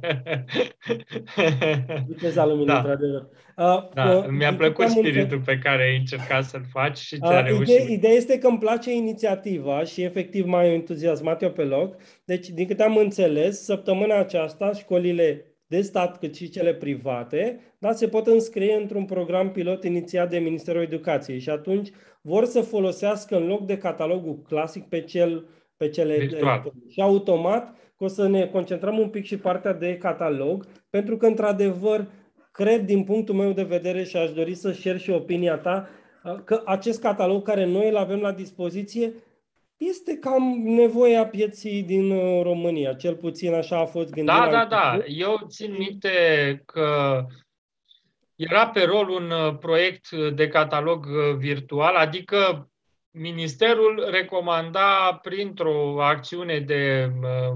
Viteza luminii, da. Într-adevăr. Uh, da, uh, mi-a plăcut spiritul între... pe care ai încercat să-l faci și ți-a uh, reușit. Ideea, ideea este că îmi place inițiativa și efectiv m-a entuziasmat eu pe loc. Deci, din câte am înțeles, săptămâna aceasta școlile de stat cât și cele private, da, se pot înscrie într-un program pilot inițiat de Ministerul Educației și atunci vor să folosească în loc de catalogul clasic pe, cel, pe cele virtual. Și automat că o să ne concentrăm un pic și partea de catalog, pentru că într-adevăr cred din punctul meu de vedere și aș dori să share și opinia ta că acest catalog care noi îl avem la dispoziție este cam nevoia pieții din România, cel puțin așa a fost gândit. Da, da, da. Eu țin minte că era pe rol un proiect de catalog virtual, adică Ministerul recomanda printr-o acțiune de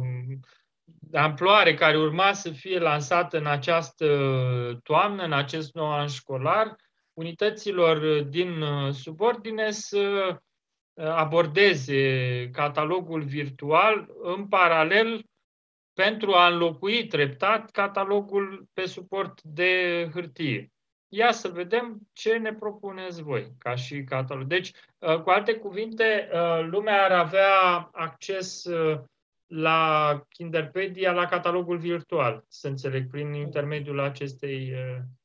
amploare care urma să fie lansată în această toamnă, în acest nou an școlar, unităților din subordine să abordeze catalogul virtual în paralel pentru a înlocui treptat catalogul pe suport de hârtie. Ia să vedem ce ne propuneți voi ca și catalog. Deci, cu alte cuvinte, lumea ar avea acces la Kinderpedia, la catalogul virtual, să înțeleg, prin intermediul acestei...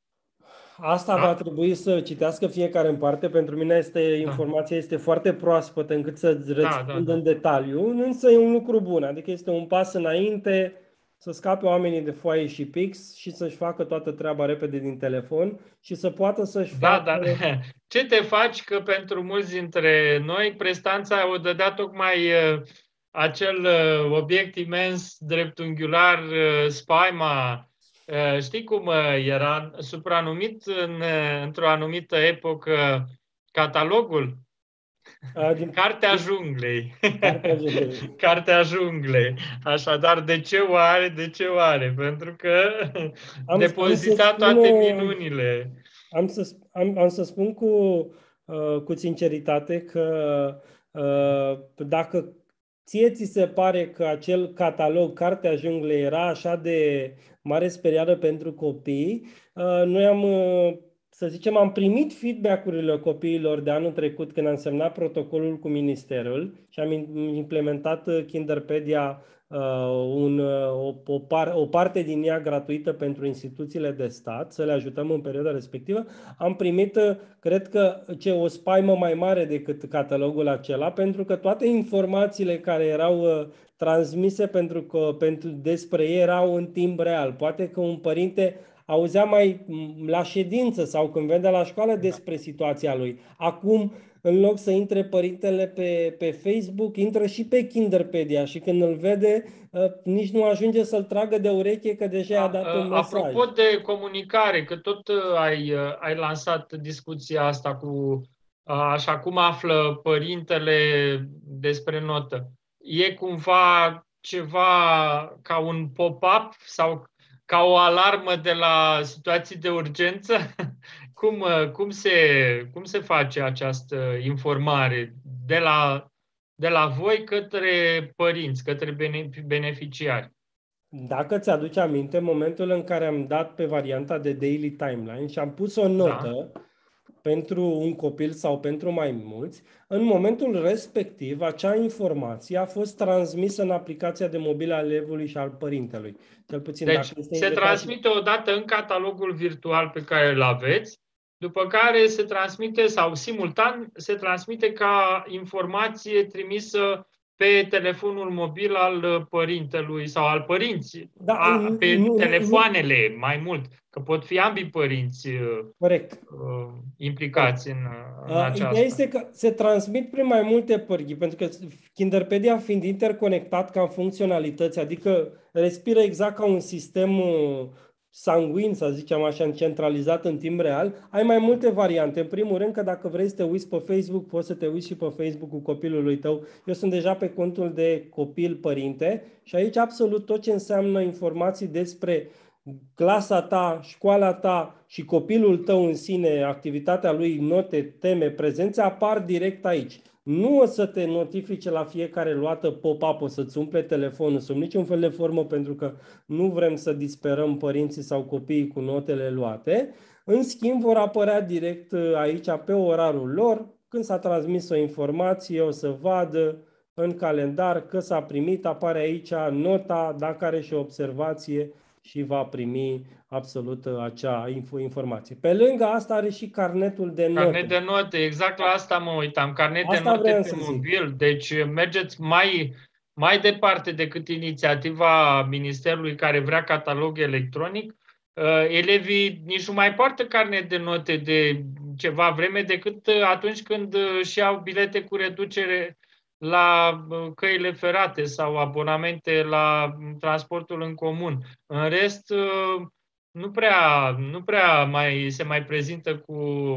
Asta da? va trebui să citească fiecare în parte. Pentru mine este, informația este foarte proaspătă încât să-ți răspund da, da, da. în detaliu, însă e un lucru bun. Adică este un pas înainte să scape oamenii de foaie și pix și să-și facă toată treaba repede din telefon și să poată să-și da, facă... Da, ce te faci că pentru mulți dintre noi prestanța o dădea tocmai uh, acel uh, obiect imens dreptunghiular, uh, spaima. Uh, știi cum uh, era supranumit în, uh, într-o anumită epocă catalogul? A, din... Cartea junglei. Cartea junglei. Cartea junglei. Așadar, de ce oare? De ce oare? Pentru că am, depozita am toate spun, minunile. Am să, am, am să spun cu, uh, cu sinceritate că uh, dacă ție ți se pare că acel catalog, Cartea junglei, era așa de mare sperială pentru copii, uh, noi am... Uh, să zicem, am primit feedback-urile copiilor de anul trecut când am semnat protocolul cu Ministerul și am implementat Kinderpedia, uh, un, o, o, par, o parte din ea gratuită pentru instituțiile de stat, să le ajutăm în perioada respectivă. Am primit, cred că, ce, o spaimă mai mare decât catalogul acela, pentru că toate informațiile care erau uh, transmise pentru că, pentru, despre ei erau în timp real. Poate că un părinte auzea mai la ședință sau când vedea la școală despre situația lui. Acum, în loc să intre părintele pe, pe Facebook, intră și pe Kinderpedia și când îl vede, nici nu ajunge să-l tragă de ureche că deja i-a dat un mesaj. Apropo de comunicare, că tot ai, ai lansat discuția asta cu așa cum află părintele despre notă. E cumva ceva ca un pop-up sau ca o alarmă de la situații de urgență? Cum, cum, se, cum se face această informare de la, de la voi către părinți, către beneficiari? Dacă ți-aduci aminte, în momentul în care am dat pe varianta de daily timeline și am pus o notă da. pentru un copil sau pentru mai mulți, în momentul respectiv, acea informație a fost transmisă în aplicația de mobil al elevului și al părintelui. Cel puțin deci dacă este se transmite odată în catalogul virtual pe care îl aveți, după care se transmite, sau simultan, se transmite ca informație trimisă pe telefonul mobil al părintelui sau al părinții, da, a, pe nu, telefoanele nu, mai mult, că pot fi ambii părinți corect. Uh, implicați corect. în, în aceasta. Ideea este că se transmit prin mai multe pârghii, pentru că Kinderpedia fiind interconectat ca funcționalități, adică respiră exact ca un sistem sanguin, să zicem așa, centralizat în timp real, ai mai multe variante. În primul rând că dacă vrei să te uiți pe Facebook, poți să te uiți și pe Facebook cu copilului tău. Eu sunt deja pe contul de copil-părinte și aici absolut tot ce înseamnă informații despre clasa ta, școala ta și copilul tău în sine, activitatea lui, note, teme, prezențe, apar direct aici. Nu o să te notifice la fiecare luată pop-up, o să-ți umple telefonul sub niciun fel de formă, pentru că nu vrem să disperăm părinții sau copiii cu notele luate. În schimb, vor apărea direct aici pe orarul lor. Când s-a transmis o informație, o să vadă în calendar că s-a primit, apare aici nota, dacă are și o observație, și va primi absolut acea informație. Pe lângă asta are și carnetul de note. Carnet de note, exact la asta mă uitam. Carnet asta de note pe mobil. Zic. Deci mergeți mai, mai departe decât inițiativa Ministerului care vrea catalog electronic. Elevii nici nu mai poartă carnet de note de ceva vreme decât atunci când și au bilete cu reducere la căile ferate sau abonamente la transportul în comun. În rest, nu prea, nu prea mai se mai prezintă cu,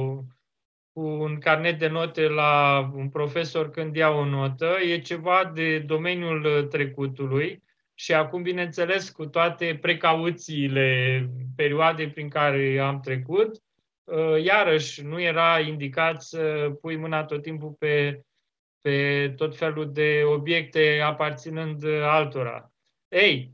cu un carnet de note la un profesor când ia o notă. E ceva de domeniul trecutului și acum, bineînțeles, cu toate precauțiile perioadei prin care am trecut, iarăși nu era indicat să pui mâna tot timpul pe pe tot felul de obiecte aparținând altora. Ei,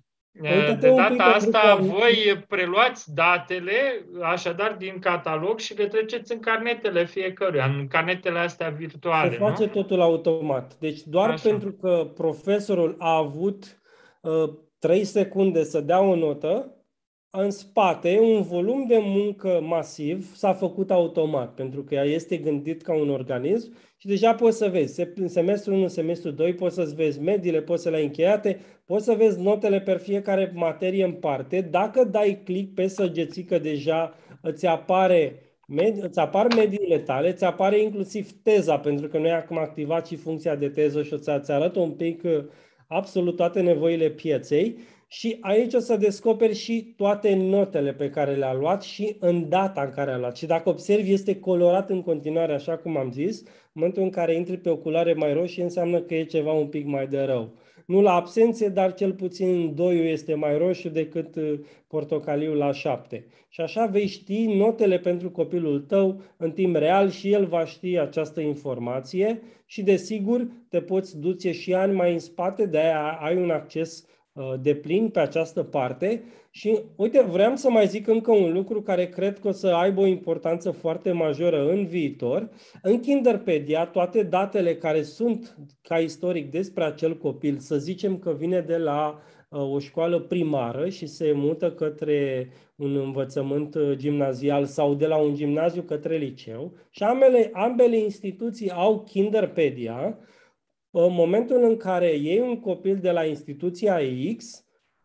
de data asta voi preluați datele, așadar, din catalog și le treceți în carnetele fiecăruia, în carnetele astea virtuale. Se face nu? totul automat. Deci doar Așa. pentru că profesorul a avut uh, trei secunde să dea o notă, în spate, un volum de muncă masiv s-a făcut automat, pentru că ea este gândit ca un organism și deja poți să vezi, în semestrul unu, semestrul doi, poți să-ți vezi mediile, poți să le ai încheiate, poți să vezi notele pe fiecare materie în parte. Dacă dai click pe săgețică, deja îți apare îți apar mediile tale, îți apare inclusiv teza, pentru că noi acum activat și funcția de teză și îți arată un pic absolut toate nevoile pieței. Și aici o să descoperi și toate notele pe care le-a luat și în data în care a luat. Și dacă observi, este colorat în continuare, așa cum am zis. În momentul în care intri pe oculare mai roșie, înseamnă că e ceva un pic mai de rău. Nu la absențe, dar cel puțin doiul este mai roșu decât portocaliul la șapte. Și așa vei ști notele pentru copilul tău în timp real și el va ști această informație și, desigur, te poți duce și ani mai în spate, de-aia ai un acces de plin pe această parte. Și uite, vreau să mai zic încă un lucru care cred că o să aibă o importanță foarte majoră în viitor. În Kinderpedia, toate datele care sunt ca istoric despre acel copil, să zicem că vine de la uh, o școală primară și se mută către un învățământ gimnazial sau de la un gimnaziu către liceu, și ambele, ambele instituții au Kinderpedia. În momentul în care iei un copil de la instituția X,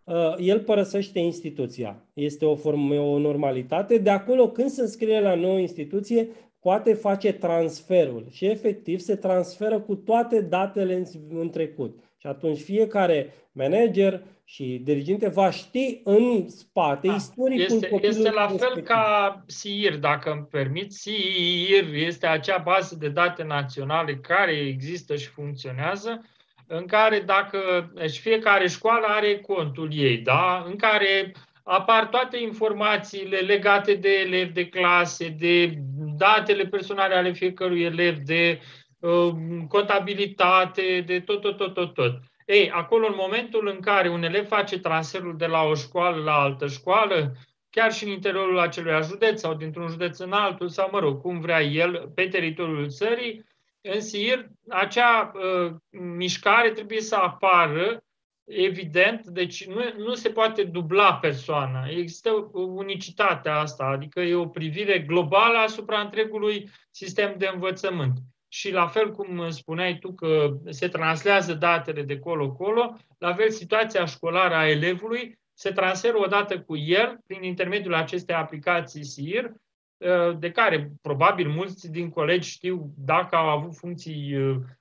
el părăsește instituția. Este o, formă, o normalitate. De acolo, când se înscrie la nouă instituție, poate face transferul și efectiv se transferă cu toate datele în, în trecut. Și atunci fiecare manager și diriginte va ști în spate da, istoricul este, copilului. Este la fel ca S I R, dacă îmi permit. S I R este acea bază de date naționale care există și funcționează, în care dacă deci fiecare școală are contul ei, da? În care apar toate informațiile legate de elevi, de clase, de datele personale ale fiecărui elev, de uh, contabilitate, de tot, tot, tot, tot, tot. Ei, acolo, în momentul în care un elev face transferul de la o școală la altă școală, chiar și în interiorul acelui județ sau dintr-un județ în altul, sau, mă rog, cum vrea el, pe teritoriul țării, în S I R, acea uh, mișcare trebuie să apară, evident, deci nu, nu se poate dubla persoana. Există unicitatea asta, adică e o privire globală asupra întregului sistem de învățământ. Și la fel cum spuneai tu că se translează datele de colo-colo, la fel situația școlară a elevului se transferă odată cu el, prin intermediul acestei aplicații S I R, de care probabil mulți din colegi știu dacă au avut funcții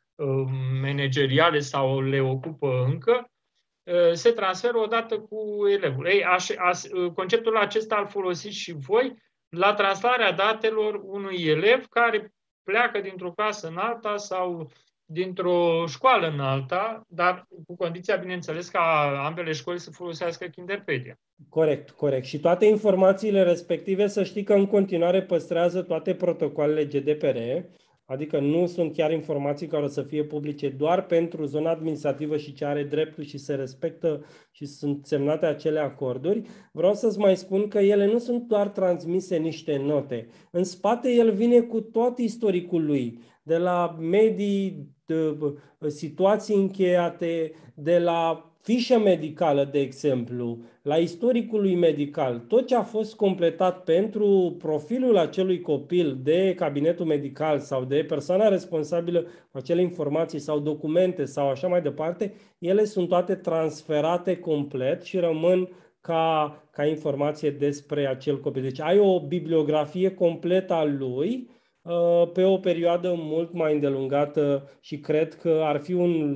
manageriale sau le ocupă încă, se transferă odată cu elevul. Ei, aș, aș, conceptul acesta îl folosiți și voi la translarea datelor unui elev care pleacă dintr-o clasă în alta sau dintr-o școală în alta, dar cu condiția, bineînțeles, ca ambele școli să folosească Kinderpedia. Corect, corect. Și toate informațiile respective, să știi că în continuare păstrează toate protocoalele G D P R, adică nu sunt chiar informații care o să fie publice doar pentru zona administrativă și ce are dreptul și se respectă și sunt semnate acele acorduri. Vreau să-ți mai spun că ele nu sunt doar transmise niște note. În spate el vine cu tot istoricul lui, de la medii, de situații încheiate, de la fișă medicală, de exemplu, la istoricul lui medical, tot ce a fost completat pentru profilul acelui copil de cabinetul medical sau de persoana responsabilă cu acele informații sau documente sau așa mai departe, ele sunt toate transferate complet și rămân ca, ca informație despre acel copil. Deci ai o bibliografie completă a lui pe o perioadă mult mai îndelungată și cred că ar fi un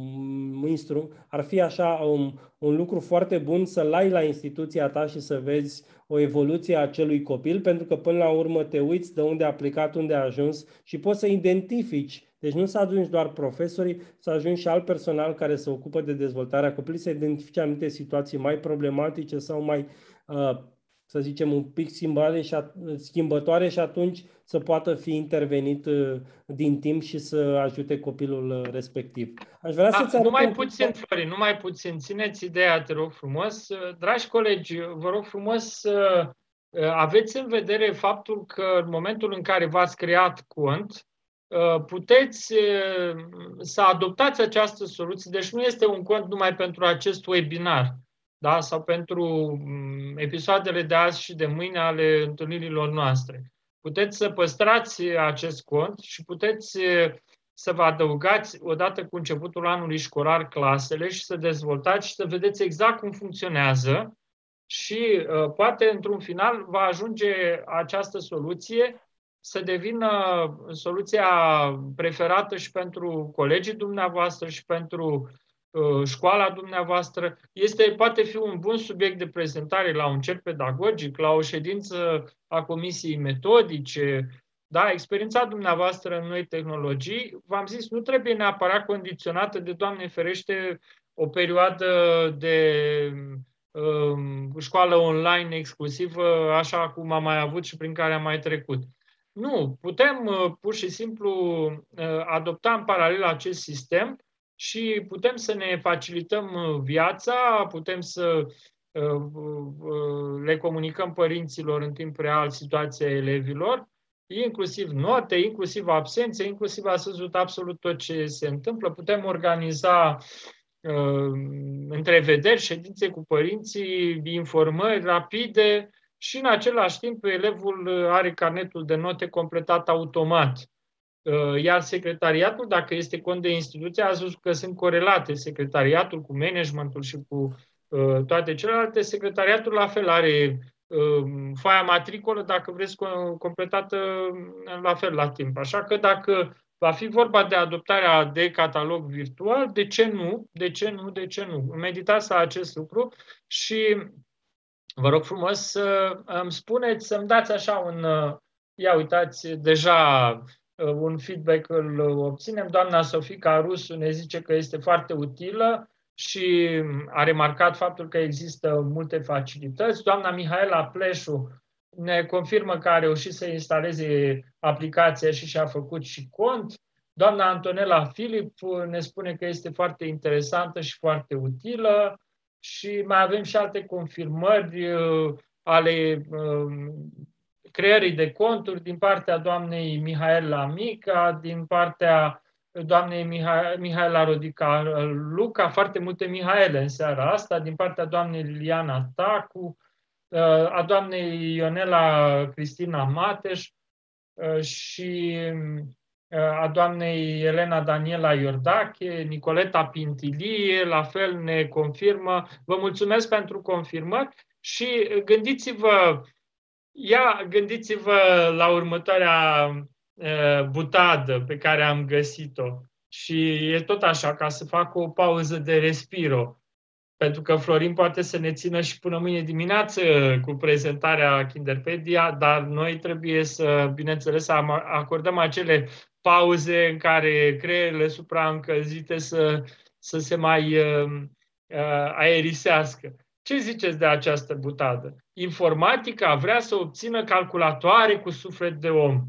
instru, ar fi așa un, un lucru foarte bun să-l ai la instituția ta și să vezi o evoluție a acelui copil, pentru că până la urmă te uiți de unde a plecat, unde a ajuns și poți să identifici. Deci nu să ajungi doar profesorii, să ajungi și alt personal care se ocupă de dezvoltarea copilului, să identifice anumite situații mai problematice sau mai uh, să zicem, un pic schimbătoare și atunci să poată fi intervenit din timp și să ajute copilul respectiv. Aș vrea da, să-ți arăt numai un puțin, Florin, numai puțin. Țineți ideea, te rog frumos. Dragi colegi, vă rog frumos să aveți în vedere faptul că în momentul în care v-ați creat cont, puteți să adoptați această soluție. Deci nu este un cont numai pentru acest webinar, da? Sau pentru episoadele de azi și de mâine ale întâlnirilor noastre. Puteți să păstrați acest cont și puteți să vă adăugați odată cu începutul anului școlar clasele și să dezvoltați și să vedeți exact cum funcționează și poate într-un final va ajunge această soluție să devină soluția preferată și pentru colegii dumneavoastră și pentru școala dumneavoastră. Este, poate fi un bun subiect de prezentare la un cerc pedagogic, la o ședință a comisiei metodice. Da, experiența dumneavoastră în noi tehnologii, v-am zis, nu trebuie neapărat condiționată de, Doamne ferește, o perioadă de um, școală online exclusivă, așa cum am mai avut și prin care am mai trecut. Nu, putem uh, pur și simplu uh, adopta în paralel acest sistem și putem să ne facilităm viața, putem să le comunicăm părinților în timp real situația elevilor, inclusiv note, inclusiv absențe, inclusiv ați văzut absolut tot ce se întâmplă. Putem organiza uh, întrevederi, ședințe cu părinții, informări rapide și în același timp elevul are carnetul de note completat automat. Iar secretariatul, dacă este cont de instituție, a spus că sunt corelate secretariatul cu managementul și cu uh, toate celelalte. Secretariatul la fel are uh, foaia matricolă, dacă vreți, completată la fel la timp. Așa că dacă va fi vorba de adoptarea de catalog virtual, de ce nu? De ce nu? De ce nu? Meditați la acest lucru și vă rog frumos să îmi spuneți, să-mi dați așa un... Uh, ia uitați, deja... un feedback îl obținem. Doamna Sofica Rusu ne zice că este foarte utilă și a remarcat faptul că există multe facilități. Doamna Mihaela Pleșu ne confirmă că a reușit să instaleze aplicația și și-a făcut și cont. Doamna Antonela Filip ne spune că este foarte interesantă și foarte utilă și mai avem și alte confirmări ale creării de conturi din partea doamnei Mihaela Mica, din partea doamnei Miha- Mihaela Rodica Luca, foarte multe Mihaele în seara asta, din partea doamnei Liliana Tacu, a doamnei Ionela Cristina Mateș și a doamnei Elena Daniela Iordache, Nicoleta Pintilie, la fel ne confirmă. Vă mulțumesc pentru confirmări și gândiți-vă, ia, gândiți-vă la următoarea uh, butadă pe care am găsit-o. Și e tot așa, ca să fac o pauză de respiro. Pentru că Florin poate să ne țină și până mâine dimineață cu prezentarea Kinderpedia, dar noi trebuie să, bineînțeles, să acordăm acele pauze în care creierile supraîncălzite să, să se mai uh, uh, aerisească. Ce ziceți de această butadă? Informatica vrea să obțină calculatoare cu suflet de om,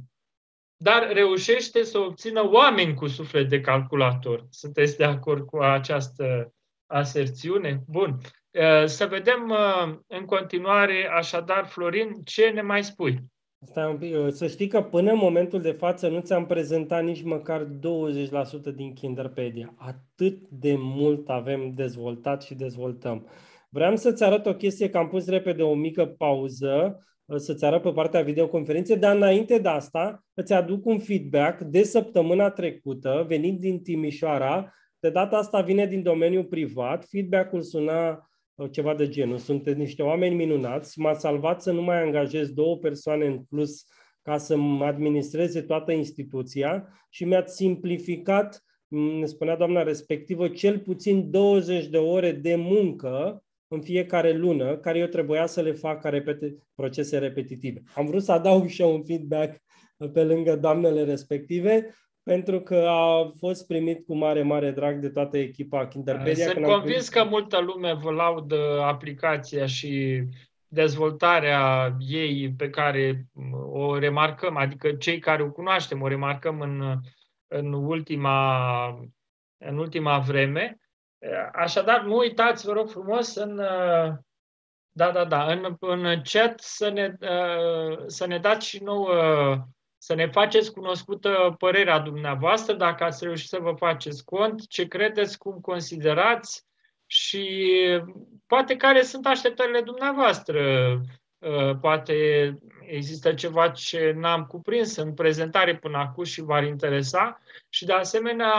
dar reușește să obțină oameni cu suflet de calculator. Sunteți de acord cu această aserțiune? Bun. Să vedem în continuare, așadar, Florin, ce ne mai spui? Stai un pic. Să știi că până în momentul de față nu ți-am prezentat nici măcar douăzeci la sută din Kinderpedia. Atât de mult avem dezvoltat și dezvoltăm. Vreau să-ți arăt o chestie, că am pus repede o mică pauză, să-ți arăt pe partea videoconferinței, dar înainte de asta îți aduc un feedback de săptămâna trecută, venit din Timișoara. De data asta vine din domeniul privat. Feedback-ul suna ceva de genul: sunteți niște oameni minunați, m-a salvat să nu mai angajez două persoane în plus ca să administreze toată instituția și mi-ați simplificat, ne spunea doamna respectivă, cel puțin douăzeci de ore de muncă în fiecare lună, care eu trebuia să le fac ca repete, procese repetitive. Am vrut să adaug și eu un feedback pe lângă doamnele respective, pentru că a fost primit cu mare, mare drag de toată echipa Kinderpedia. Sunt convins că multă lume vă laudă aplicația și dezvoltarea ei pe care o remarcăm, adică cei care o cunoaștem, o remarcăm în, în, ultima, în ultima vreme. Așadar, nu uitați, vă rog frumos, în, da, da, da, în, în chat să ne, să ne dați și nouă, să ne faceți cunoscută părerea dumneavoastră, dacă ați reușit să vă faceți cont, ce credeți, cum considerați și poate care sunt așteptările dumneavoastră. Poate există ceva ce n-am cuprins în prezentare până acum și v-ar interesa și de asemenea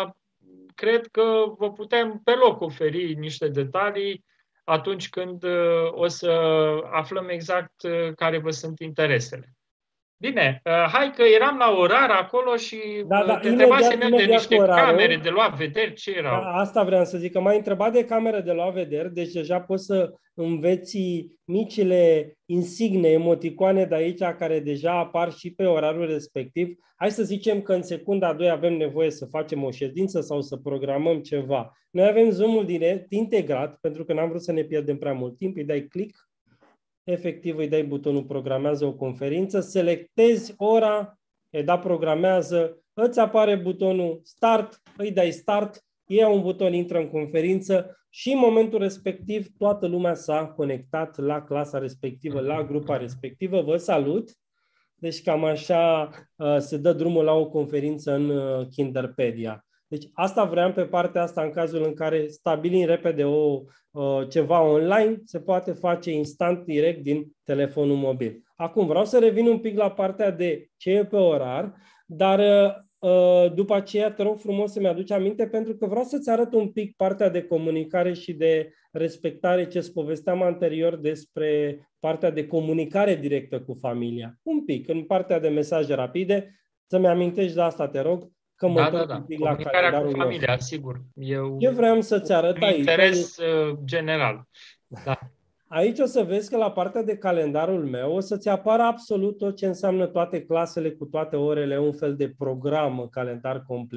cred că vă putem pe loc oferi niște detalii atunci când o să aflăm exact care vă sunt interesele. Bine, hai că eram la orar acolo și da, da, te întrebasem eu de niște orarul, camere de luat vederi, ce erau? Da, asta vreau să zic, că m-ai întrebat de camere de luat vederi, deci deja poți să înveți micile insigne, emoticoane de aici, care deja apar și pe orarul respectiv. Hai să zicem că în secunda a doua avem nevoie să facem o ședință sau să programăm ceva. Noi avem Zoom-ul direct integrat, pentru că n-am vrut să ne pierdem prea mult timp, îi dai click, efectiv îi dai butonul programează o conferință, selectezi ora, îi da programează, îți apare butonul start, îi dai start, ia un buton, intră în conferință și în momentul respectiv toată lumea s-a conectat la clasa respectivă, la grupa respectivă. Vă salut! Deci cam așa uh, se dă drumul la o conferință în uh, Kinderpedia. Deci asta vreau pe partea asta, în cazul în care stabilim repede o, uh, ceva online, se poate face instant, direct din telefonul mobil. Acum vreau să revin un pic la partea de ce e pe orar, dar uh, după aceea te rog frumos să-mi aduci aminte, pentru că vreau să-ți arăt un pic partea de comunicare și de respectare, ce-ți povesteam anterior despre partea de comunicare directă cu familia. Un pic, în partea de mesaje rapide, să-mi amintești de asta, te rog, că mă da, da, da. la comunicarea cu familia, nostru. Sigur. Eu Ce vreau să-ți arăt aici? Interes general. Da. Aici o să vezi că la partea de calendarul meu o să-ți apară absolut tot ce înseamnă toate clasele cu toate orele, un fel de program, calendar complet.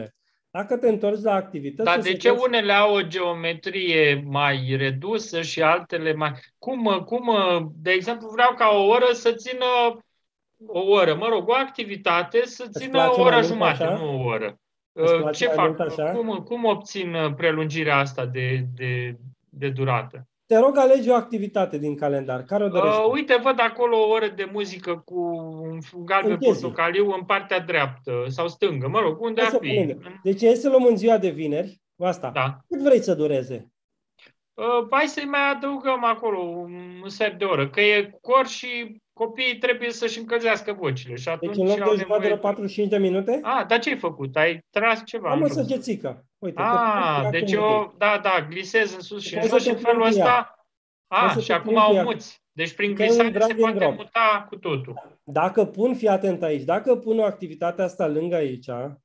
Dacă te întorci la activități... Dar o de să ce vezi- unele au o geometrie mai redusă și altele mai... Cum, cum, de exemplu, vreau ca o oră să țină o oră, mă rog, o activitate să Îți țină place o mai oră mult jumate, așa? nu o oră. Îți place Ce mai fac? mult așa? Cum, cum obțin prelungirea asta de, de, de durată? Te rog, alegi o activitate din calendar. Care o dorești? Uh, uite, văd acolo o oră de muzică cu un galben În ce zi? portocaliu în partea dreaptă sau stângă, mă rog, unde Hai ar să fi. punem. Deci hai să luăm în ziua de vineri, cu asta. Da. Cât vrei să dureze? Uh, hai să-i mai adăugăm acolo un sfert de oră, că e cor și copiii trebuie să-și încălzească vocile. Și Deci atunci în loc de au o jumătate nevoie... de patruzeci și cinci de minute, Ah, dar ce ai făcut? Ai tras ceva am în o jos? săgețică. Uite, te Ah, pot deci acum un pic. eu, da, da, glisez în sus și în Poți jos să și te în felul plimbi cu ea. ăsta... Poți Ah, să și te acum plimbi cu au ea. muți. Deci prin Deci ai un glisare drag se din poate drop. muta cu totul. Dacă pun, fii atent aici, dacă pun o activitate asta lângă aici,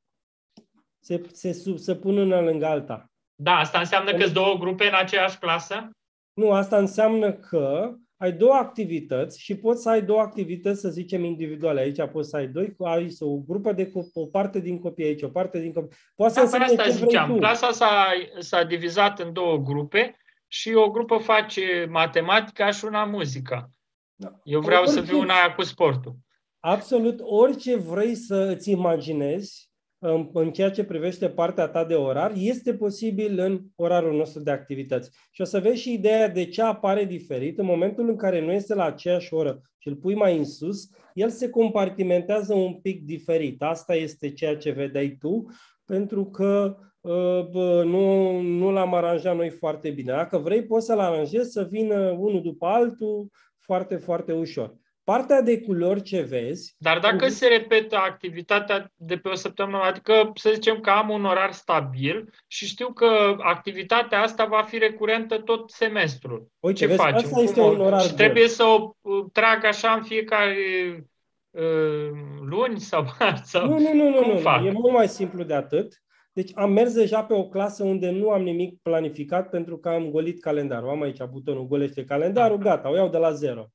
se, se, sub, se pun una lângă alta. Da, asta înseamnă că sunt două grupe în aceeași clasă? Nu, asta înseamnă că ai două activități și poți să ai două activități, să zicem, individuale. Aici poți să ai doi, ai o grupă de copii, o parte din copii aici, o parte din copii. Poți Da, să pe însemne asta ce vrei ziceam. tu. Clasa s-a, s-a divizat în două grupe și o grupă face matematica și una muzica. Da. Eu vreau Orice, să fiu în aia cu sportul. Absolut orice vrei să îți imaginezi în, în ceea ce privește partea ta de orar, este posibil în orarul nostru de activități. Și o să vezi și ideea de ce apare diferit. În momentul în care nu este la aceeași oră și îl pui mai în sus, el se compartimentează un pic diferit. Asta este ceea ce vedeai tu, pentru că uh, nu, nu l-am aranjat noi foarte bine. Dacă vrei, poți să-l aranjezi să vină unul după altul foarte, foarte ușor. Partea de culori ce vezi... Dar dacă se repetă activitatea de pe o săptămână, adică să zicem că am un orar stabil și știu că activitatea asta va fi recurentă tot semestrul. Uite, ce vezi, facem? asta Cum este o... un orar și bun. trebuie să o trag așa în fiecare uh, luni sau marți? Sau... Nu, nu, nu, nu, Cum nu, fac? e mult mai simplu de atât. Deci am mers deja pe o clasă unde nu am nimic planificat pentru că am golit calendarul. Am aici butonul golește calendarul, gata, o iau de la zero.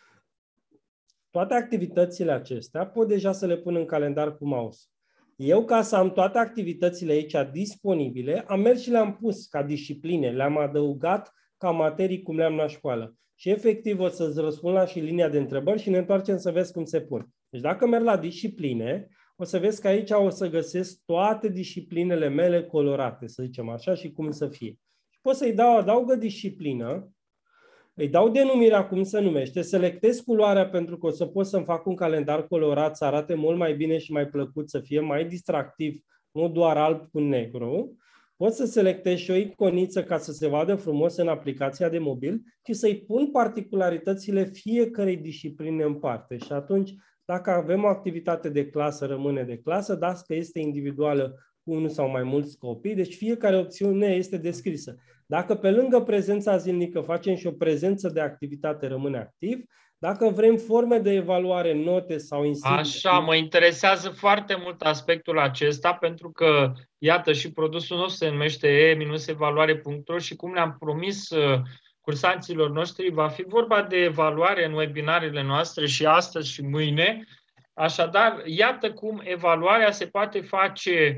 Toate activitățile acestea pot deja să le pun în calendar cu mouse. Eu, ca să am toate activitățile aici disponibile, am mers și le-am pus ca discipline, le-am adăugat ca materii cum le-am la școală. Și efectiv o să-ți răspund la și linia de întrebări și ne întoarcem să vezi cum se pun. Deci dacă merg la discipline, o să vezi că aici o să găsesc toate disciplinele mele colorate, să zicem așa, și cum să fie. Și pot să-i dau adaugă disciplină, îi dau denumirea cum se numește, selectez culoarea pentru că o să pot să-mi fac un calendar colorat să arate mult mai bine și mai plăcut, să fie mai distractiv, nu doar alb cu negru. Pot să selectez și o iconiță ca să se vadă frumos în aplicația de mobil și să-i pun particularitățile fiecărei discipline în parte. Și atunci, dacă avem o activitate de clasă, rămâne de clasă, dacă este individuală cu unul sau mai mulți copii, deci fiecare opțiune este descrisă. Dacă pe lângă prezența zilnică facem și o prezență de activitate, rămâne activ. Dacă vrem forme de evaluare, note sau insigne. Așa, mă interesează foarte mult aspectul acesta, pentru că, iată, și produsul nostru se numește e evaluare punct ro și cum le-am promis cursanților noștri, va fi vorba de evaluare în webinarele noastre și astăzi și mâine. Așadar, iată cum evaluarea se poate face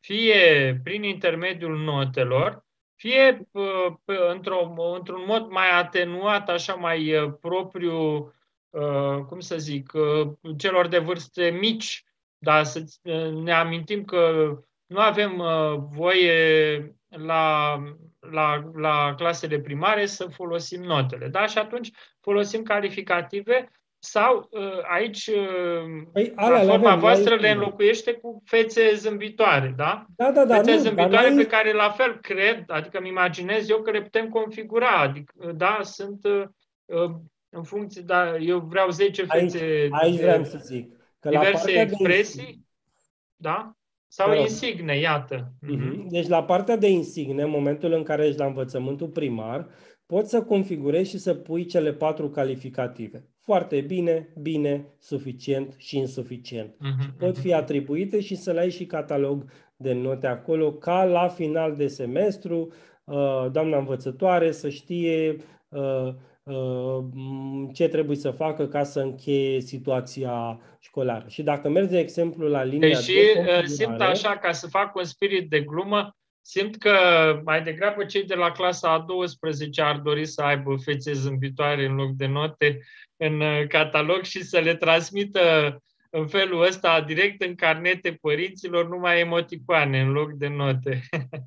fie prin intermediul notelor, fie într-o, într-un mod mai atenuat, așa mai propriu, cum să zic, celor de vârste mici, dar să ne amintim că nu avem voie la, la, la clasele primare să folosim notele. Da? Și atunci folosim calificative sau aici păi, platforma voastră le înlocuiește cu fețe zâmbitoare, da? Da, da, da. Fețe nu, zâmbitoare noi... pe care la fel cred, adică îmi imaginez eu că le putem configura, adică, da, sunt uh, în funcție, da, eu vreau zece fețe aici, aici de vreau să zic, că diverse la expresii, de... da? Sau insigne, iată. Uh-huh. Deci la partea de insigne, în momentul în care ești la învățământul primar, poți să configurezi și să pui cele patru calificative. Foarte bine, bine, suficient și insuficient. Uh-huh, și pot fi atribuite și să le ai și catalog de note acolo, ca la final de semestru, doamna învățătoare să știe ce trebuie să facă ca să încheie situația școlară. Și dacă mergi, de exemplu, la linia Deși de uh, simt configurare, așa, ca să fac un spirit de glumă, simt că mai degrabă cei de la clasa a douăsprezecea ar dori să aibă fețe zâmbitoare în loc de note în uh, catalog și să le transmită în felul ăsta direct în carnete părinților numai emoticoane în loc de note.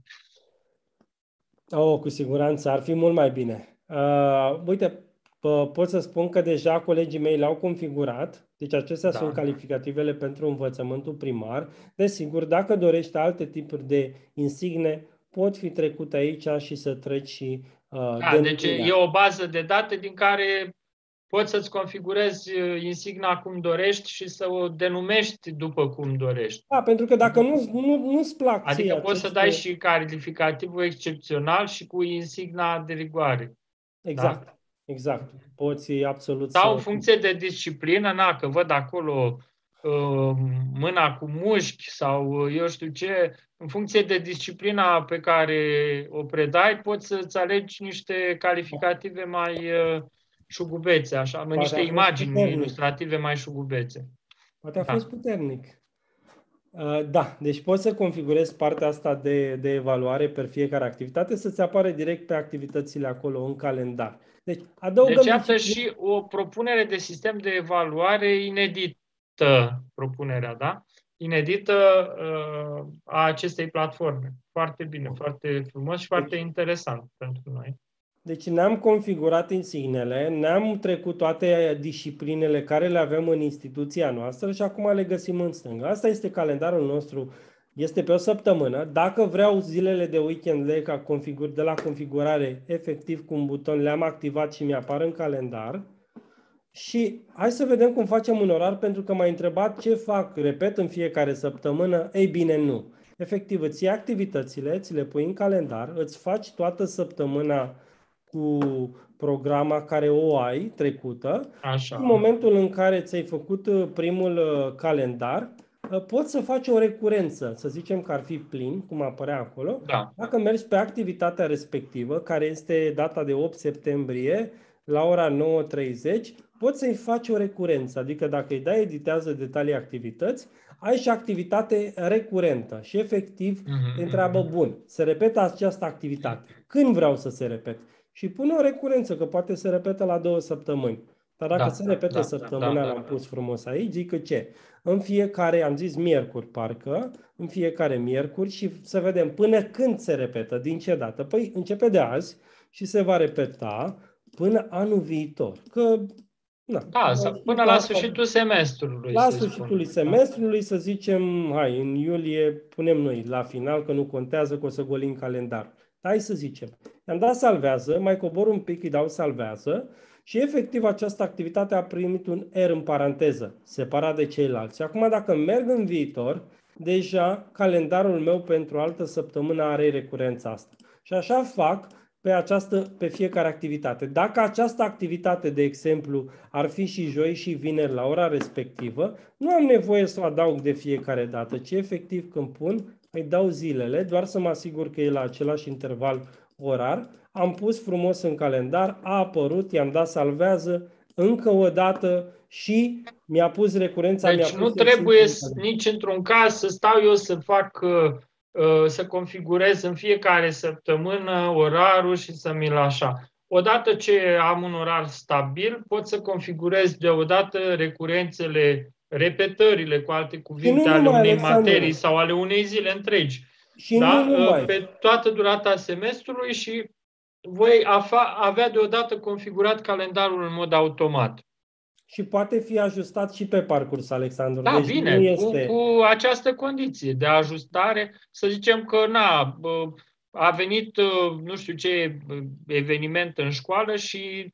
oh, cu siguranță, ar fi mult mai bine. Uh, uite, p- pot să spun că deja colegii mei le-au configurat, deci acestea Da. sunt calificativele pentru învățământul primar. Desigur, dacă dorești alte tipuri de insigne, pot fi trecute aici și să treci și uh, Da, deci denumirea. e o bază de date din care poți să-ți configurezi insigna cum dorești și să o denumești după cum dorești. Da, pentru că dacă nu, nu, nu-ți plac Adică ție poți aceste... să dai și calificativul excepțional și cu insigna de rigoare. Exact, Da? exact. Poți absolut Sau să... în funcție de disciplină, na, că văd acolo uh, mâna cu mușchi sau uh, eu știu ce, în funcție de disciplina pe care o predai, poți să-ți alegi niște calificative mai uh, șugubețe, așa, Poate niște a fost imagini puternic. ilustrative mai șugubețe. Poate a Da. fost puternic. Uh, Da, deci poți să configurezi partea asta de, de evaluare per fiecare activitate să-ți apare direct pe activitățile acolo în calendar. Deci adăugăm... Deci iată disciplin- și o propunere de sistem de evaluare inedită, propunerea, da? Inedită uh, a acestei platforme. Foarte bine, foarte frumos și foarte Deci- interesant pentru noi. Deci ne-am configurat insignele, ne-am trecut toate disciplinele care le avem în instituția noastră și acum le găsim în stânga. Asta este calendarul nostru, este pe o săptămână. Dacă vreau zilele de weekend de, ca configura, de la configurare, efectiv cu un buton le-am activat și mi-apar în calendar. Și hai să vedem cum facem un orar, pentru că m-ai întrebat ce fac, repet, în fiecare săptămână. Ei bine, nu. Efectiv, îți iei activitățile, ți le pui în calendar, îți faci toată săptămâna cu programa care o ai trecută și Așa. în momentul în care ți-ai făcut uh, primul uh, calendar, uh, poți să faci o recurență, să zicem că ar fi plin, cum apărea acolo. Da. Dacă mergi pe activitatea respectivă, care este data de opt septembrie, la ora nouă treizeci, poți să-i faci o recurență, adică dacă îi dai editează detalii activități, ai și activitate recurentă și efectiv Mhm, te întreabă, bun, se repetă această activitate. Când vreau să se repete? Și pune o recurență, că poate se repetă la două săptămâni. Dar dacă Da, se repete da, săptămâna, da, da. l-am pus frumos aici, zic că ce? În fiecare, am zis miercuri parcă, în fiecare miercuri și să vedem până când se repetă, din ce dată. Păi începe de azi și se va repeta până anul viitor. Că, na, Da, sau până la sfârșitul semestrului. la să sfârșitul spunem. semestrului, să zicem, hai, în iulie punem noi la final, că nu contează, că o să golim calendar. Hai să zicem. I-am dat salvează, mai cobor un pic, îi dau salvează și efectiv această activitate a primit un R în paranteză, separat de ceilalți. Acum dacă merg în viitor, deja calendarul meu pentru altă săptămână are recurența asta. Și așa fac pe, această, pe fiecare activitate. Dacă această activitate, de exemplu, ar fi și joi și vineri la ora respectivă, nu am nevoie să o adaug de fiecare dată, ci efectiv când pun, îi dau zilele, doar să mă asigur că e la același interval orar. Am pus frumos în calendar, a apărut, i-am dat salvează încă o dată și mi-a pus recurența. Deci mi-a nu pus trebuie în nici într-un caz să stau eu să fac, uh, să configurez în fiecare săptămână orarul și să mi-l așa. Odată ce am un orar stabil, pot să configurez deodată recurențele, repetările, cu alte cuvinte, nu ale numai, unei Alexandru. materii sau ale unei zile întregi. Și Da? nu numai. Pe toată durata semestrului și voi avea deodată configurat calendarul în mod automat. Și poate fi ajustat și pe parcurs, Alexandru. Da, deci bine, nu este... cu, cu această condiție de ajustare, să zicem că na, a venit nu știu ce eveniment în școală și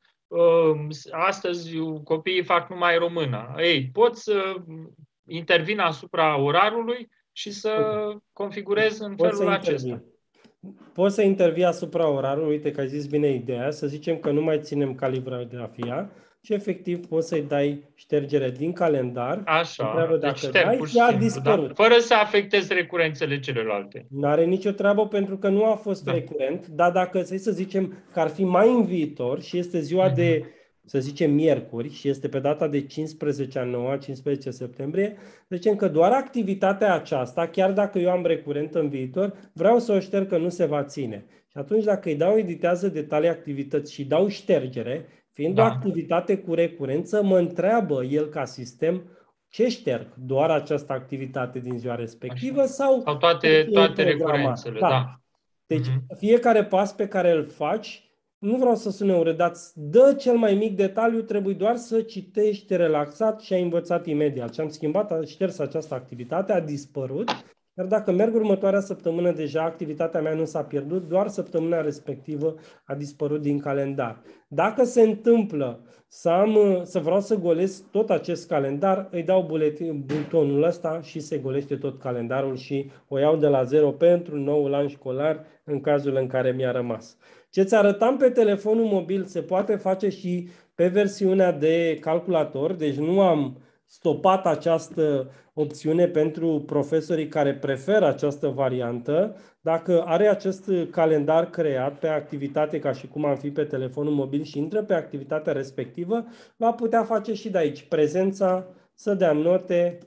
astăzi copiii fac numai română. Ei, pot să intervin asupra orarului și să configurez în Poți felul să acesta. intervii. Poți să intervii asupra orarului, uite că ai zis bine ideea, să zicem că nu mai ținem caligrafia și efectiv poți să-i dai ștergere din calendar. Așa, deci dacă șterg dai, pur și ea a simplu, dispărut. da? Fără să afectezi recurențele celelalte. Nu are nicio treabă pentru că nu a fost Da. recurent, dar dacă să zicem că ar fi mai în viitor și este ziua de, să zicem, miercuri și este pe data de cincisprezece a noua, cincisprezece septembrie, zicem că doar activitatea aceasta, chiar dacă eu am recurent în viitor, vreau să o șterg că nu se va ține. Și atunci dacă îi dau editează detalii activități și dau ștergere, fiind Da. o activitate cu recurență, mă întreabă el ca sistem ce șterg, doar această activitate din ziua respectivă Așa. sau, Sau toate, toate programat. recurențele, Da. da. Deci Mhm. fiecare pas pe care îl faci, nu vreau să sune urât, dar îți dă cel mai mic detaliu, trebuie doar să citești relaxat și ai învățat imediat. Și am schimbat, a șters această activitate, a dispărut, dar dacă merg următoarea săptămână, deja activitatea mea nu s-a pierdut, doar săptămâna respectivă a dispărut din calendar. Dacă se întâmplă să, am, să vreau să golesc tot acest calendar, îi dau buletin, butonul ăsta și se golește tot calendarul și o iau de la zero pentru noul an școlar în cazul în care mi-a rămas. Ce ți arătam pe telefonul mobil se poate face și pe versiunea de calculator, deci nu am stopat această opțiune pentru profesorii care preferă această variantă. Dacă are acest calendar creat pe activitate ca și cum am fi pe telefonul mobil și intră pe activitatea respectivă, va putea face și de aici prezența, să dea note,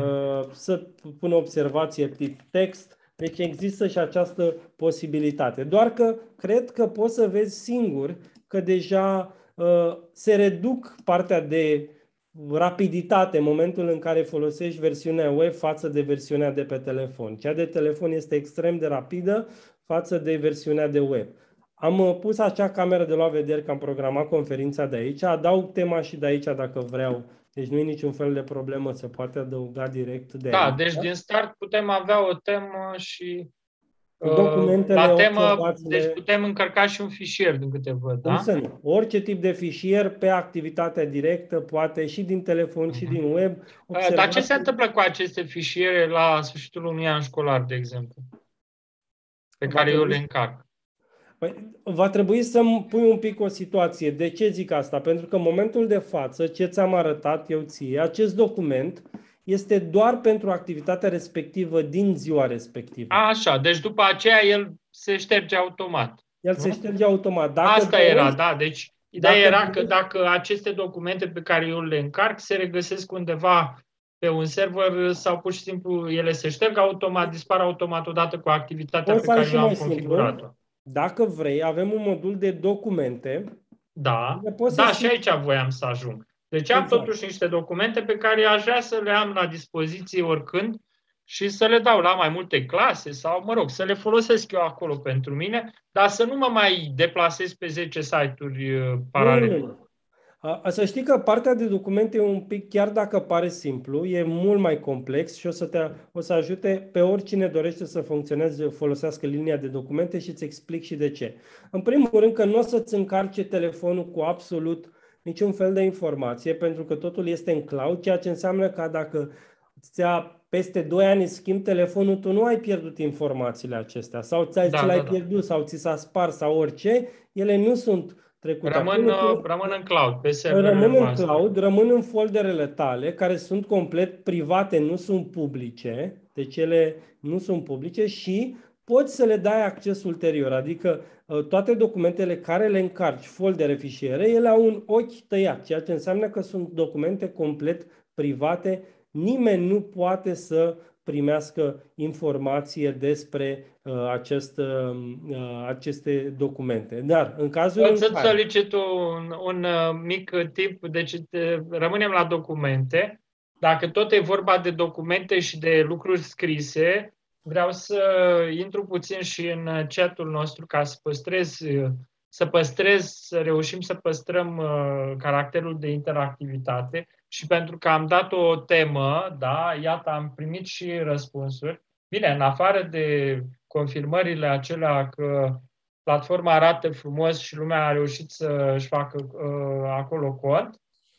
să pună observație tip text. Deci există și această posibilitate. Doar că cred că poți să vezi singur că deja uh, se reduc partea de rapiditate în momentul în care folosești versiunea web față de versiunea de pe telefon. Cea de telefon este extrem de rapidă față de versiunea de web. Am pus acea cameră de luat vedere că am programat conferința de aici, adaug tema și de aici dacă vreau. Deci nu e niciun fel de problemă, se poate adăuga direct de Da, aici. deci din start putem avea o temă și documentele, la temă, observațiile. deci putem încărca și un fișier din câte văd, Cum da? să nu? Orice tip de fișier pe activitatea directă, poate și din telefon, și din web. Observații. Dar ce se întâmplă cu aceste fișiere la sfârșitul unui an școlar, de exemplu, pe care eu le încarc? Păi, va trebui să-mi pui un pic o situație. De ce zic asta? Pentru că în momentul de față, ce ți-am arătat eu ție, acest document este doar pentru activitatea respectivă din ziua respectivă. A, așa, deci după aceea el se șterge automat. El nu? se șterge automat. Dacă Asta dorești, era, da. Deci ideea dacă era dorești, că dacă aceste documente pe care eu le încarc se regăsesc undeva pe un server sau pur și simplu ele se șterg automat, dispar automat odată cu activitatea poți pe să ai care și eu am mai simplu. configurat-o. Dacă vrei, avem un modul de documente. Da, Poți da, să și aici voiam să ajung. Deci am Exact. totuși niște documente pe care aș vrea să le am la dispoziție oricând și să le dau la mai multe clase sau, mă rog, să le folosesc eu acolo pentru mine, dar să nu mă mai deplasez pe zece site-uri paralele. Nu, nu, nu. A, să știi că partea de documente e un pic, chiar dacă pare simplu, e mult mai complex și o să te o să ajute pe oricine dorește să funcționeze, folosească linia de documente și îți explic și de ce. În primul rând că nu o să-ți încarce telefonul cu absolut niciun fel de informație, pentru că totul este în cloud, ceea ce înseamnă că dacă ți-a peste doi ani schimbi telefonul, tu nu ai pierdut informațiile acestea sau ți-ai, Da, ți le-ai da, da. pierdut sau ți s-a spart sau orice, ele nu sunt trecute Rămân, acolo. rămân în cloud, pe serverele Rămân în voastre. cloud, rămân în folderele tale, care sunt complet private, nu sunt publice, deci ele nu sunt publice și poți să le dai acces ulterior, adică toate documentele care le încarci, foldere, fișiere, ele au un ochi tăiat, ceea ce înseamnă că sunt documente complet private, nimeni nu poate să primească informație despre uh, acest, uh, aceste documente. Dar în cazul Pot în să-ți care... solicit un, un mic tip, deci te, rămânem la documente. Dacă tot e vorba de documente și de lucruri scrise, vreau să intru puțin și în chat-ul nostru ca să păstrez, să păstrez, să reușim să păstrăm uh, caracterul de interactivitate și pentru că am dat o temă, da, iată, am primit și răspunsuri. Bine, în afară de confirmările acelea că platforma arată frumos și lumea a reușit să-și facă uh, acolo cont.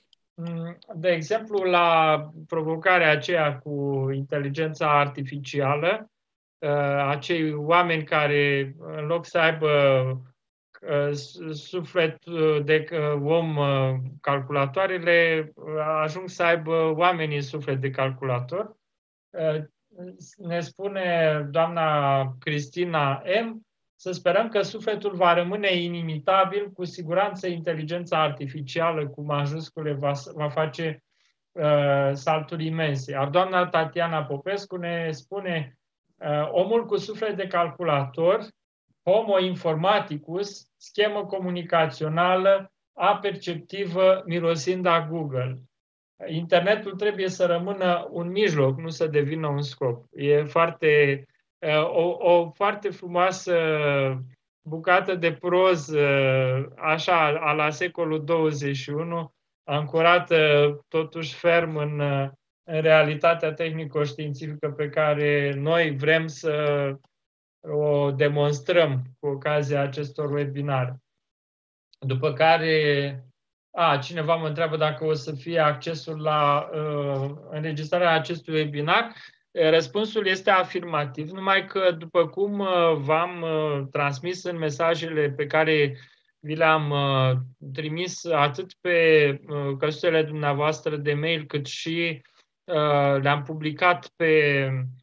De exemplu, la provocarea aceea cu inteligența artificială, uh, acei oameni care, în loc să aibă suflet de om calculatoarele, ajung să aibă oamenii suflet de calculator. Ne spune doamna Cristina M. Să sperăm că sufletul va rămâne inimitabil, cu siguranță inteligența artificială cu majuscule va, va face uh, salturi imense. Iar doamna Tatiana Popescu ne spune uh, omul cu suflet de calculator, homo informaticus, schemă comunicațională, aperceptivă, mirosind a Google. Internetul trebuie să rămână un mijloc, nu să devină un scop. E foarte, o, o foarte frumoasă bucată de proză, așa, a la secolul douăzeci și unu, ancorată totuși ferm în, în realitatea tehnico-științifică pe care noi vrem să o demonstrăm cu ocazia acestor webinare. După care, a, cineva mă întreabă dacă o să fie accesul la uh, înregistrarea acestui webinar. Răspunsul este afirmativ, numai că, după cum uh, v-am uh, transmis în mesajele pe care vi le-am uh, trimis atât pe uh, căsuțele dumneavoastră de mail, cât și uh, le-am publicat pe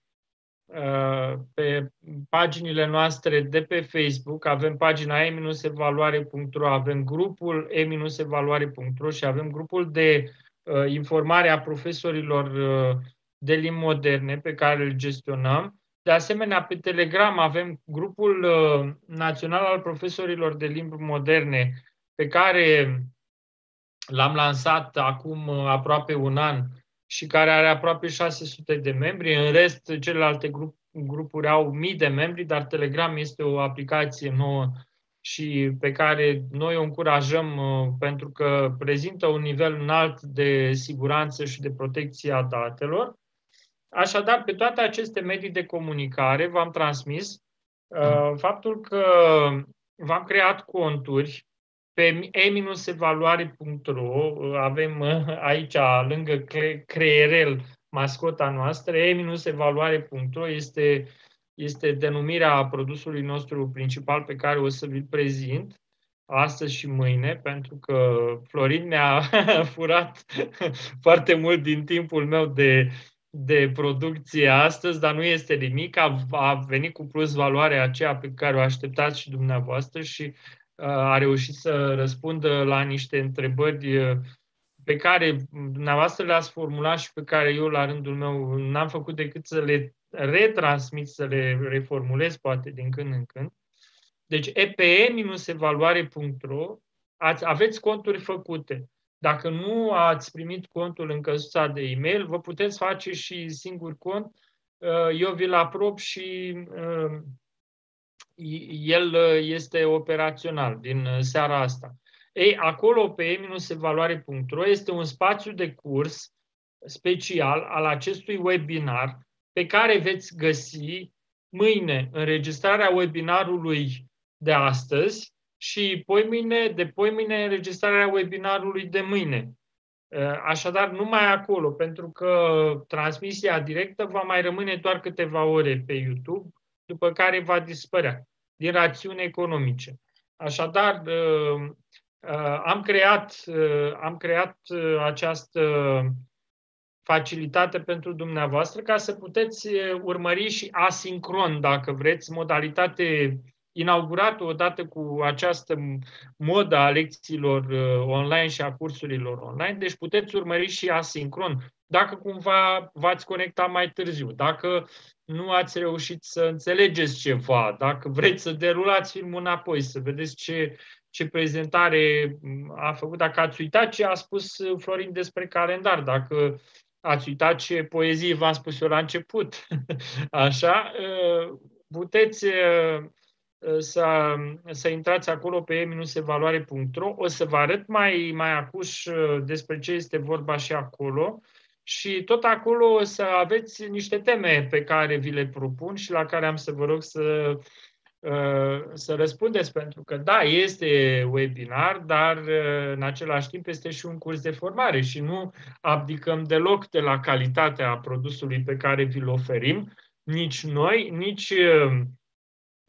pe paginile noastre de pe Facebook, avem pagina e evaluare punct ro, avem grupul e evaluare punct ro și avem grupul de uh, informare a profesorilor uh, de limbi moderne pe care îl gestionăm. De asemenea, pe Telegram avem grupul uh, național al profesorilor de limbi moderne pe care l-am lansat acum uh, aproape un an și care are aproape șase sute de membri. În rest, celelalte grup, grupuri au mii de membri, dar Telegram este o aplicație nouă și pe care noi o încurajăm pentru că prezintă un nivel înalt de siguranță și de protecție a datelor. Așadar, pe toate aceste medii de comunicare v-am transmis uh, faptul că v-am creat conturi pe e evaluare punct ro, avem aici, lângă creierel, mascota noastră. e evaluare punct ro este, este denumirea produsului nostru principal pe care o să vi-l prezint astăzi și mâine, pentru că Florin mi-a furat foarte mult din timpul meu de, de producție astăzi, dar nu este nimic, a, a venit cu plus valoarea aceea pe care o așteptați și dumneavoastră și a reușit să răspundă la niște întrebări pe care dumneavoastră le-ați formulat și pe care eu, la rândul meu, n-am făcut decât să le retransmit, să le reformulez, poate, din când în când. Deci, e pe evaluare punct ro, aveți conturi făcute. Dacă nu ați primit contul în căsuța de e-mail, vă puteți face și singur cont. Eu vi-l aprob și el este operațional din seara asta. Ei, acolo pe e evaluare punct ro este un spațiu de curs special al acestui webinar pe care veți găsi mâine înregistrarea webinarului de astăzi și poimâine, de poimâine înregistrarea webinarului de mâine. Așadar, numai acolo, pentru că transmisia directă va mai rămâne doar câteva ore pe YouTube, după care va dispărea din rațiuni economice. Așadar, am creat, am creat această facilitate pentru dumneavoastră ca să puteți urmări și asincron, dacă vreți, modalitate inaugurată odată cu această modă a lecțiilor online și a cursurilor online. Deci puteți urmări și asincron, dacă cumva v-ați conectat mai târziu, dacă nu ați reușit să înțelegeți ceva, dacă vreți să derulați filmul înapoi, să vedeți ce, ce prezentare a făcut, dacă ați uitat ce a spus Florin despre calendar, dacă ați uitat ce poezie v-am spus eu la început, așa, puteți să, să intrați acolo pe e evaluare punct ro. O să vă arăt mai, mai acuș despre ce este vorba și acolo. Și tot acolo o să aveți niște teme pe care vi le propun și la care am să vă rog să, să răspundeți, pentru că da, este webinar, dar în același timp este și un curs de formare și nu abdicăm deloc de la calitatea produsului pe care vi-l oferim, nici noi, nici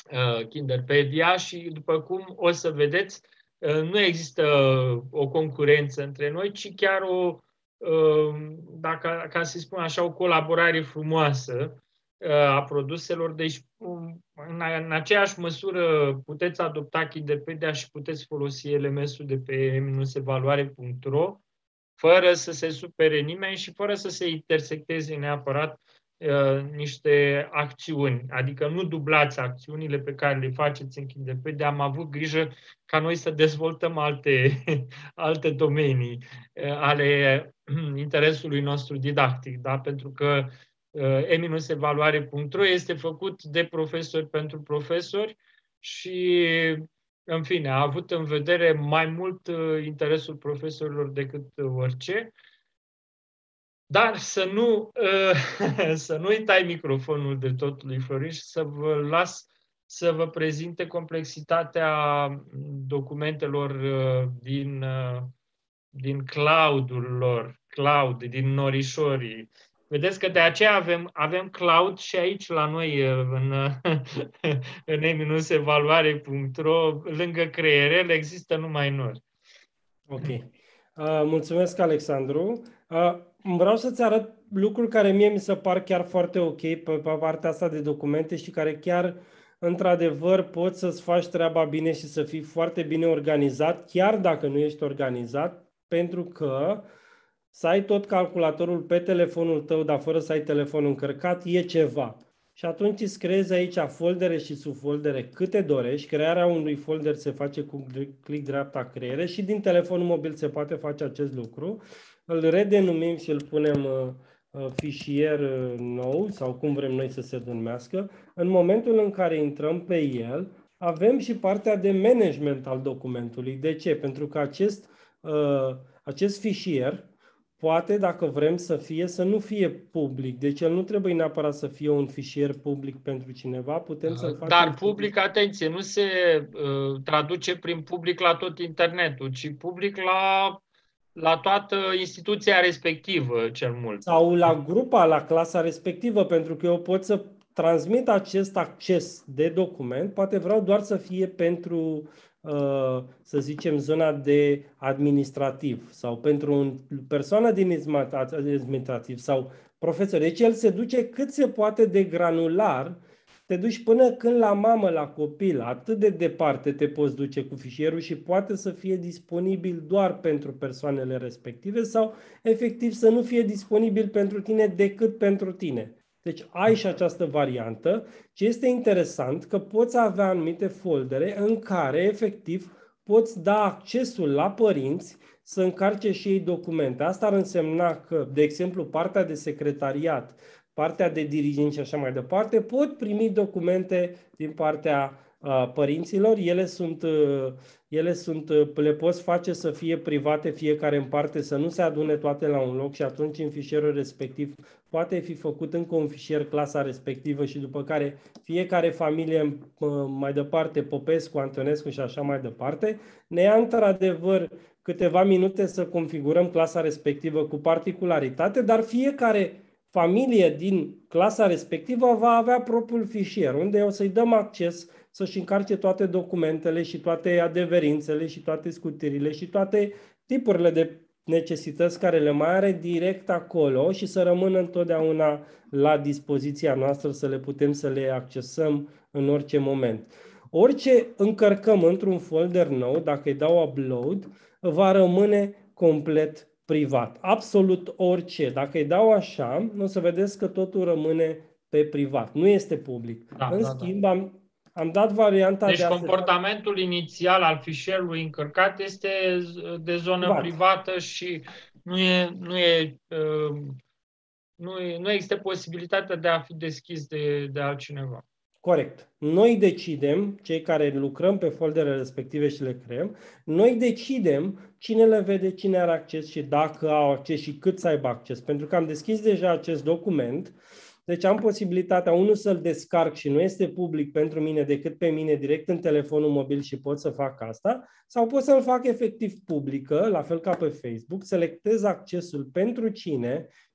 uh, Kinderpedia și, după cum o să vedeți, uh, nu există o concurență între noi, ci chiar o, uh, dacă, ca să spun așa, o colaborare frumoasă uh, a produselor. Deci, um, în, în aceeași măsură puteți adopta Kinderpedia și puteți folosi L M S-ul de pe e evaluare punct ro fără să se supere nimeni și fără să se intersecteze neapărat uh, niște acțiuni. Adică nu dublați acțiunile pe care le faceți în Kinderpedia. Am avut grijă ca noi să dezvoltăm alte, alte domenii uh, ale interesului nostru didactic, da? Pentru că uh, e evaluare punct ro este făcut de profesori pentru profesori și, în fine, a avut în vedere mai mult uh, interesul profesorilor decât uh, orice. Dar să nu, uh, să nu-i tai microfonul de tot lui Florin și să vă las să vă prezinte complexitatea documentelor uh, din, uh, din cloud-ul lor, cloud, din norișorii. Vedeți că de aceea avem, avem cloud și aici la noi în, în e evaluare punct ro, lângă creierel, există numai nori. Ok. Uh, mulțumesc, Alexandru. Uh, vreau să-ți arăt lucruri care mie mi se par chiar foarte ok pe, pe partea asta de documente și care chiar, într-adevăr, poți să-ți faci treaba bine și să fii foarte bine organizat, chiar dacă nu ești organizat, pentru că să ai tot calculatorul pe telefonul tău, dar fără să ai telefonul încărcat, e ceva. Și atunci îți creezi aici foldere și subfoldere câte dorești. Crearea unui folder se face cu click dreapta creere și din telefonul mobil se poate face acest lucru. Îl redenumim și îl punem uh, uh, fișier uh, nou sau cum vrem noi să se numească. În momentul în care intrăm pe el, avem și partea de management al documentului. De ce? Pentru că acest, uh, acest fișier poate, dacă vrem să fie, să nu fie public. Deci el nu trebuie neapărat să fie un fișier public pentru cineva. Putem să-l facem Dar public, atenție, nu se uh, traduce prin public la tot internetul, ci public la, la toată instituția respectivă, cel mult. Sau la grupa, la clasa respectivă, pentru că eu pot să transmit acest acces de document. Poate vreau doar să fie pentru, să zicem, zona de administrativ sau pentru o persoană din administrativ sau profesor. Deci el se duce cât se poate de granular, te duci până când la mamă, la copil, atât de departe te poți duce cu fișierul și poate să fie disponibil doar pentru persoanele respective sau efectiv să nu fie disponibil pentru tine decât pentru tine. Deci ai și această variantă. Ce este interesant că poți avea anumite foldere în care efectiv poți da accesul la părinți să încarce și ei documente. Asta ar însemna că, de exemplu, partea de secretariat, partea de dirigenți și așa mai departe, pot primi documente din partea uh, părinților. Ele sunt, uh, ele sunt, uh, le poți face să fie private fiecare în parte, să nu se adune toate la un loc și atunci în fișierul respectiv poate fi făcut încă un fișier clasa respectivă și după care fiecare familie uh, mai departe, Popescu, Antonescu și așa mai departe, ne ia într-adevăr câteva minute să configurăm clasa respectivă cu particularitate, dar fiecare familie din clasa respectivă va avea propriul fișier, unde o să-i dăm acces să-și încarce toate documentele și toate adeverințele și toate scutirile și toate tipurile de necesități care le mai are direct acolo și să rămână întotdeauna la dispoziția noastră să le putem să le accesăm în orice moment. Orice încărcăm într-un folder nou, dacă îi dau upload, va rămâne complet privat. Absolut orice. Dacă îi dau așa, o să vedeți că totul rămâne pe privat. Nu este public. Da, în da, schimb, da. am, am dat varianta deci de a comportamentul inițial al fișierului încărcat este de zonă privat. privată și nu, e, nu, e, nu, e, nu există posibilitatea de a fi deschis de, de altcineva. Corect. Noi decidem, cei care lucrăm pe folderele respective și le creăm, noi decidem cine le vede, cine are acces și dacă au acces și cât să aibă acces. Pentru că am deschis deja acest document, deci am posibilitatea, unul, să-l descarc și nu este public pentru mine decât pe mine direct în telefonul mobil și pot să fac asta, sau pot să-l fac efectiv publică, la fel ca pe Facebook, selectez accesul pentru cine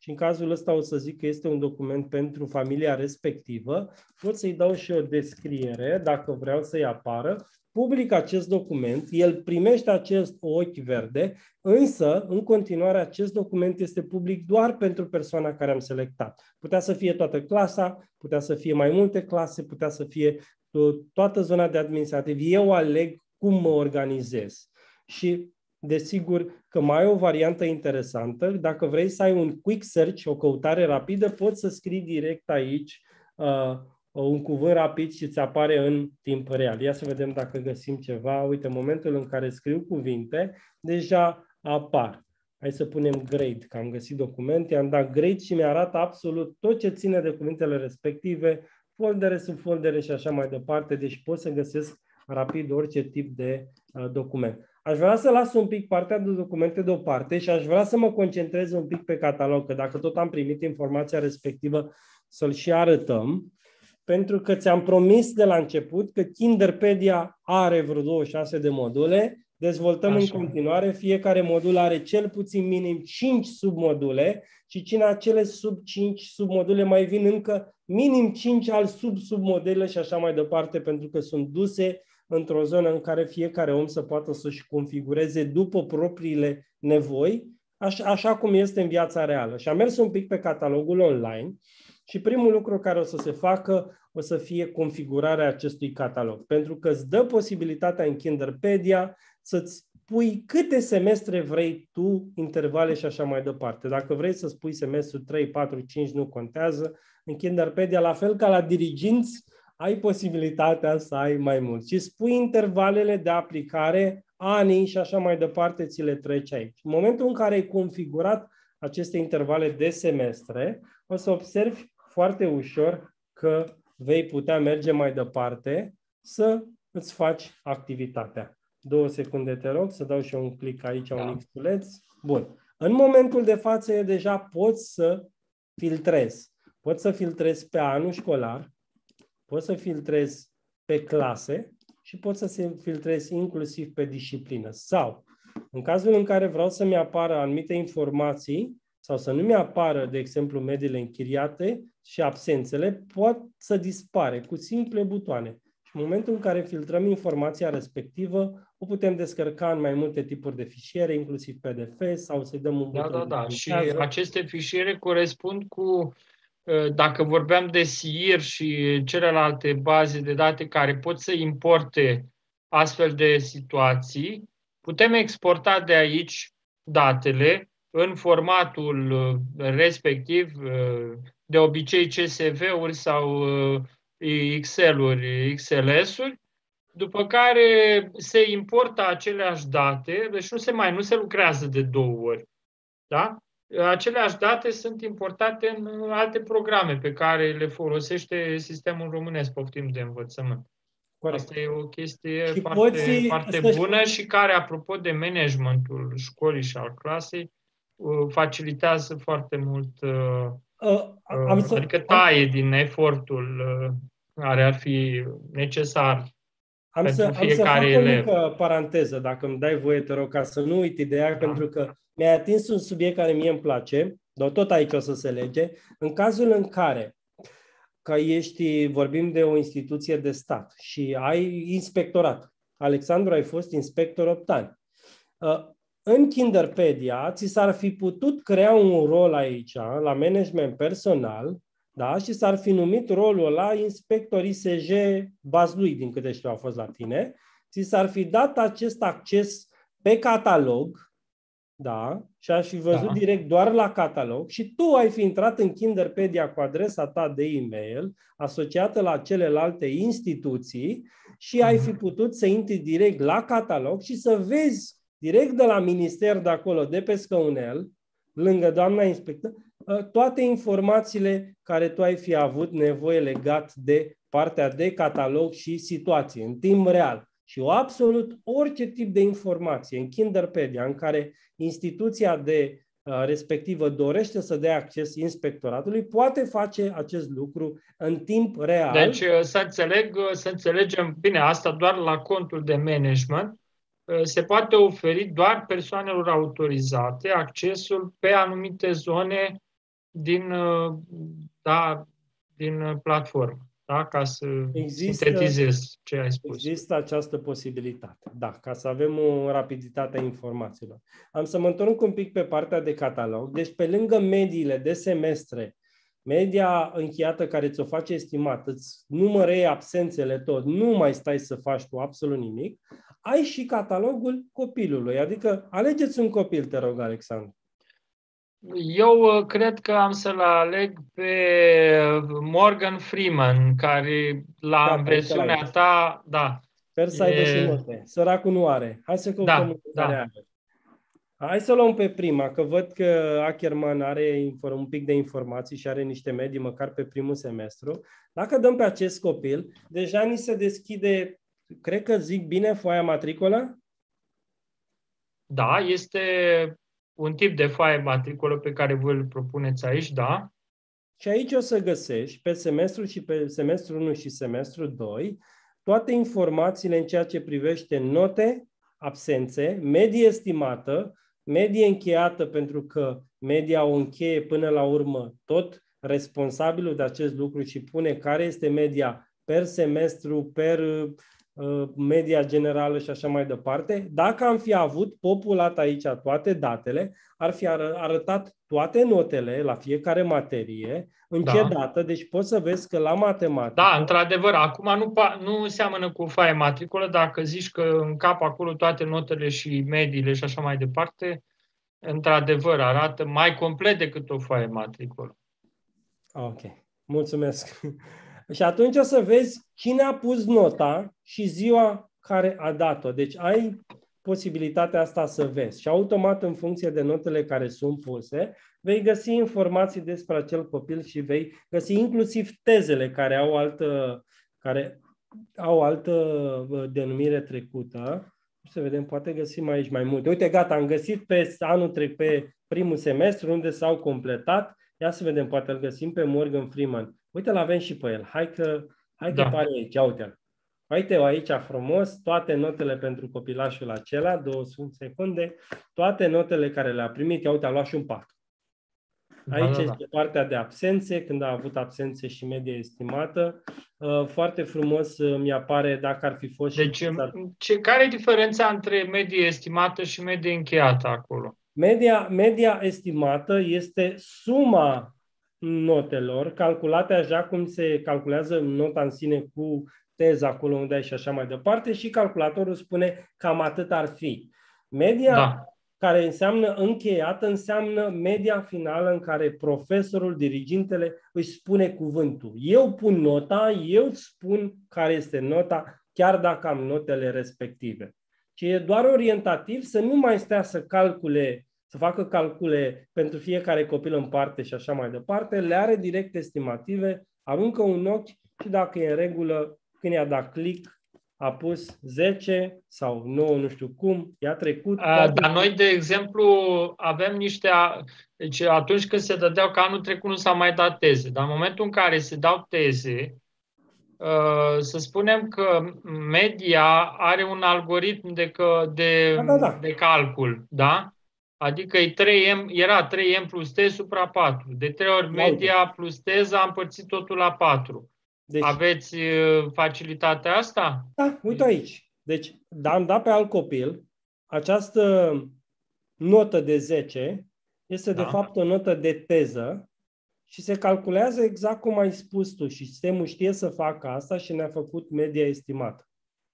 și în cazul ăsta o să zic că este un document pentru familia respectivă, pot să-i dau și o descriere, dacă vreau să-i apară, public acest document, el primește acest ochi verde, însă, în continuare, acest document este public doar pentru persoana care am selectat. Putea să fie toată clasa, putea să fie mai multe clase, putea să fie toată zona de administrativ. Eu aleg cum mă organizez. Și desigur că mai e o variantă interesantă. Dacă vrei să ai un quick search, o căutare rapidă, poți să scrii direct aici uh, un cuvânt rapid și îți apare în timp real. Ia să vedem dacă găsim ceva. Uite, în momentul în care scriu cuvinte, deja apar. Hai să punem grade, că am găsit documente, am dat grade și mi-arată absolut tot ce ține de cuvintele respective, foldere, subfoldere și așa mai departe, deci pot să găsesc rapid orice tip de uh, document. Aș vrea să las un pic partea de documente deoparte și aș vrea să mă concentrez un pic pe catalog, că dacă tot am primit informația respectivă, să-l și arătăm, pentru că ți-am promis de la început că Kinderpedia are vreo douăzeci și șase de module, dezvoltăm Așa. în continuare, fiecare modul are cel puțin minim cinci submodule și cine acele sub cinci submodule mai vin încă minim cinci al sub-submodele și așa mai departe, pentru că sunt duse într-o zonă în care fiecare om să poată să-și configureze după propriile nevoi, așa, așa cum este în viața reală. Și am mers un pic pe catalogul online și primul lucru care o să se facă o să fie configurarea acestui catalog, pentru că îți dă posibilitatea în Kinderpedia să-ți pui câte semestre vrei tu, intervale și așa mai departe. Dacă vrei să spui semestru trei, patru, cinci, nu contează. În Kinderpedia, la fel ca la diriginți, ai posibilitatea să ai mai mult. Și spui intervalele de aplicare, anii și așa mai departe, ți le treci aici. În momentul în care ai configurat aceste intervale de semestre, o să observi foarte ușor că vei putea merge mai departe să îți faci activitatea. Două secunde, te rog, să dau și eu un click aici, da. un X-uleț. Bun. În momentul de față, eu deja poți să filtrezi. Poți să filtrezi pe anul școlar, poți să filtrezi pe clase și poți să filtrezi inclusiv pe disciplină. Sau, în cazul în care vreau să-mi apară anumite informații sau să nu mi apară, de exemplu, mediile închiriate și absențele, pot să dispare cu simple butoane. Și în momentul în care filtrăm informația respectivă, o putem descărca în mai multe tipuri de fișiere, inclusiv P D F, sau să-i dăm un da, buton. Da, da, și aceste fișiere corespund cu, dacă vorbeam de S I R și celelalte baze de date care pot să importe astfel de situații, putem exporta de aici datele în formatul respectiv, de obicei C S V-uri sau Excel-uri, X L S-uri, după care se importă aceleași date, deci nu se mai nu se lucrează de două ori. Da? Aceleași date sunt importate în alte programe pe care le folosește sistemul românesc, poftim de învățământ. Corect. Asta e o chestie și foarte, poți, foarte bună și care, apropo de managementul școlii și al clasei, facilitează foarte mult, uh, am să, adică taie am, din efortul uh, care ar fi necesar am pentru să, fiecare elev. Am să fac elev. o mică paranteză, dacă îmi dai voie, te rog, ca să nu uit ideea, da. pentru că mi-ai atins un subiect care mie îmi place, dar tot aici o să se lege. În cazul în care că ești, vorbim de o instituție de stat și ai inspectorat. Alexandru, ai fost inspector opt ani. În Kinderpedia, ți s-ar fi putut crea un rol aici, la management personal, da? Și s-ar fi numit rolul ăla inspector I S J Vaslui, din câte știu a fost la tine. Ți s-ar fi dat acest acces pe catalog, da? Și aș fi văzut da. direct doar la catalog și tu ai fi intrat în Kinderpedia cu adresa ta de e-mail asociată la celelalte instituții și uh-huh. ai fi putut să intri direct la catalog și să vezi direct de la minister de acolo, de pe scăunel, lângă doamna inspector, toate informațiile care tu ai fi avut nevoie legat de partea de catalog și situație în timp real. Și o absolut orice tip de informație în Kinderpedia în care instituția de uh, respectivă dorește să dea acces inspectoratului, poate face acest lucru în timp real. Deci să înțeleg, să înțelegem, bine, asta doar la contul de management, se poate oferi doar persoanelor autorizate accesul pe anumite zone din, da, din platformă, da? Ca să Există, sintetizez ce ai spus. Există această posibilitate, da, ca să avem o rapiditate a informațiilor. Am să mă întorc un pic pe partea de catalog. Deci, pe lângă mediile de semestre, media încheiată care ți-o face estimat, îți numărei absențele tot, nu mai stai să faci tu absolut nimic, ai și catalogul copilului. Adică, alegeți un copil, te rog, Alexandru. Eu cred că am să-l aleg pe Morgan Freeman, care la Gata, versiunea ta, da. Sper să aibă e... și note. Săracul nu are. Hai să căutăm da, un da. care are. Hai să luăm pe prima, că văd că Ackerman are un pic de informații și are niște medii măcar pe primul semestru. Dacă dăm pe acest copil, deja ni se deschide, cred că zic bine, foaia matricolă? Da, este un tip de foaie matricolă pe care voi îl propuneți aici, da. Și aici o să găsești pe semestru și pe semestru unu și semestru doi toate informațiile în ceea ce privește note, absențe, medie estimată, medie încheiată, pentru că media o încheie până la urmă tot responsabilul de acest lucru și pune care este media per semestru, per uh, media generală și așa mai departe. Dacă am fi avut populat aici toate datele, ar fi ară- arătat toate notele la fiecare materie, în Da. ce dată, deci poți să vezi că la matematică... Da, într-adevăr, acum nu, nu seamănă cu foaie matricolă, dacă zici că în cap acolo toate notele și mediile și așa mai departe, într-adevăr arată mai complet decât o foaie matricolă. Ok, mulțumesc. Și atunci o să vezi cine a pus nota și ziua care a dat-o. Deci ai posibilitatea asta să vezi. Și automat, în funcție de notele care sunt puse, vei găsi informații despre acel copil și vei găsi inclusiv tezele care au altă, care au altă denumire trecută. Să vedem, poate găsim aici mai multe. Uite, gata, am găsit pe anul trecut, pe primul semestru, unde s-au completat. Ia să vedem, poate îl găsim pe Morgan Freeman. Uite, îl avem și pe el. Hai că, hai că Da. pare aici. Uite-l. Uite-o aici frumos, toate notele pentru copilașul acela, două secunde, toate notele care le-a primit. Ia uite, a luat și un patru. Aici Da, da, este da. partea de absențe, când a avut absențe și medie estimată. Foarte frumos mi apare dacă ar fi fost deci, și... ce, care e diferența între medie estimată și medie încheiată acolo? Media, media estimată este suma notelor, calculate așa cum se calculează nota în sine cu teza acolo unde ai și așa mai departe, și calculatorul spune cam atât ar fi. Media, Da. care înseamnă încheiată, înseamnă media finală în care profesorul, dirigintele își spune cuvântul. Eu pun nota, eu îți spun care este nota, chiar dacă am notele respective. Ci e doar orientativ, să nu mai stea să calcule, să facă calcule pentru fiecare copil în parte și așa mai departe, le are direct estimative, aruncă un ochi și dacă e în regulă, când i-a dat click, a pus zece sau nouă, nu știu cum, i-a trecut. A, dar noi, de exemplu, avem niște... Deci atunci când se dădeau, că anul trecut nu s-a mai dat teze, dar în momentul în care se dau teze, să spunem că media are un algoritm de, de, da, da, da. de calcul, da? Adică e trei M, era trei M plus T supra patru. De trei ori media plus teza am împărțit totul la patru. Deci, aveți facilitatea asta? Da, uite aici. Deci, am dat pe alt copil. Această notă de zece este da. de fapt o notă de teză și se calculează exact cum ai spus tu și sistemul știe să facă asta și ne-a făcut media estimată.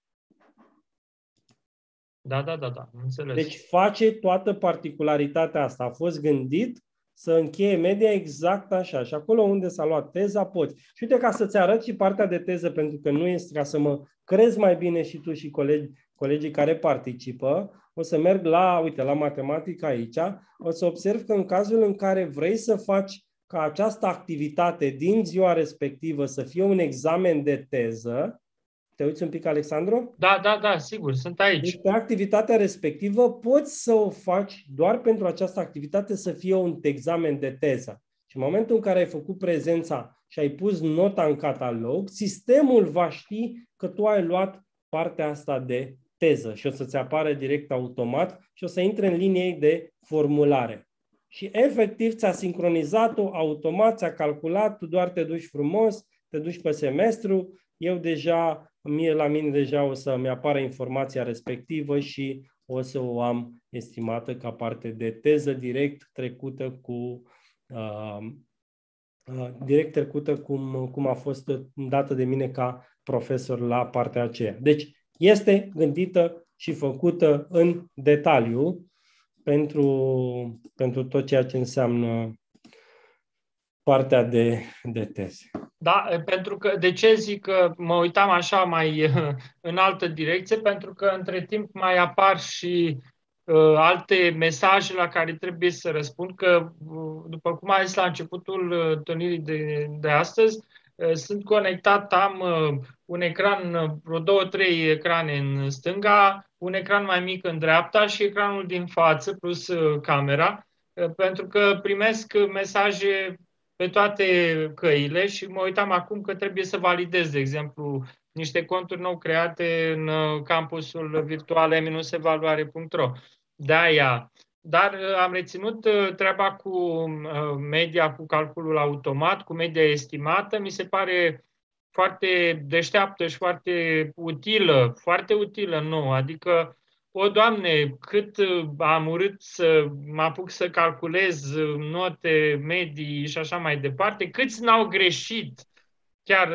Da, da, da, da, înțeles. Deci face toată particularitatea asta. A fost gândit să încheie media exact așa. Și acolo unde s-a luat teza, poți. Și uite, ca să-ți arăt și partea de teză, pentru că nu este, ca să mă crezi mai bine și tu și colegi, colegii care participă, o să merg la, uite, la matematică aici, o să observ că în cazul în care vrei să faci ca această activitate din ziua respectivă să fie un examen de teză, te uiți un pic, Alexandru? Da, da, da, sigur, sunt aici. Deci, pe activitatea respectivă poți să o faci doar pentru această activitate să fie un examen de teză. Și în momentul în care ai făcut prezența și ai pus nota în catalog, sistemul va ști că tu ai luat partea asta de teză și o să-ți apară direct automat și o să intre în linie de formulare. și efectiv ți-a sincronizat-o automat, ți-a calculat, tu doar te duci frumos, te duci pe semestru, eu deja, mie, la mine deja o să-mi apară informația respectivă și o să o am estimată ca parte de teză direct trecută cu uh, uh, direct trecută cum, cum a fost dată de mine ca profesor la partea aceea. Deci este gândită și făcută în detaliu pentru, pentru tot ceea ce înseamnă partea de, de teze. Da, pentru că, de ce zic că mă uitam așa mai în altă direcție? Pentru că între timp mai apar și uh, alte mesaje la care trebuie să răspund, că, uh, după cum ai zis la începutul întâlnirii de, de astăzi, uh, sunt conectat, am uh, un ecran, uh, vreo două, trei ecrane în stânga, un ecran mai mic în dreapta și ecranul din față, plus uh, camera, uh, pentru că primesc mesaje pe toate căile și mă uitam acum că trebuie să validez, de exemplu, niște conturi nou create în campusul virtual e evaluare punct ro. De-aia. Dar am reținut treaba cu media, cu calculul automat, cu media estimată. Mi se pare foarte deșteaptă și foarte utilă, foarte utilă nouă. Adică, o, Doamne, cât am urât să mă apuc să calculez note, medii și așa mai departe, câți n-au greșit, chiar,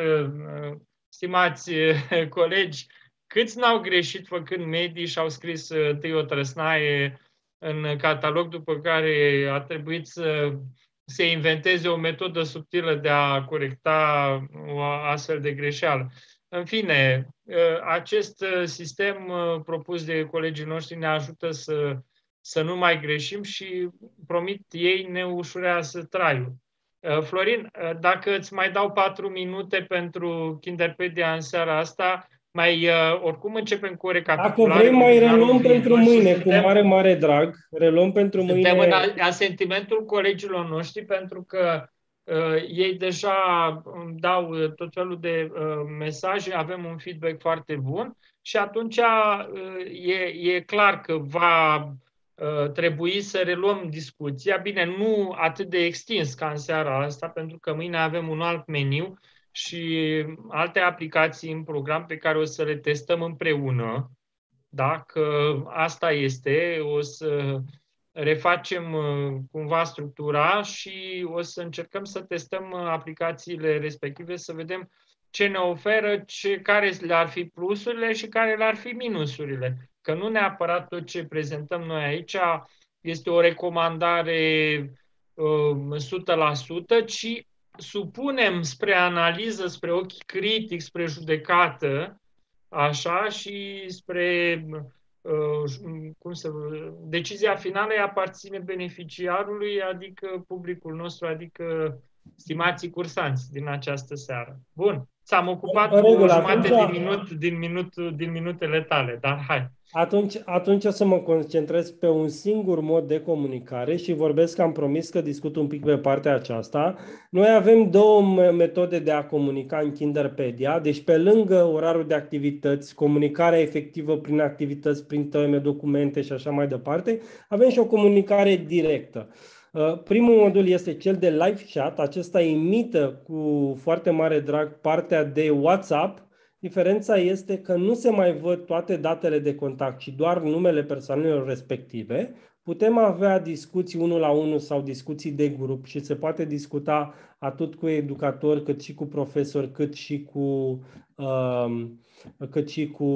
stimați colegi, câți n-au greșit făcând medii și au scris tâi o trăsnaie în catalog, după care a trebuit să se inventeze o metodă subtilă de a corecta o astfel de greșeală. În fine, acest sistem propus de colegii noștri ne ajută să, să nu mai greșim și, promit, ei ne ușurează traiul. Florin, dacă îți mai dau patru minute pentru Kinderpedia în seara asta, mai, oricum începem cu o recapitulare. Dacă vrei, mai reluăm pentru mâine, suntem, cu mare, mare drag. Reluăm pentru suntem mâine. Suntem în asentimentul colegilor noștri, pentru că Uh, ei deja îmi dau tot felul de uh, mesaje, avem un feedback foarte bun și atunci uh, e, e clar că va uh, trebui să reluăm discuția. Bine, nu atât de extins ca în seara asta, pentru că mâine avem un alt meniu și alte aplicații în program pe care o să le testăm împreună. Dacă asta este, o să refacem cumva structura și o să încercăm să testăm aplicațiile respective, să vedem ce ne oferă, ce, care le-ar fi plusurile și care le-ar fi minusurile. Că nu neapărat tot ce prezentăm noi aici este o recomandare uh, o sută la sută, ci supunem spre analiză, spre ochi critic, spre judecată, așa, și spre cum să, decizia finală aparține beneficiarului, adică publicul nostru, adică stimații cursanți din această seară. Bun, ți-am ocupat cu o jumătate din, minut, din, minut, din minutele tale, dar hai. Atunci, atunci o să mă concentrez pe un singur mod de comunicare și vorbesc, am promis că discut un pic pe partea aceasta. Noi avem două metode de a comunica în Kinderpedia, deci pe lângă orarul de activități, comunicarea efectivă prin activități, prin teme, documente și așa mai departe, avem și o comunicare directă. Primul modul este cel de live chat, acesta imită cu foarte mare drag partea de WhatsApp. Diferența este că nu se mai văd toate datele de contact, ci doar numele persoanelor respective. Putem avea discuții unul la unul sau discuții de grup și se poate discuta atât cu educatori, cât și cu profesori, cât și cu, uh, cât și cu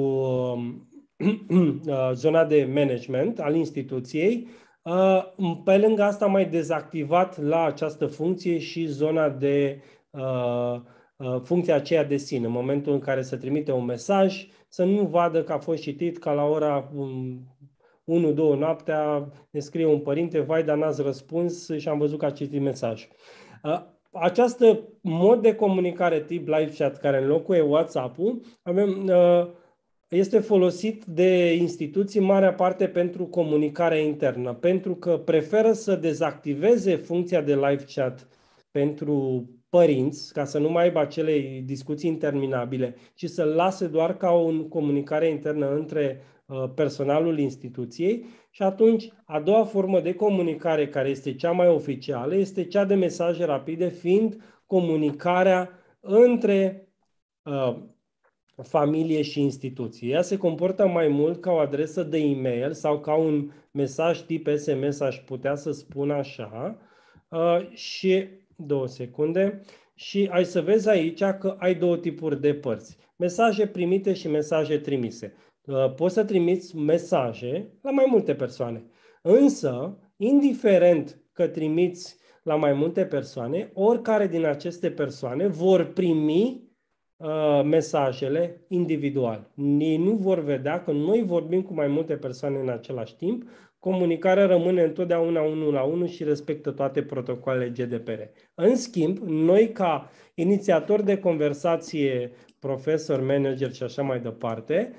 uh, zona de management al instituției. Uh, pe lângă asta am mai dezactivat la această funcție și zona de uh, funcția aceea de sine, în momentul în care se trimite un mesaj, să nu vadă că a fost citit, ca la ora unu două noaptea ne scrie un părinte, vai, dar n-ați răspuns și am văzut că a citit mesaj. Această mod de comunicare tip live chat care înlocuie WhatsApp-ul avem, este folosit de instituții în marea parte pentru comunicarea internă, pentru că preferă să dezactiveze funcția de live chat pentru părinți, ca să nu mai aibă acele discuții interminabile, ci să-l lase doar ca o comunicare internă între personalul instituției și atunci a doua formă de comunicare, care este cea mai oficială, este cea de mesaje rapide, fiind comunicarea între uh, familie și instituție. Ea se comportă mai mult ca o adresă de e-mail sau ca un mesaj tip S M S, aș putea să spun așa. Uh, și două secunde. Și ai să vezi aici că ai două tipuri de părți. Mesaje primite și mesaje trimise. Uh, poți să trimiți mesaje la mai multe persoane. Însă, indiferent că trimiți la mai multe persoane, oricare din aceste persoane vor primi uh, mesajele individual. Ei nu vor vedea că noi vorbim cu mai multe persoane în același timp. Comunicarea rămâne întotdeauna unul la unul și respectă toate protocoalele G D P R. În schimb, noi ca inițiatori de conversație, profesor, manager și așa mai departe,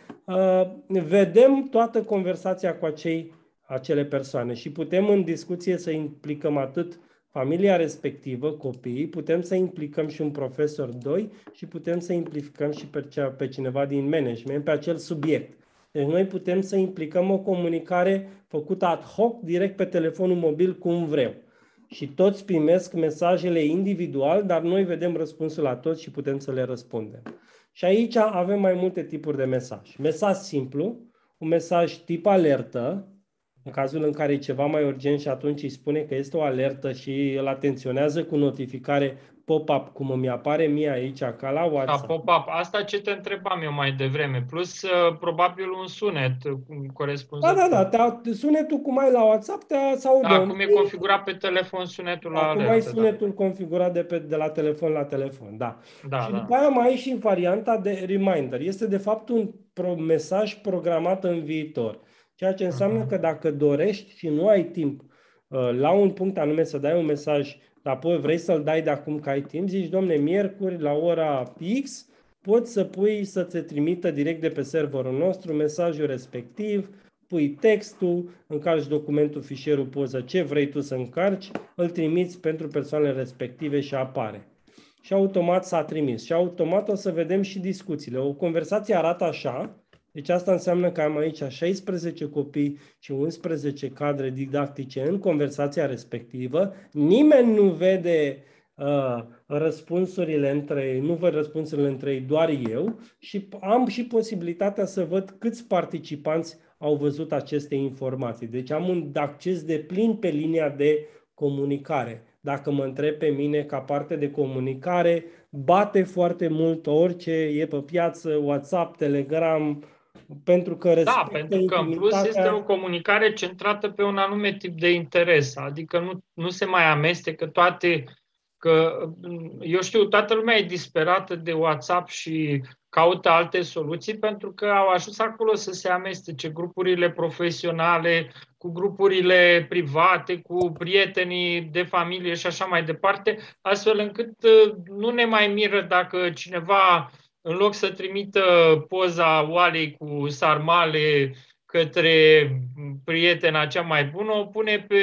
vedem toată conversația cu acei, acele persoane și putem în discuție să implicăm atât familia respectivă, copiii, putem să implicăm și un profesor doi și putem să implicăm și pe, cea, pe cineva din management pe acel subiect. Deci noi putem să implicăm o comunicare făcută ad hoc, direct pe telefonul mobil, cum vrem. Și toți primesc mesajele individual, dar noi vedem răspunsul la toți și putem să le răspundem. Și aici avem mai multe tipuri de mesaj. Mesaj simplu, un mesaj tip alertă, în cazul în care e ceva mai urgent și atunci îi spune că este o alertă și îl atenționează cu notificare pop-up, cum îmi apare mie aici, ca la WhatsApp. Da, pop-up. Asta ce te întrebam eu mai devreme. Plus, uh, probabil un sunet corespunzător. Da, da, da. Sunetul cum ai la WhatsApp te sau Da, cum e configurat pe telefon sunetul la alertă. Acum ai sunetul da. configurat de, pe, de la telefon la telefon, da. da și da. după aia mai ai și varianta de reminder. Este de fapt un pro mesaj programat în viitor. Ceea ce înseamnă uh-huh. că dacă dorești și nu ai timp uh, la un punct anume să dai un mesaj, dar apoi vrei să-l dai de acum că ai timp, zici, domne, miercuri la ora X poți să pui să te trimită direct de pe serverul nostru mesajul respectiv, pui textul, încarci documentul, fișierul, poză, ce vrei tu să încarci, îl trimiți pentru persoanele respective și apare. Și automat s-a trimis. Și automat o să vedem și discuțiile. O conversație arată așa, deci asta înseamnă că am aici șaisprezece copii și unsprezece cadre didactice în conversația respectivă. Nimeni nu vede uh, răspunsurile între ei, nu văd răspunsurile între ei, doar eu, și am și posibilitatea să văd câți participanți au văzut aceste informații. Deci am un acces de plin pe linia de comunicare. Dacă mă întreb pe mine ca parte de comunicare, bate foarte mult orice e pe piață, WhatsApp, Telegram, pentru că Da, pentru că în plus este o comunicare centrată pe un anume tip de interes, adică nu, nu se mai amestecă toate, că eu știu, toată lumea e disperată de WhatsApp și caută alte soluții pentru că au ajuns acolo să se amestece grupurile profesionale cu grupurile private, cu prietenii de familie și așa mai departe, astfel încât nu ne mai miră dacă cineva, în loc să trimită poza oalei cu sarmale către prietena cea mai bună, o pune pe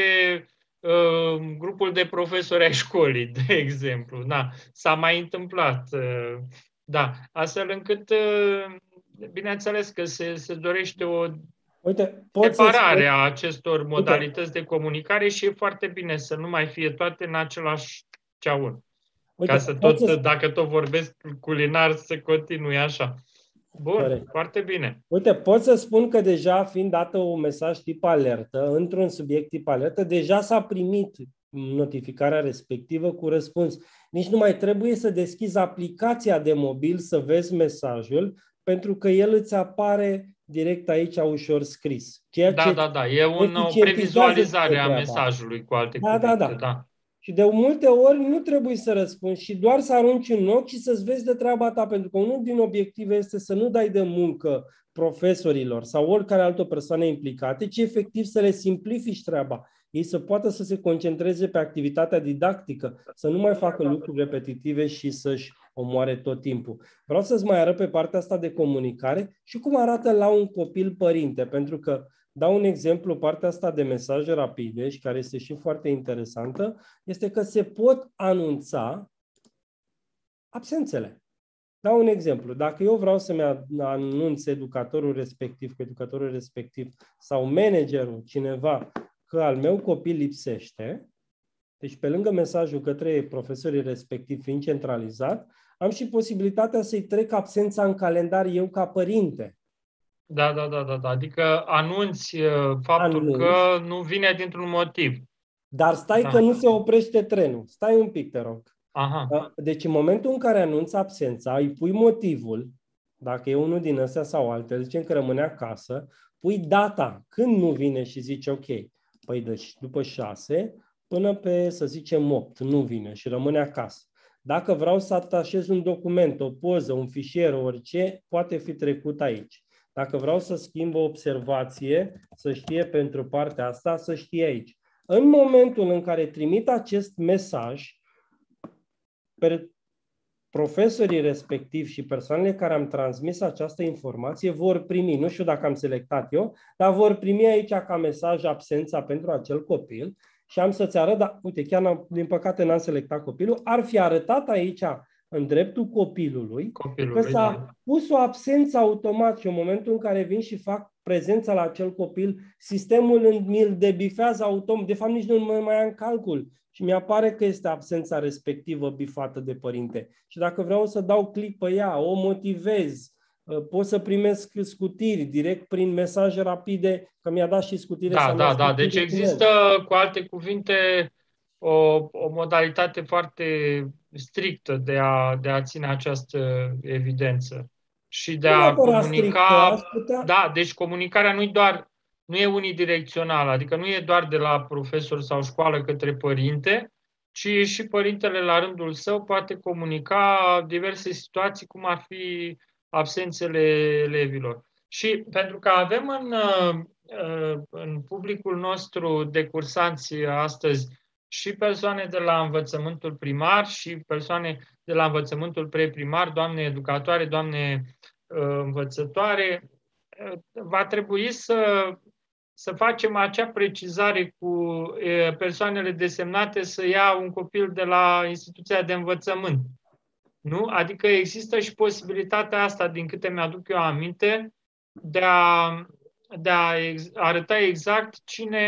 uh, grupul de profesori ai școlii, de exemplu. Da, s-a mai întâmplat. Uh, da, astfel încât, uh, bineînțeles că se, se dorește o Uite, separare a acestor modalități Uite. de comunicare și e foarte bine să nu mai fie toate în același ceaun. Uite, ca să tot, să... dacă tot vorbesc culinar, să continui așa. Bun, Corect. Foarte bine. Uite, pot să spun că deja, fiind dată un mesaj tip alertă, într-un subiect tip alertă, deja s-a primit notificarea respectivă cu răspuns. Nici nu mai trebuie să deschizi aplicația de mobil să vezi mesajul, pentru că el îți apare direct aici ușor scris. Ceea da, ce da, da. E un, o previzualizare a mesajului, cu alte da, cuvinte. Da, da. da. Și de multe ori nu trebuie să răspunzi și doar să arunci în ochi și să-ți vezi de treaba ta, pentru că unul din obiective este să nu dai de muncă profesorilor sau oricare altă persoană implicate, ci efectiv să le simplifici treaba. Ei să poată să se concentreze pe activitatea didactică, să nu mai facă lucruri repetitive și să-și omoare tot timpul. Vreau să-ți mai arăt pe partea asta de comunicare și cum arată la un copil părinte, pentru că dau un exemplu, partea asta de mesaje rapide și care este și foarte interesantă, este că se pot anunța absențele. Dau un exemplu. Dacă eu vreau să-mi anunț educatorul respectiv, cu educatorul respectiv sau managerul, cineva, că al meu copil lipsește, deci pe lângă mesajul către profesorii respectiv fiind centralizat, am și posibilitatea să-i trec absența în calendar eu ca părinte. Da, da, da, da, da. Adică anunți uh, faptul Anunț. că nu vine dintr-un motiv. Dar stai Da. că nu se oprește trenul. Stai un pic, te rog. Aha. Deci în momentul în care anunți absența, îi pui motivul, dacă e unul din ăstea sau altele, zicem că rămâne acasă, pui data, când nu vine și zici ok, păi deci după șase până pe, să zicem, opt, nu vine și rămâne acasă. Dacă vreau să atașez un document, o poză, un fișier, orice, poate fi trecut aici. Dacă vreau să schimb o observație, să știe pentru partea asta, să știe aici. În momentul în care trimit acest mesaj, profesorii respectivi și persoanele care am transmis această informație vor primi, nu știu dacă am selectat eu, dar vor primi aici ca mesaj absența pentru acel copil și am să-ți arăt, dar uite, chiar din păcate n-am selectat copilul, ar fi arătat aici în dreptul copilului, Copilului, că s-a da. pus o absență automat și în momentul în care vin și fac prezența la acel copil, sistemul mi-l debifează automat, de fapt nici nu mă mai ia în calcul și mi-apare că este absența respectivă bifată de părinte. Și dacă vreau să dau click pe ea, o motivez, pot să primesc scutiri direct prin mesaje rapide, că mi-a dat și scutire. Da, da, da. Deci există, cu alte cuvinte, o, o modalitate foarte strictă de a, de a ține această evidență și de a comunica. Putea... Da, deci comunicarea nu e doar, nu e unidirecțională, adică nu e doar de la profesor sau școală către părinte, ci și părintele la rândul său poate comunica diverse situații, cum ar fi absențele elevilor. Și pentru că avem în, în publicul nostru de cursanți astăzi și persoane de la învățământul primar și persoane de la învățământul preprimar, doamne educatoare, doamne învățătoare, va trebui să, să facem acea precizare cu persoanele desemnate să ia un copil de la instituția de învățământ. Nu? Adică există și posibilitatea asta, din câte mi-aduc eu aminte, de a, de a ex, arăta exact cine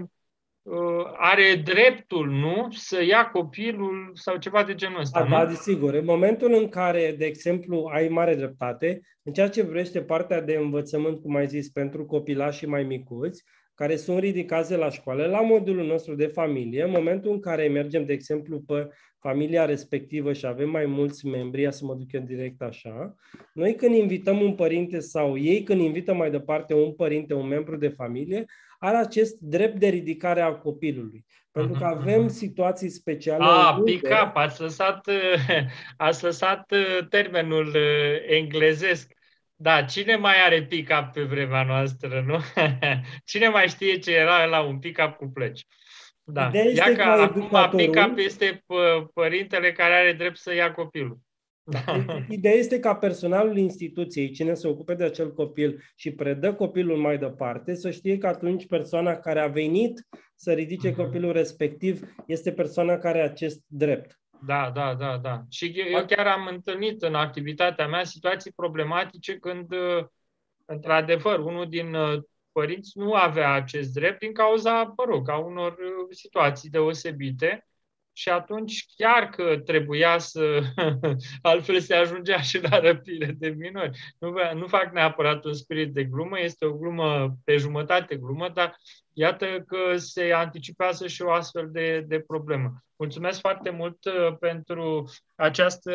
uh, are dreptul, nu, să ia copilul sau ceva de genul ăsta. Da, da, desigur. În momentul în care, de exemplu, ai mare dreptate, în ceea ce privește partea de învățământ, cum ai zis, pentru copilași mai micuți, care sunt ridicați de la școală, la modulul nostru de familie, în momentul în care mergem, de exemplu, pe familia respectivă și avem mai mulți membri, ia să mă duc eu direct așa, noi când invităm un părinte sau ei când invită mai departe un părinte, un membru de familie, are acest drept de ridicare a copilului. Pentru că avem situații speciale. Ah, pick-up, ați lăsat, ați lăsat termenul englezesc. Da, cine mai are pick-up pe vremea noastră, nu? Cine mai știe ce era la un pick-up cu pleci? Da. Ia că acum pick-up este părintele care are drept să ia copilul. Da. Ideea este ca personalul instituției, cine se ocupe de acel copil și predă copilul mai departe, să știe că atunci persoana care a venit să ridice copilul respectiv este persoana care are acest drept. Da, da, da, da. Și eu chiar am întâlnit în activitatea mea situații problematice când, într-adevăr, unul din părinți nu avea acest drept din cauza, mă rog, a unor situații deosebite. Și atunci chiar că trebuia să, altfel se ajungea și la răpire de minori. Nu, nu fac neapărat un spirit de glumă, este o glumă pe jumătate glumă, dar iată că se anticipează și o astfel de, de problemă. Mulțumesc foarte mult pentru această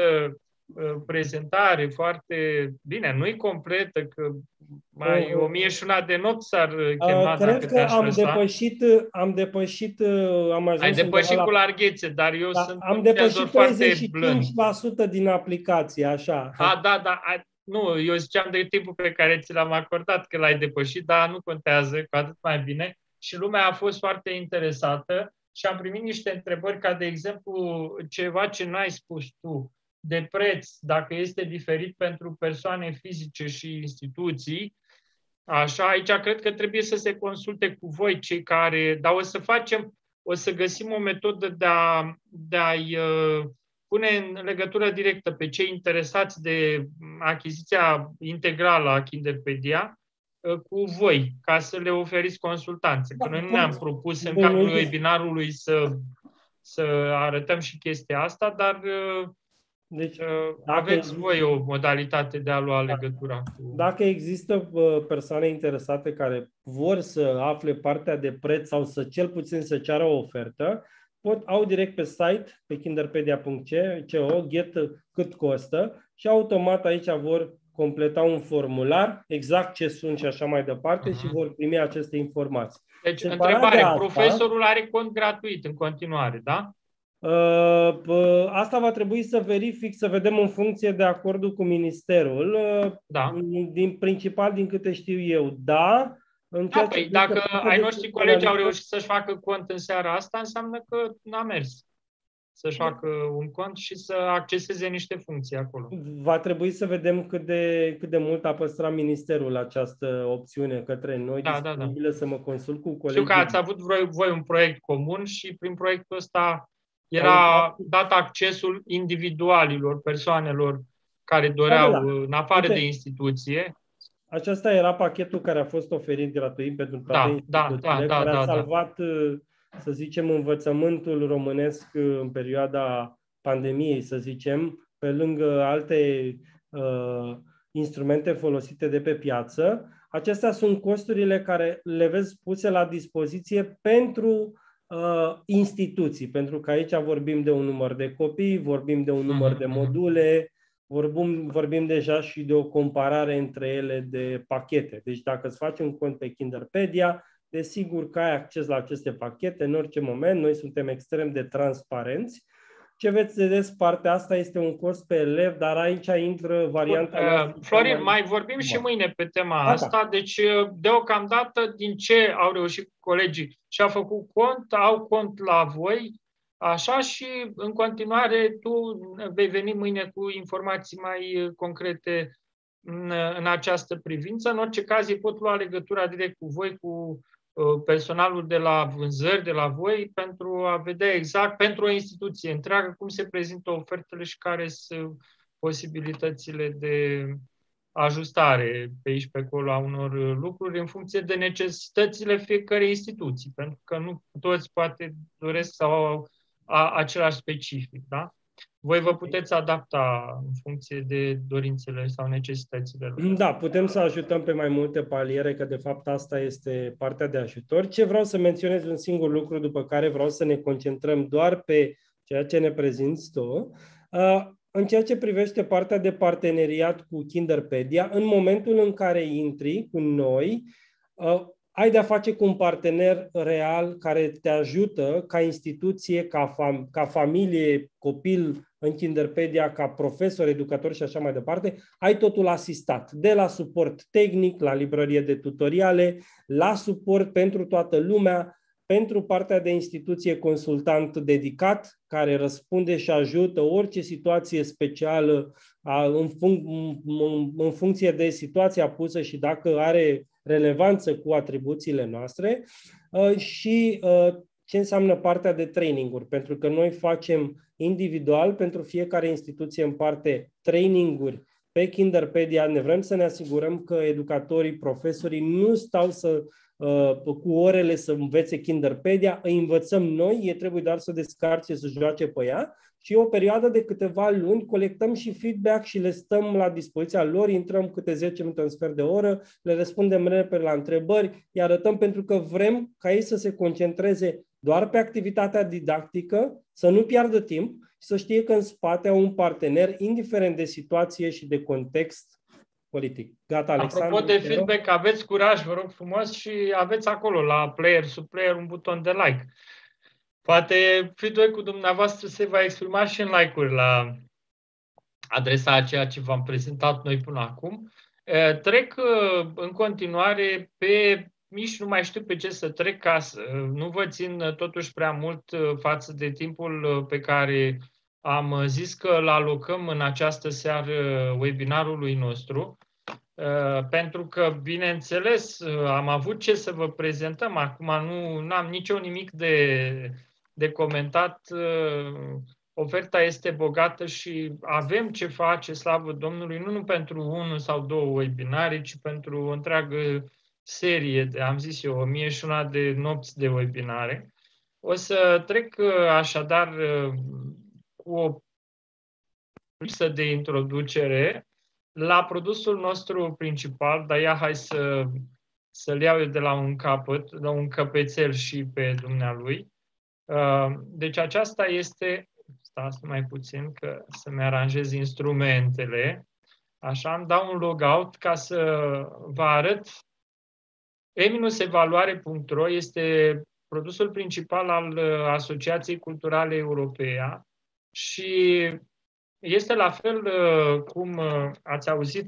prezentare foarte bine, nu-i completă, că mai o mie și una de nopți s-ar chema. Cred dacă că am depășit, am depășit, am ajuns. Ai depășit cu larghețe, dar eu da, sunt am depășit treizeci și cinci la sută din aplicație, așa. A, da, da, a, nu, eu ziceam de timpul pe care ți l-am acordat că l-ai depășit, dar nu contează, cu atât mai bine. Și lumea a fost foarte interesată și am primit niște întrebări, ca de exemplu ceva ce n-ai spus tu, de preț, dacă este diferit pentru persoane fizice și instituții. Așa, aici cred că trebuie să se consulte cu voi cei care, dar o să facem, o să găsim o metodă de, a, de a-i uh, pune în legătură directă pe cei interesați de achiziția integrală a Kinderpedia cu voi, ca să le oferiți consultanțe. Că noi nu ne-am propus în cadrul webinarului să, să arătăm și chestia asta, dar deci, aveți există, voi o modalitate de a lua legătura cu... Dacă există persoane interesate care vor să afle partea de preț sau să cel puțin să ceară o ofertă, pot, au direct pe site, pe kinderpedia punct co, get cât costă și automat aici vor completa un formular, exact ce sunt și așa mai departe, uh-huh. și vor primi aceste informații. Deci, separat întrebare, de asta, profesorul are cont gratuit în continuare, da? Uh, asta va trebui să verific, să vedem în funcție de acordul cu ministerul. Da. Din principal, din câte știu eu, da. În da, păi, dacă ai noștri colegi au reușit să-și facă cont în seara asta, înseamnă că n-a mers să-și facă un cont și să acceseze niște funcții acolo. Va trebui să vedem cât de, cât de mult a păstrat ministerul această opțiune către noi, da, disponibilă, da, da. Să mă consult cu colegii. Știu că ați avut voi, voi un proiect comun și prin proiectul ăsta era dat accesul individualilor, persoanelor care doreau, da, da. în afară Uite, de instituție. Aceasta era pachetul care a fost oferit gratuit pentru toate da, instituțiile, da, da, care da, a da, salvat, să zicem, învățământul românesc în perioada pandemiei, să zicem, pe lângă alte uh, instrumente folosite de pe piață. Acestea sunt costurile care le vezi puse la dispoziție pentru Uh, instituții, pentru că aici vorbim de un număr de copii, vorbim de un număr de module, vorbim, vorbim deja și de o comparare între ele de pachete. Deci dacă îți faci un cont pe Kinderpedia, desigur că ai acces la aceste pachete în orice moment. Noi suntem extrem de transparenți. Ce veți vedeți, partea asta este un cost pe elev, dar aici intră varianta... Uh, Florin, mai vorbim și mâine pe tema Asta. asta. Deci, deocamdată, din ce au reușit colegii și au făcut cont, au cont la voi, așa, și în continuare tu vei veni mâine cu informații mai concrete în, în această privință. În orice caz, ei pot lua legătura direct cu voi, cu personalul de la vânzări, de la voi, pentru a vedea exact, pentru o instituție întreagă, cum se prezintă ofertele și care sunt posibilitățile de ajustare pe aici, pe acolo a unor lucruri în funcție de necesitățile fiecărei instituții, pentru că nu toți poate doresc sau au același specific, da? Voi vă puteți adapta în funcție de dorințele sau necesitățile lor. Da, putem să ajutăm pe mai multe paliere, că de fapt asta este partea de ajutor. Ce vreau să menționez un singur lucru, după care vreau să ne concentrăm doar pe ceea ce ne prezinți tu. În ceea ce privește partea de parteneriat cu Kinderpedia, în momentul în care intri cu noi, ai de-a face cu un partener real care te ajută ca instituție, ca, fam- ca familie, copil în Kinderpedia, ca profesor, educator și așa mai departe. Ai totul asistat, de la suport tehnic, la librărie de tutoriale, la suport pentru toată lumea, pentru partea de instituție consultant dedicat, care răspunde și ajută orice situație specială a, în, func- în, în funcție de situația pusă și dacă are relevanță cu atribuțiile noastre, uh, și uh, ce înseamnă partea de traininguri, pentru că noi facem individual pentru fiecare instituție în parte traininguri pe Kinderpedia. Ne vrem să ne asigurăm că educatorii, profesorii nu stau să uh, cu orele să învețe Kinderpedia, îi învățăm noi, ei trebuie doar să descarce, să joace pe ea. Și o perioadă de câteva luni colectăm și feedback și le stăm la dispoziția lor, intrăm câte zece minute, un sfert de oră, le răspundem repede la întrebări, îi arătăm, pentru că vrem ca ei să se concentreze doar pe activitatea didactică, să nu piardă timp și să știe că în spate au un partener, indiferent de situație și de context politic. Gata, Alexandru. Apropo de feedback, aveți curaj, vă rog frumos, și aveți acolo la player, sub player, un buton de like. Poate feedback-ul dumneavoastră se va exprima și în like-uri la adresa a ceea ce v-am prezentat noi până acum. Trec în continuare pe, nici nu mai știu pe ce să trec ca să nu vă țin totuși prea mult față de timpul pe care am zis că îl alocăm în această seară webinarului nostru. Pentru că, bineînțeles, am avut ce să vă prezentăm. Acum nu am nicio nimic de... de comentat oferta este bogată și avem ce face, slavă Domnului, nu numai pentru unul sau două webinare, ci pentru o întreagă serie, de, am zis eu, o mie și una de nopți de webinare. O să trec așadar cu o lipsă de introducere la produsul nostru principal, dar ia hai să, să-l iau eu de la un capăt, la un căpețel și pe dumnealui. Deci aceasta este, stați mai puțin că să-mi aranjez instrumentele, așa, îmi dau un logout ca să vă arăt. e evaluare punct ro este produsul principal al Asociației Culturale Europea și este la fel cum ați auzit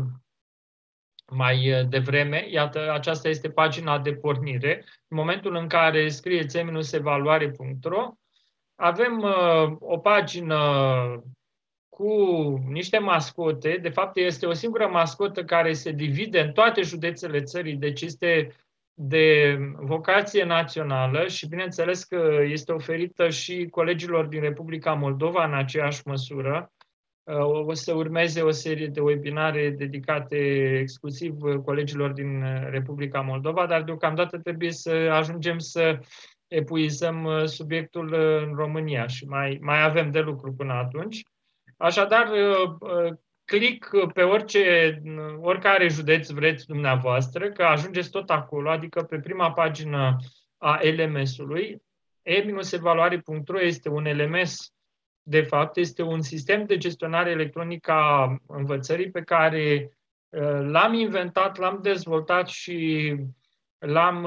mai devreme, iată, aceasta este pagina de pornire. În momentul în care scrieți e evaluare punct ro, avem o pagină cu niște mascote. De fapt, este o singură mascotă care se divide în toate județele țării, deci este de vocație națională și bineînțeles că este oferită și colegilor din Republica Moldova în aceeași măsură. O să urmeze o serie de webinare dedicate exclusiv colegilor din Republica Moldova, dar deocamdată trebuie să ajungem să epuizăm subiectul în România și mai, mai avem de lucru până atunci. Așadar, click pe orice, oricare județ vreți dumneavoastră, că ajungeți tot acolo, adică pe prima pagină a L M S-ului. e evaluare punct ro este un L M S, de fapt, este un sistem de gestionare electronică a învățării pe care l-am inventat, l-am dezvoltat și l-am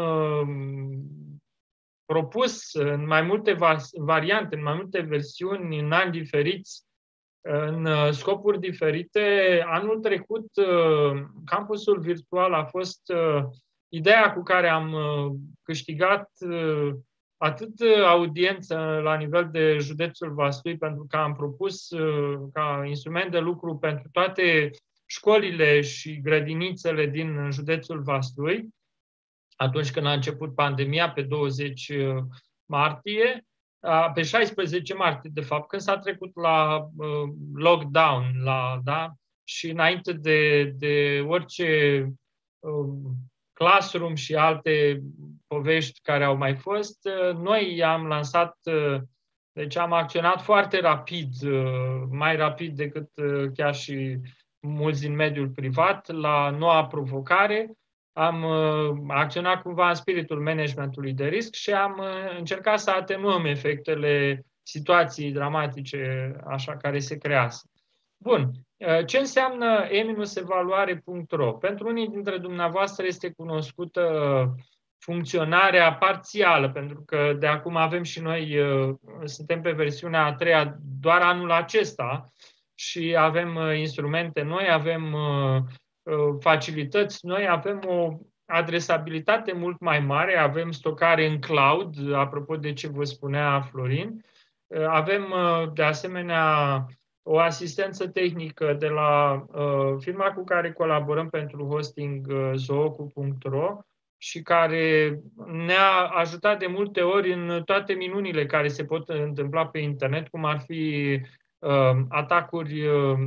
propus în mai multe variante, în mai multe versiuni, în ani diferiți, în scopuri diferite. Anul trecut, campusul virtual a fost ideea cu care am câștigat atât audiență la nivel de județul Vaslui, pentru că am propus ca instrument de lucru pentru toate școlile și grădinițele din județul Vaslui, atunci când a început pandemia, pe douăzeci martie, pe șaisprezece martie, de fapt, când s-a trecut la uh, lockdown, la, da? Și înainte de, de orice uh, classroom și alte povești care au mai fost, uh, noi am lansat, uh, deci am acționat foarte rapid, uh, mai rapid decât uh, chiar și mulți din mediul privat, la noua provocare. Am uh, acționat cumva în spiritul managementului de risc și am uh, încercat să atenuăm efectele situației dramatice așa care se crease. Bun. Uh, ce înseamnă e evaluare punct ro? Pentru unii dintre dumneavoastră este cunoscută funcționarea parțială, pentru că de acum avem și noi, uh, suntem pe versiunea a treia doar anul acesta și avem uh, instrumente noi, avem uh, facilități, noi avem o adresabilitate mult mai mare, avem stocare în cloud, apropo de ce vă spunea Florin, avem de asemenea o asistență tehnică de la firma cu care colaborăm pentru hosting, zoocu punct ro, și care ne-a ajutat de multe ori în toate minunile care se pot întâmpla pe internet, cum ar fi atacuri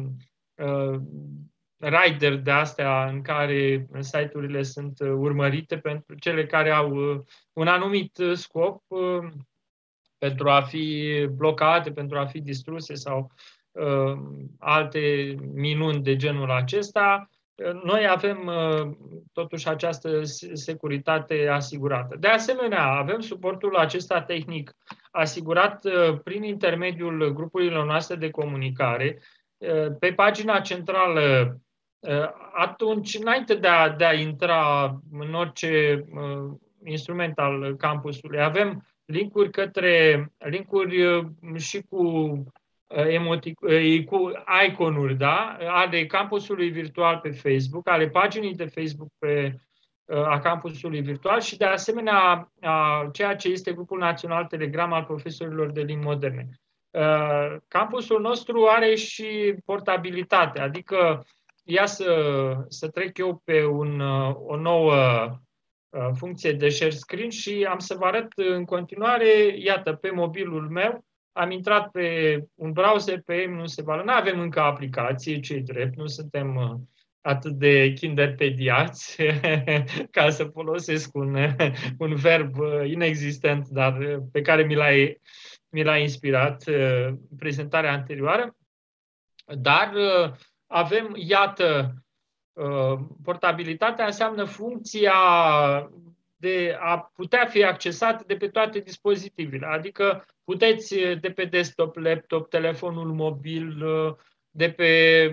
rider de astea în care site-urile sunt urmărite pentru cele care au un anumit scop, pentru a fi blocate, pentru a fi distruse sau uh, alte minuni de genul acesta. Noi avem uh, totuși această securitate asigurată. De asemenea, avem suportul acesta tehnic asigurat uh, prin intermediul grupurilor noastre de comunicare. Uh, pe pagina centrală, atunci, înainte de a, de a intra în orice uh, instrument al campusului, avem linkuri către linkuri uh, și cu, uh, emotic, uh, cu iconuri, da? Ale campusului virtual pe Facebook, ale paginii de Facebook pe, uh, a campusului virtual și de asemenea a ceea ce este grupul național Telegram al profesorilor de limbi moderne. Uh, campusul nostru are și portabilitate, adică ia să, să trec eu pe un, o nouă funcție de share screen și am să vă arăt în continuare, iată, pe mobilul meu, am intrat pe un browser, pe e-Mnusevalo. Nu avem încă aplicație, ce-i drept, nu suntem atât de kinderpediați ca să folosesc un, un verb inexistent, dar pe care mi l-a, mi l-a inspirat prezentarea anterioară. Dar avem, iată, portabilitatea înseamnă funcția de a putea fi accesat de pe toate dispozitivele. Adică puteți de pe desktop, laptop, telefonul mobil, de pe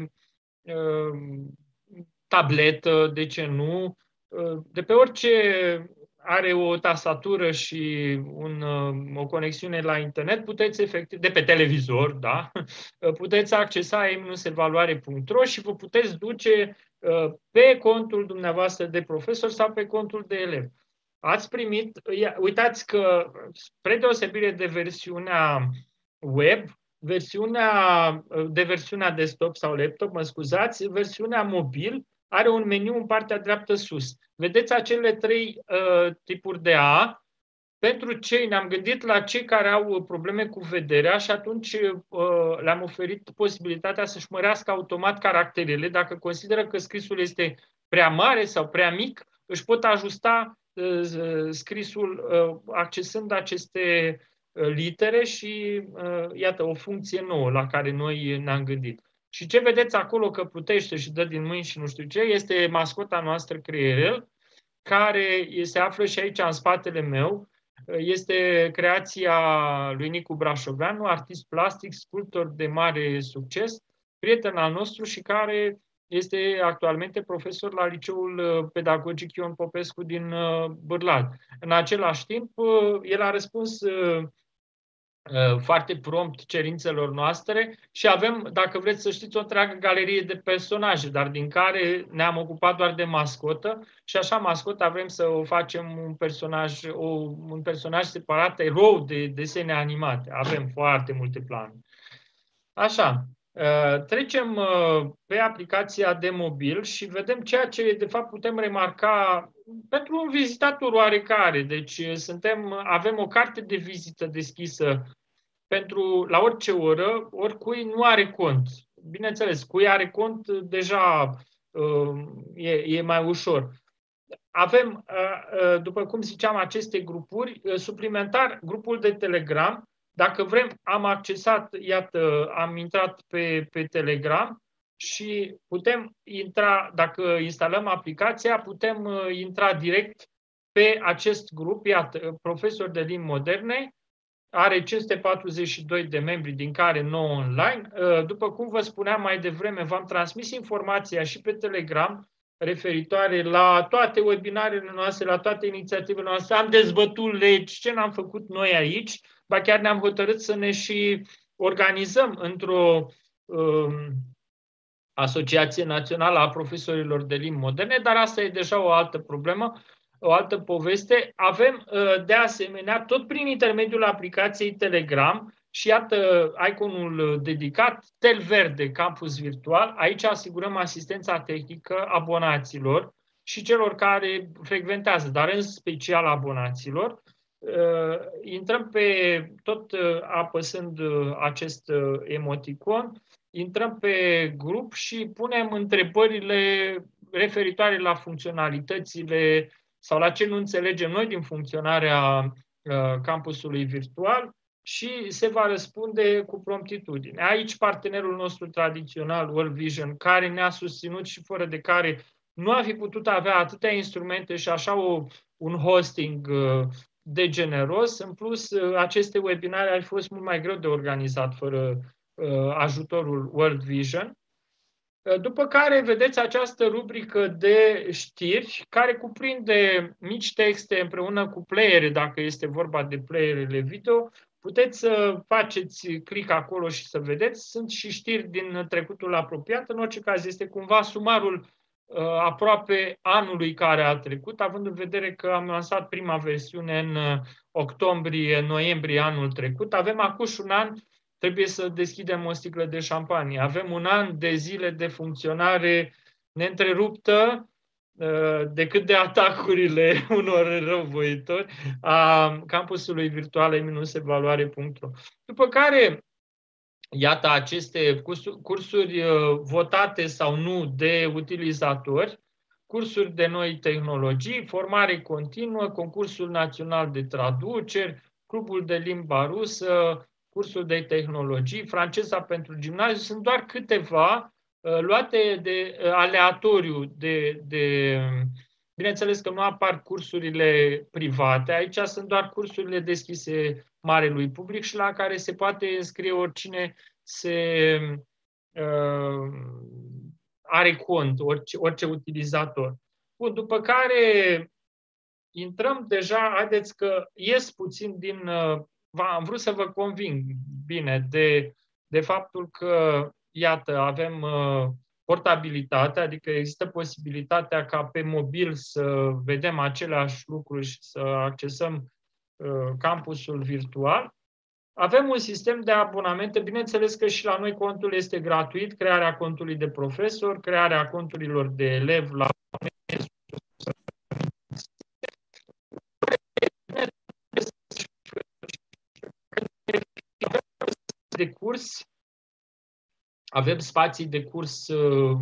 tabletă, de ce nu, de pe orice are o tastatură și un, o conexiune la internet, puteți efectiv, de pe televizor, da, puteți accesa e mnusevaluare punct ro și vă puteți duce pe contul dumneavoastră de profesor sau pe contul de elev. Ați primit, uitați că, spre deosebire de versiunea web, versiunea, de versiunea desktop sau laptop, mă scuzați, versiunea mobil are un meniu în partea dreaptă sus. Vedeți acele trei uh, tipuri de A. Pentru cei, ne-am gândit la cei care au probleme cu vederea și atunci uh, le-am oferit posibilitatea să-și mărească automat caracterele. Dacă consideră că scrisul este prea mare sau prea mic, își pot ajusta uh, scrisul uh, accesând aceste uh, litere și, uh, iată, o funcție nouă la care noi ne-am gândit. Și ce vedeți acolo că plutește și dă din mâini și nu știu ce, este mascota noastră Creierel, care se află și aici în spatele meu. Este creația lui Nicu Brașoveanu, artist plastic, sculptor de mare succes, prieten al nostru și care este actualmente profesor la Liceul Pedagogic Ion Popescu din Bârlad. În același timp, el a răspuns foarte prompt cerințelor noastre și avem, dacă vreți să știți, o întreagă galerie de personaje, dar din care ne-am ocupat doar de mascotă și așa mascota vrem să o facem un personaj, o, un personaj separat, erou de desene animate. Avem foarte multe planuri. Așa, trecem pe aplicația de mobil și vedem ceea ce de fapt putem remarca pentru un vizitator oarecare. Deci suntem, avem o carte de vizită deschisă pentru la orice oră, oricui nu are cont. Bineînțeles, cui are cont deja e, e mai ușor. Avem, după cum ziceam, aceste grupuri, suplimentar grupul de Telegram. Dacă vrem, am accesat, iată, am intrat pe, pe Telegram și putem intra, dacă instalăm aplicația, putem intra direct pe acest grup, iată, profesor de limbi moderne, are cinci sute patruzeci și doi de membri, din care nouă online. După cum vă spuneam mai devreme, v-am transmis informația și pe Telegram referitoare la toate webinarele noastre, la toate inițiativele noastre. Am dezbătut legi, ce n-am făcut noi aici, ba chiar ne-am hotărât să ne și organizăm într-o um, Asociație Națională a Profesorilor de Limbi Moderne, dar asta e deja o altă problemă, o altă poveste. Avem, de asemenea, tot prin intermediul aplicației Telegram, și iată iconul dedicat, Tel Verde, Campus Virtual. Aici asigurăm asistența tehnică abonaților și celor care frecventează, dar în special abonaților. Uh, intrăm pe, tot uh, apăsând uh, acest uh, emoticon, intrăm pe grup și punem întrebările referitoare la funcționalitățile sau la ce nu înțelegem noi din funcționarea uh, campusului virtual și se va răspunde cu promptitudine. Aici partenerul nostru tradițional, World Vision, care ne-a susținut și fără de care nu a fi putut avea atâtea instrumente și așa o, un hosting uh, de generos. În plus, aceste webinare ar fi fost mult mai greu de organizat fără uh, ajutorul World Vision. Uh, după care vedeți această rubrică de știri care cuprinde mici texte împreună cu playere, dacă este vorba de playerele video. Puteți să faceți click acolo și să vedeți. Sunt și știri din trecutul apropiat. În orice caz este cumva sumarul aproape anului care a trecut, având în vedere că am lansat prima versiune în octombrie-noiembrie anul trecut. Avem acum un an, trebuie să deschidem o sticlă de șampanie. Avem un an de zile de funcționare neîntreruptă decât de atacurile unor răuvoitori a campusului virtual e minus evaluare punct ro. După care, iată aceste cursuri, cursuri votate sau nu de utilizatori, cursuri de noi tehnologii, formare continuă, concursul național de traduceri, clubul de limba rusă, cursul de tehnologii, franceza pentru gimnaziu, sunt doar câteva uh, luate de uh, aleatoriu de, de bineînțeles că nu apar cursurile private, aici sunt doar cursurile deschise marelui public și la care se poate înscrie oricine se uh, are cont, orice, orice utilizator. Bun, după care intrăm deja, haideți că ies puțin din... Uh, am vrut să vă conving bine de, de faptul că, iată, avem uh, portabilitate, adică există posibilitatea ca pe mobil să vedem aceleași lucruri și să accesăm uh, campusul virtual. Avem un sistem de abonamente, bineînțeles că și la noi contul este gratuit, crearea contului de profesor, crearea conturilor de elev la de curs, avem spații de curs uh,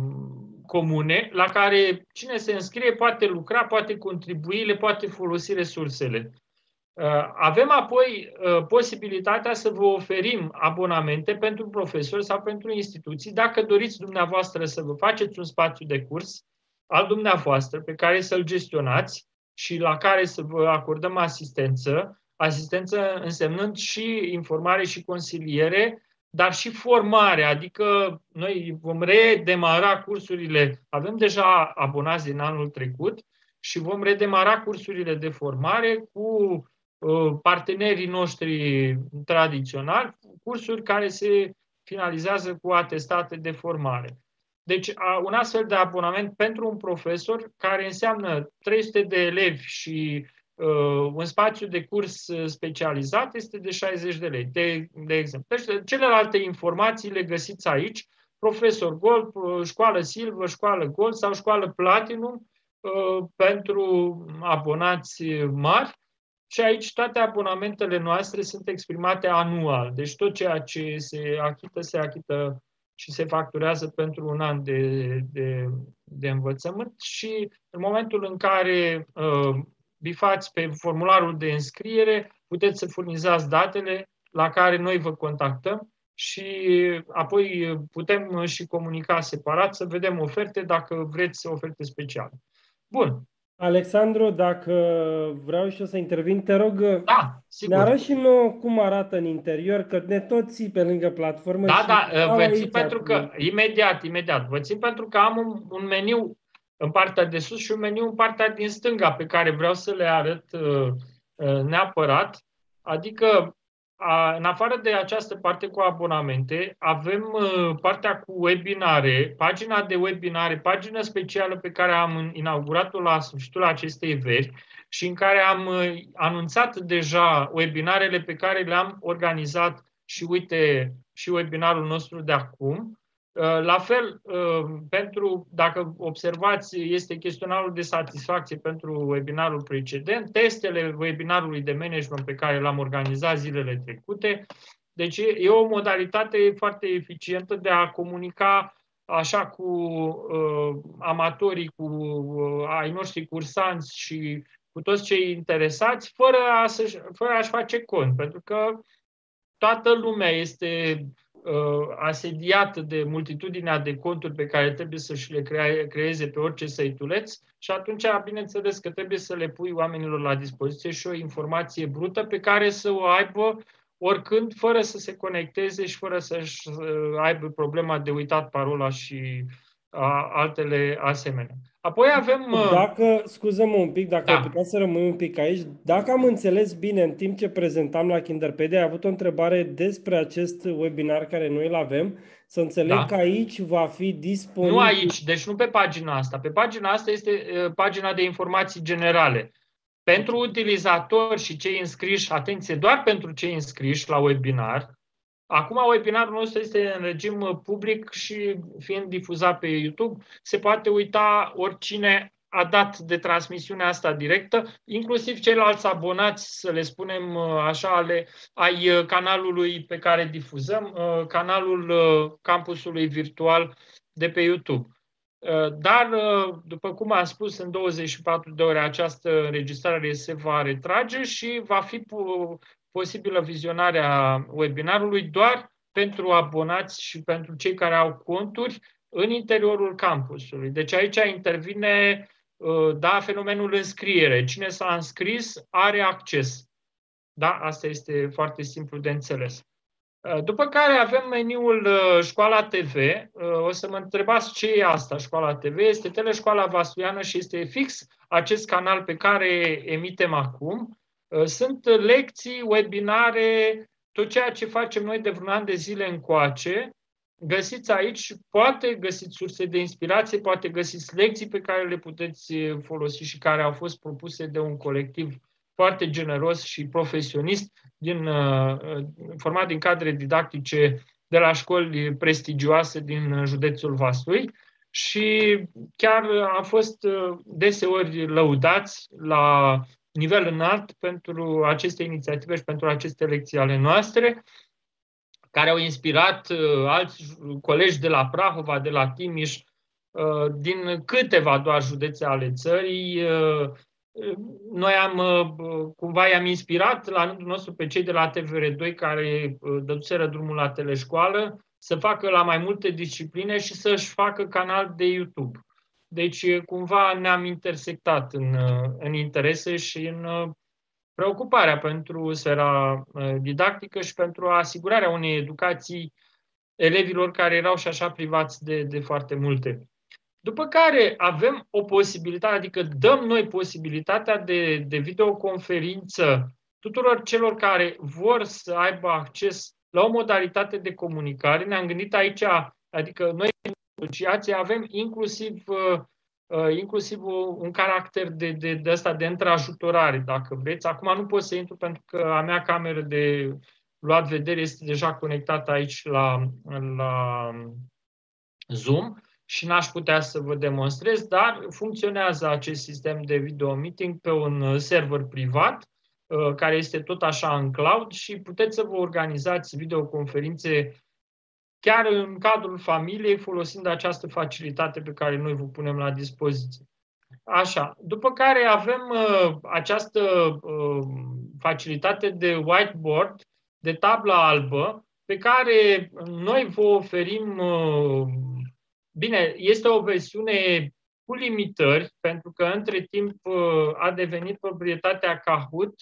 comune la care cine se înscrie poate lucra, poate contribui, le poate folosi resursele. Uh, avem apoi uh, posibilitatea să vă oferim abonamente pentru profesori sau pentru instituții, dacă doriți dumneavoastră să vă faceți un spațiu de curs al dumneavoastră pe care să-l gestionați și la care să vă acordăm asistență, asistență însemnând și informare și consiliere, dar și formare, adică noi vom redemara cursurile, avem deja abonați din anul trecut și vom redemara cursurile de formare cu uh, partenerii noștri tradiționali, cursuri care se finalizează cu atestate de formare. Deci un astfel de abonament pentru un profesor, care înseamnă trei sute de elevi și uh, un spațiu de curs specializat, este de șaizeci de lei, de, de exemplu. Deci celelalte informații le găsiți aici, profesor Gold, școală Silver, școală Gold sau școală Platinum uh, pentru abonați mari. Și aici toate abonamentele noastre sunt exprimate anual. Deci tot ceea ce se achită, se achită și se facturează pentru un an de, de, de învățământ și în momentul în care uh, bifați pe formularul de înscriere, puteți să furnizați datele la care noi vă contactăm și apoi putem și comunica separat să vedem oferte dacă vreți oferte speciale. Bun. Alexandru, dacă vreau și eu să intervin, te rog, da, sigur. Ne arăți și nouă cum arată în interior, că ne tot ții pe lângă platformă. Da, și da, vă țin pentru acum. că, imediat, imediat, vă țin pentru că am un, un meniu în partea de sus și un meniu în partea din stânga pe care vreau să le arăt uh, uh, neapărat. Adică, a, în afară de această parte cu abonamente, avem uh, partea cu webinare, pagina de webinare, pagina specială pe care am inaugurat-o la sfârșitul acestei veri și în care am uh, anunțat deja webinarele pe care le-am organizat și uite și webinarul nostru de acum. La fel, pentru, dacă observați, este chestionarul de satisfacție pentru webinarul precedent, testele webinarului de management pe care l-am organizat zilele trecute. Deci e o modalitate foarte eficientă de a comunica așa cu uh, amatorii, cu uh, ai noștri cursanți și cu toți cei interesați, fără, a fără a-și face cont, pentru că toată lumea este asediată de multitudinea de conturi pe care trebuie să și le creeze pe orice site-uleț și atunci, bineînțeles că trebuie să le pui oamenilor la dispoziție și o informație brută pe care să o aibă oricând, fără să se conecteze și fără să-și aibă problema de uitat parola și a, altele asemenea. Apoi avem... Dacă, scuză-mă un pic, dacă da. ai putea să rămâi un pic aici, dacă am înțeles bine în timp ce prezentam la Kinderpedia, ai avut o întrebare despre acest webinar care noi îl avem, să înțeleg da. că aici va fi disponibil... Nu aici, deci nu pe pagina asta. Pe pagina asta este uh, pagina de informații generale. Pentru utilizatori și cei înscriși, atenție, doar pentru cei înscriși la webinar. Acum webinarul nostru este în regim public și fiind difuzat pe YouTube, se poate uita oricine a dat de transmisiunea asta directă, inclusiv ceilalți abonați, să le spunem așa, ale, ai canalului pe care difuzăm, canalul campusului virtual de pe YouTube. Dar, după cum am spus, în douăzeci și patru de ore această înregistrare se va retrage și va fi posibilă vizionarea webinarului doar pentru abonați și pentru cei care au conturi în interiorul campusului. Deci aici intervine, da, fenomenul înscriere. Cine s-a înscris are acces. Da, asta este foarte simplu de înțeles. După care avem meniul Școala T V. O să mă întrebați ce e asta, Școala T V. Este Teleșcoala Vaslui și este fix acest canal pe care emitem acum. Sunt lecții, webinare, tot ceea ce facem noi de vreun an de zile încoace. Găsiți aici, poate găsiți surse de inspirație, poate găsiți lecții pe care le puteți folosi și care au fost propuse de un colectiv foarte generos și profesionist, din, format din cadre didactice de la școli prestigioase din județul Vaslui și chiar a fost deseori lăudați la nivel înalt pentru aceste inițiative și pentru aceste lecții ale noastre, care au inspirat alți colegi de la Prahova, de la Timiș, din câteva doar județe ale țării. Noi am, cumva i-am inspirat la rândul nostru pe cei de la T V R doi care dăduseră drumul la teleșcoală să facă la mai multe discipline și să-și facă canal de YouTube. Deci cumva ne-am intersectat în, în interese și în preocuparea pentru sfera didactică și pentru asigurarea unei educații elevilor care erau și așa privați de, de foarte multe. După care avem o posibilitate, adică dăm noi posibilitatea de, de videoconferință tuturor celor care vor să aibă acces la o modalitate de comunicare. Ne-am gândit aici, adică noi în asociație avem inclusiv, uh, inclusiv un caracter de, de, de asta de întrajutorare, dacă vreți. Acum nu pot să intru pentru că a mea cameră de luat vedere este deja conectată aici la, la Zoom și n-aș putea să vă demonstrez, dar funcționează acest sistem de video meeting pe un server privat, care este tot așa în cloud și puteți să vă organizați videoconferințe chiar în cadrul familiei, folosind această facilitate pe care noi vă punem la dispoziție. Așa. După care avem uh, această uh, facilitate de whiteboard, de tabla albă, pe care noi vă oferim. Uh, bine, este o versiune cu limitări, pentru că între timp uh, a devenit proprietatea Kahoot.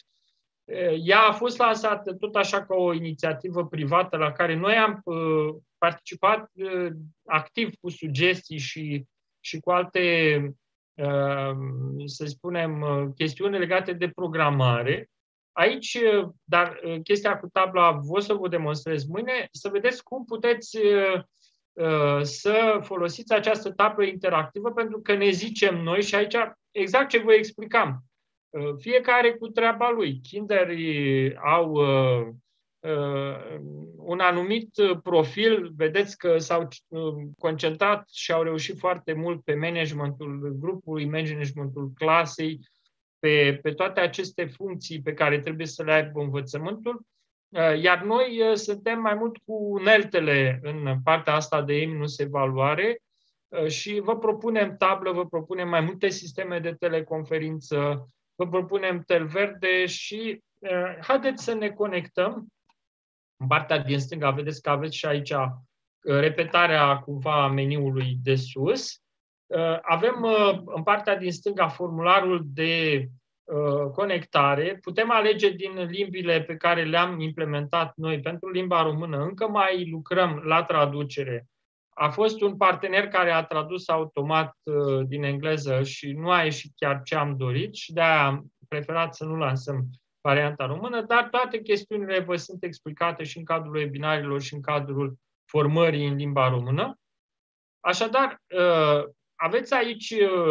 Ea a fost lansată tot așa ca o inițiativă privată la care noi am uh, participat uh, activ cu sugestii și, și cu alte, uh, să spunem, uh, chestiuni legate de programare. Aici, uh, dar uh, chestia cu tabla o să vă demonstrez mâine, să vedeți cum puteți uh, uh, să folosiți această tablă interactivă, pentru că ne zicem noi, și aici exact ce vă explicam, fiecare cu treaba lui. Kinderii au uh, uh, un anumit profil, vedeți că s-au concentrat și au reușit foarte mult pe managementul grupului, managementul clasei, pe, pe toate aceste funcții pe care trebuie să le aibă învățământul, uh, iar noi uh, suntem mai mult cu uneltele în partea asta de e-minus evaluare uh, și vă propunem tablă, vă propunem mai multe sisteme de teleconferință, vă propunem tel verde și uh, haideți să ne conectăm. În partea din stânga vedeți că aveți și aici uh, repetarea cumva meniului de sus. Uh, avem uh, în partea din stânga formularul de uh, conectare. Putem alege din limbile pe care le-am implementat noi. Pentru limba română încă mai lucrăm la traducere. A fost un partener care a tradus automat uh, din engleză și nu a ieșit chiar ce am dorit și de-aia am preferat să nu lansăm varianta română, dar toate chestiunile vă sunt explicate și în cadrul webinarilor și în cadrul formării în limba română. Așadar, uh, aveți aici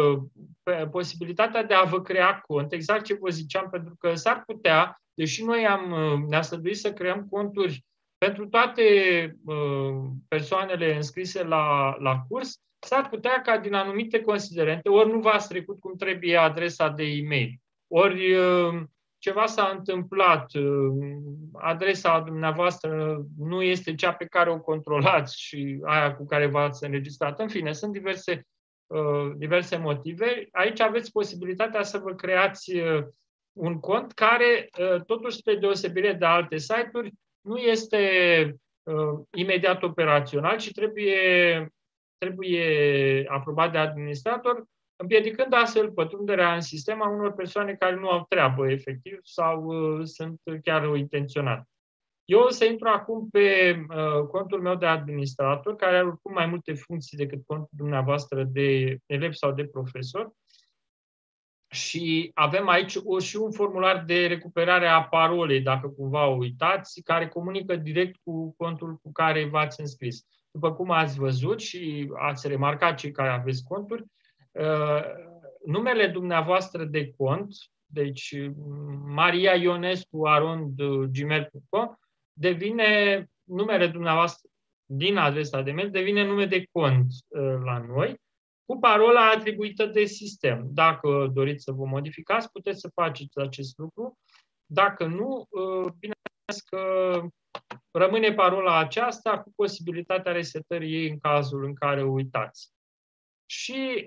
uh, posibilitatea de a vă crea cont, exact ce vă ziceam, pentru că s-ar putea, deși noi am, ne-am străduit să creăm conturi pentru toate uh, persoanele înscrise la, la curs, s-ar putea ca din anumite considerente, ori nu v-ați trecut cum trebuie adresa de e-mail, ori ceva s-a întâmplat, adresa dumneavoastră nu este cea pe care o controlați și aia cu care v-ați înregistrat. În fine, sunt diverse, diverse motive. Aici aveți posibilitatea să vă creați un cont care, totuși, spre deosebire de alte site-uri, nu este imediat operațional, ci trebuie, trebuie aprobat de administrator, împiedicând astfel pătrunderea în sistem a unor persoane care nu au treabă efectiv sau uh, sunt chiar intenționate. Eu o să intru acum pe uh, contul meu de administrator, care are oricum mai multe funcții decât contul dumneavoastră de elev sau de profesor. Și avem aici o, și un formular de recuperare a parolei, dacă cumva o uitați, care comunică direct cu contul cu care v-ați înscris. După cum ați văzut și ați remarcat cei care aveți conturi, Uh, numele dumneavoastră de cont, deci maria ionescu arond gmail punct com, devine numele dumneavoastră din adresa de mail, devine nume de cont uh, la noi, cu parola atribuită de sistem. Dacă doriți să vă modificați, puteți să faceți acest lucru. Dacă nu, uh, bineînțeles că rămâne parola aceasta cu posibilitatea resetării ei în cazul în care o uitați. Și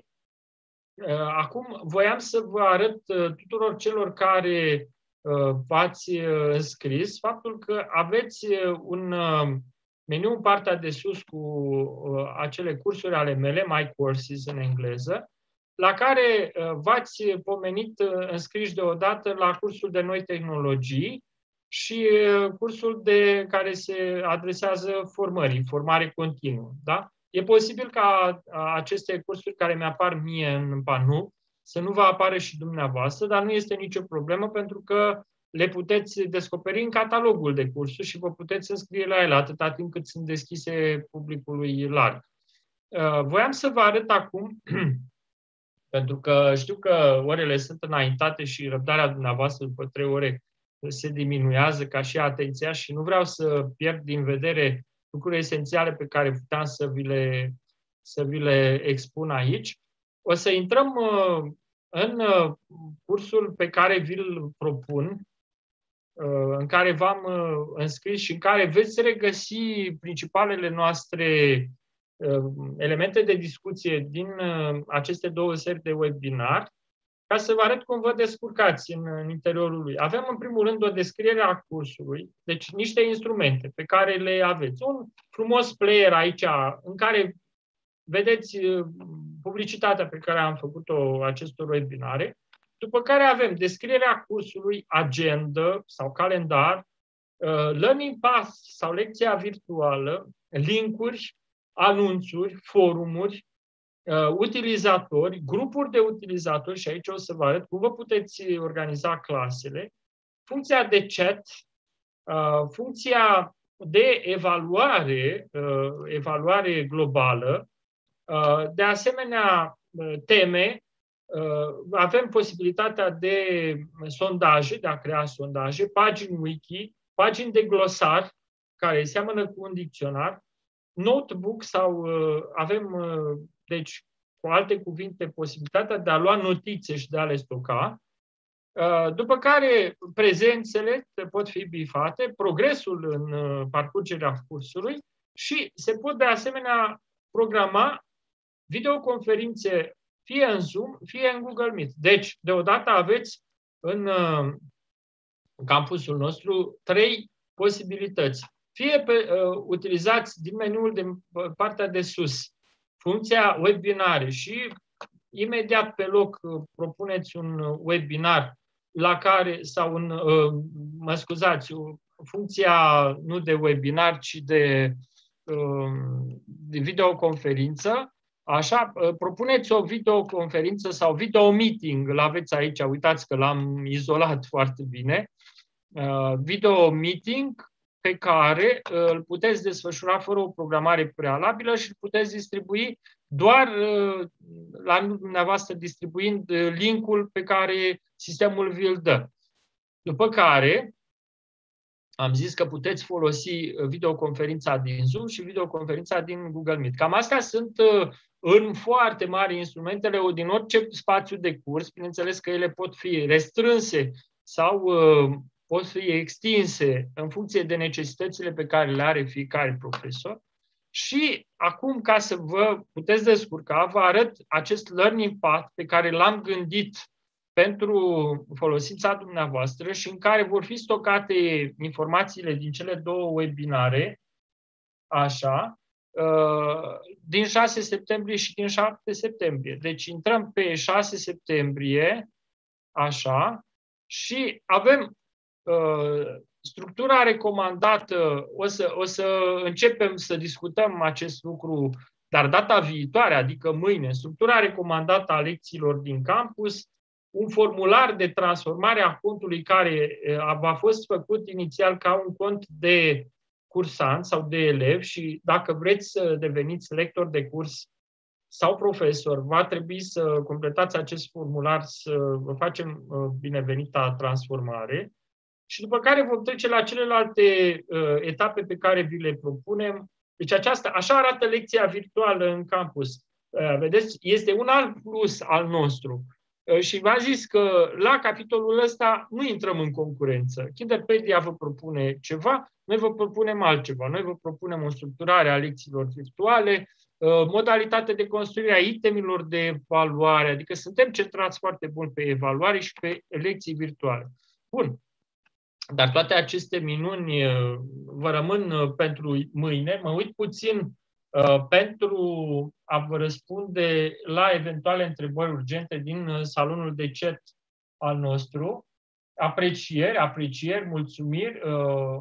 acum voiam să vă arăt tuturor celor care v-ați înscris faptul că aveți un meniu în partea de sus cu acele cursuri ale mele, My Courses în engleză, la care v-ați pomenit înscriși deodată la cursul de noi tehnologii și cursul de care se adresează formării, formare continuă. Da? E posibil ca aceste cursuri care mi-apar mie în panou să nu vă apară și dumneavoastră, dar nu este nicio problemă pentru că le puteți descoperi în catalogul de cursuri și vă puteți înscrie la ele atâta timp cât sunt deschise publicului larg. Voiam să vă arăt acum, pentru că știu că orele sunt înaintate și răbdarea dumneavoastră după trei ore se diminuează ca și atenția și nu vreau să pierd din vedere lucruri esențiale pe care puteam să vi le, să vi le expun aici. O să intrăm uh, în uh, cursul pe care vi-l propun, uh, în care v-am uh, înscris și în care veți regăsi principalele noastre uh, elemente de discuție din uh, aceste două seri de webinar, ca să vă arăt cum vă descurcați în, în interiorul lui. Avem, în primul rând, o descriere a cursului, deci niște instrumente pe care le aveți. Un frumos player aici, în care vedeți publicitatea pe care am făcut-o acestor webinare, după care avem descrierea cursului, agenda sau calendar, learning path sau lecția virtuală, linkuri, anunțuri, forumuri, Uh, utilizatori, grupuri de utilizatori, și aici o să vă arăt cum vă puteți organiza clasele, funcția de chat, uh, funcția de evaluare, uh, evaluare globală, uh, de asemenea uh, teme, uh, avem posibilitatea de sondaje, de a crea sondaje, pagini wiki, pagini de glosar, care seamănă cu un dicționar, notebook sau uh, avem uh, deci, cu alte cuvinte, posibilitatea de a lua notițe și de a le stoca, după care prezențele pot fi bifate, progresul în parcurgerea cursului și se pot de asemenea programa videoconferințe fie în Zoom, fie în Google Meet. Deci, deodată aveți în campusul nostru trei posibilități. Fie pe, uh, utilizați din meniul de partea de sus funcția webinare și imediat pe loc propuneți un webinar la care, sau un, mă scuzați, funcția nu de webinar, ci de, de videoconferință, așa, propuneți o videoconferință sau video meeting, l-aveți aici, uitați că l-am izolat foarte bine, video meeting pe care îl puteți desfășura fără o programare prealabilă și îl puteți distribui doar la dumneavoastră, distribuind linkul pe care sistemul vi-l dă. După care am zis că puteți folosi videoconferința din Zoom și videoconferința din Google Meet. Cam astea sunt în foarte mari instrumentele din orice spațiu de curs. Bineînțeles că ele pot fi restrânse sau pot fi extinse în funcție de necesitățile pe care le are fiecare profesor. Și acum, ca să vă puteți descurca, vă arăt acest learning path pe care l-am gândit pentru folosința dumneavoastră și în care vor fi stocate informațiile din cele două webinare, așa, din șase septembrie și din șapte septembrie. Deci intrăm pe șase septembrie, așa, și avem uh, structura recomandată. O să, o să începem să discutăm acest lucru, dar data viitoare, adică mâine, structura recomandată a lecțiilor din campus, un formular de transformare a contului care a fost făcut inițial ca un cont de cursant sau de elev și dacă vreți să deveniți lector de curs sau profesor, va trebui să completați acest formular, să vă facem binevenita transformare și după care vom trece la celelalte uh, etape pe care vi le propunem. Deci aceasta, așa arată lecția virtuală în campus. Uh, vedeți, este un alt plus al nostru. Uh, și v-am zis că la capitolul ăsta nu intrăm în concurență. Kinderpedia vă propune ceva, noi vă propunem altceva. Noi vă propunem o structurare a lecțiilor virtuale, modalitate de construire a itemilor de evaluare, adică suntem centrați foarte mult pe evaluare și pe lecții virtuale. Bun. Dar toate aceste minuni vă rămân pentru mâine. Mă uit puțin uh, pentru a vă răspunde la eventuale întrebări urgente din salonul de chat al nostru. Aprecieri, aprecieri, mulțumiri. Uh,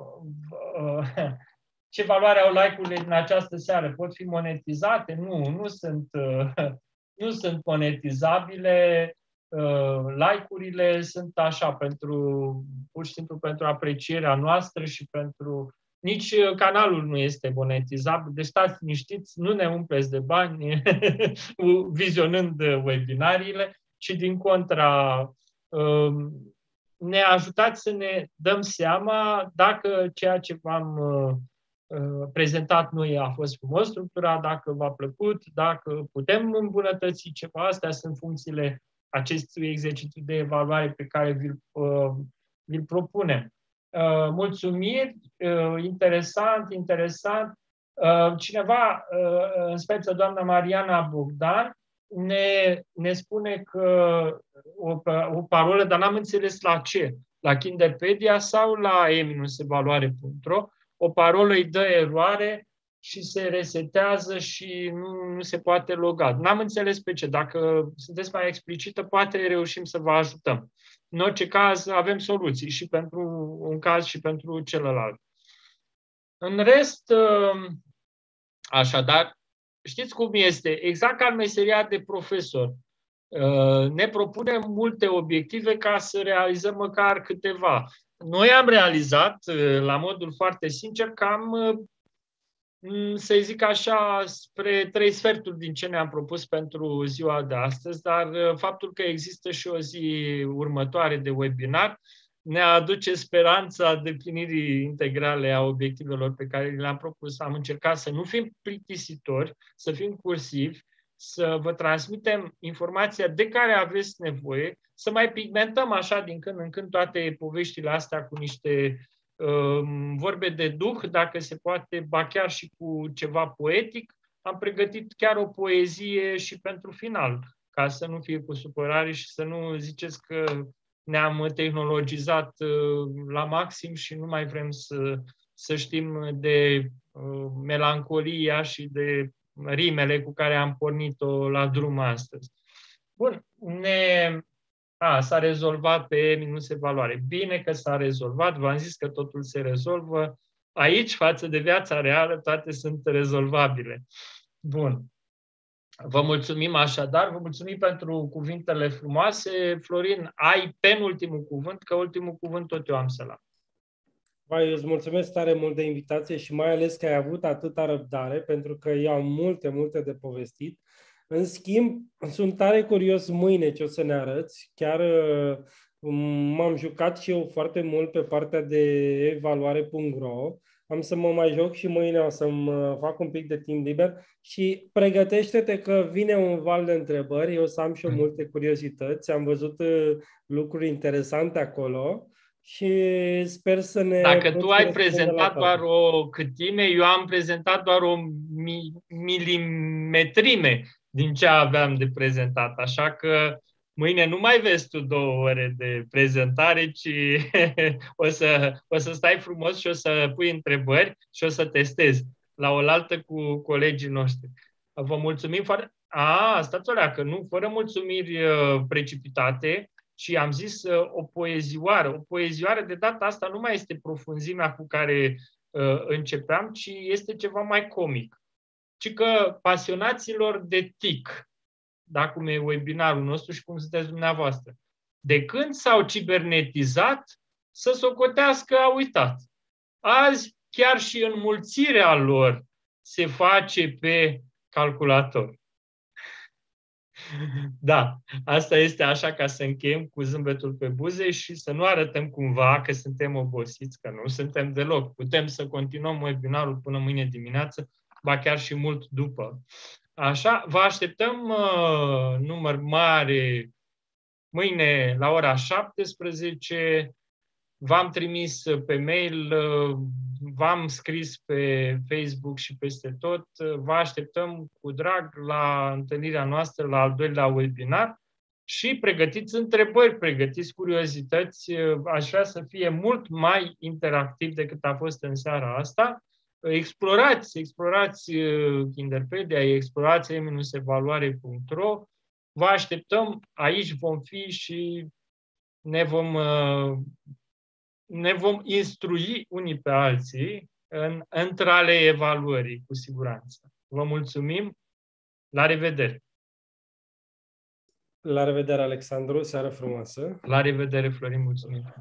uh, Ce valoare au like-urile din această seară? Pot fi monetizate? Nu, nu sunt, uh, nu sunt monetizabile. Uh, like-urile sunt așa, pentru, pur și simplu pentru aprecierea noastră și pentru... Nici canalul nu este monetizabil, deci stați liniștiți, nu ne umpleți de bani vizionând webinariile, ci din contra uh, ne ajutați să ne dăm seama dacă ceea ce v-am uh, prezentat noi a fost frumos structurat, dacă v-a plăcut, dacă putem îmbunătăți ceva. Astea sunt funcțiile acestui exercițiu de evaluare pe care vi-l, uh, vi-l propunem. Uh, mulțumiri, uh, interesant, interesant. Uh, cineva, uh, în speță doamna Mariana Bogdan, ne, ne spune că o, o parolă, dar n-am înțeles la ce, la Kinderpedia sau la e evaluare punct ro. O parolă îi dă eroare și se resetează și nu, nu se poate loga. N-am înțeles pe ce. Dacă sunteți mai explicită, poate reușim să vă ajutăm. În orice caz, avem soluții și pentru un caz și pentru celălalt. În rest, așadar, știți cum este? Exact ca în meseria de profesor. Ne propunem multe obiective ca să realizăm măcar câteva. Noi am realizat, la modul foarte sincer, cam, să zic așa, spre trei sferturi din ce ne-am propus pentru ziua de astăzi, dar faptul că există și o zi următoare de webinar ne aduce speranța deplinirii integrale a obiectivelor pe care le-am propus. Am încercat să nu fim plictisitori, să fim cursivi, să vă transmitem informația de care aveți nevoie, să mai pigmentăm așa din când în când toate poveștile astea cu niște uh, vorbe de duh, dacă se poate, ba chiar și cu ceva poetic. Am pregătit chiar o poezie și pentru final, ca să nu fie cu supărare și să nu ziceți că ne-am tehnologizat uh, la maxim și nu mai vrem să, să știm de uh, melancolia și de rimele cu care am pornit-o la drum astăzi. Bun, ne... A, s-a rezolvat pe minus evaluare. Bine că s-a rezolvat, v-am zis că totul se rezolvă. Aici, față de viața reală, toate sunt rezolvabile. Bun. Vă mulțumim așadar, vă mulțumim pentru cuvintele frumoase. Florin, ai penultimul cuvânt, că ultimul cuvânt tot eu am să-l am. Vai, îți mulțumesc tare mult de invitație și mai ales că ai avut atâta răbdare, pentru că eu am multe, multe de povestit. În schimb, sunt tare curios mâine ce o să ne arăți. Chiar M-am jucat și eu foarte mult pe partea de evaluare punct ro. Am să mă mai joc și mâine o să-mi fac un pic de timp liber și pregătește-te că vine un val de întrebări. Eu o să am și eu multe curiozități. Am văzut lucruri interesante acolo și sper să ne... Dacă tu ai prezentat doar o câtime, eu am prezentat doar o mi- milimetrime din ce aveam de prezentat. Așa că mâine nu mai vezi tu două ore de prezentare, ci o să, o să stai frumos și o să pui întrebări și o să testezi la oaltă cu colegii noștri. Vă mulțumim foarte... A, stați o leacă, nu, fără mulțumiri precipitate, și am zis uh, o poezioară. O poezioară de data asta nu mai este profunzimea cu care uh, începeam, ci este ceva mai comic. Ci că pasionaților de T I C, da, cum e webinarul nostru și cum sunteți dumneavoastră, de când s-au cibernetizat, să socotească a uitat. Azi, chiar și înmulțirea lor se face pe calculator. Da, asta este așa ca să încheiem cu zâmbetul pe buze și să nu arătăm cumva că suntem obosiți, că nu suntem deloc. Putem să continuăm webinarul până mâine dimineață, ba chiar și mult după. Așa, vă așteptăm uh, număr mare mâine la ora șaptesprezece. V-am trimis pe mail, v-am scris pe Facebook și peste tot. Vă așteptăm cu drag la întâlnirea noastră, la al doilea webinar și pregătiți întrebări, pregătiți curiozități. Aș vrea să fie mult mai interactiv decât a fost în seara asta. Explorați, explorați Kinderpedia, explorați e evaluare punct ro. Vă așteptăm, aici vom fi și ne vom... ne vom instrui unii pe alții în, între ale evaluării, cu siguranță. Vă mulțumim. La revedere! La revedere, Alexandru. Seară frumoasă! La revedere, Florin. Mulțumim!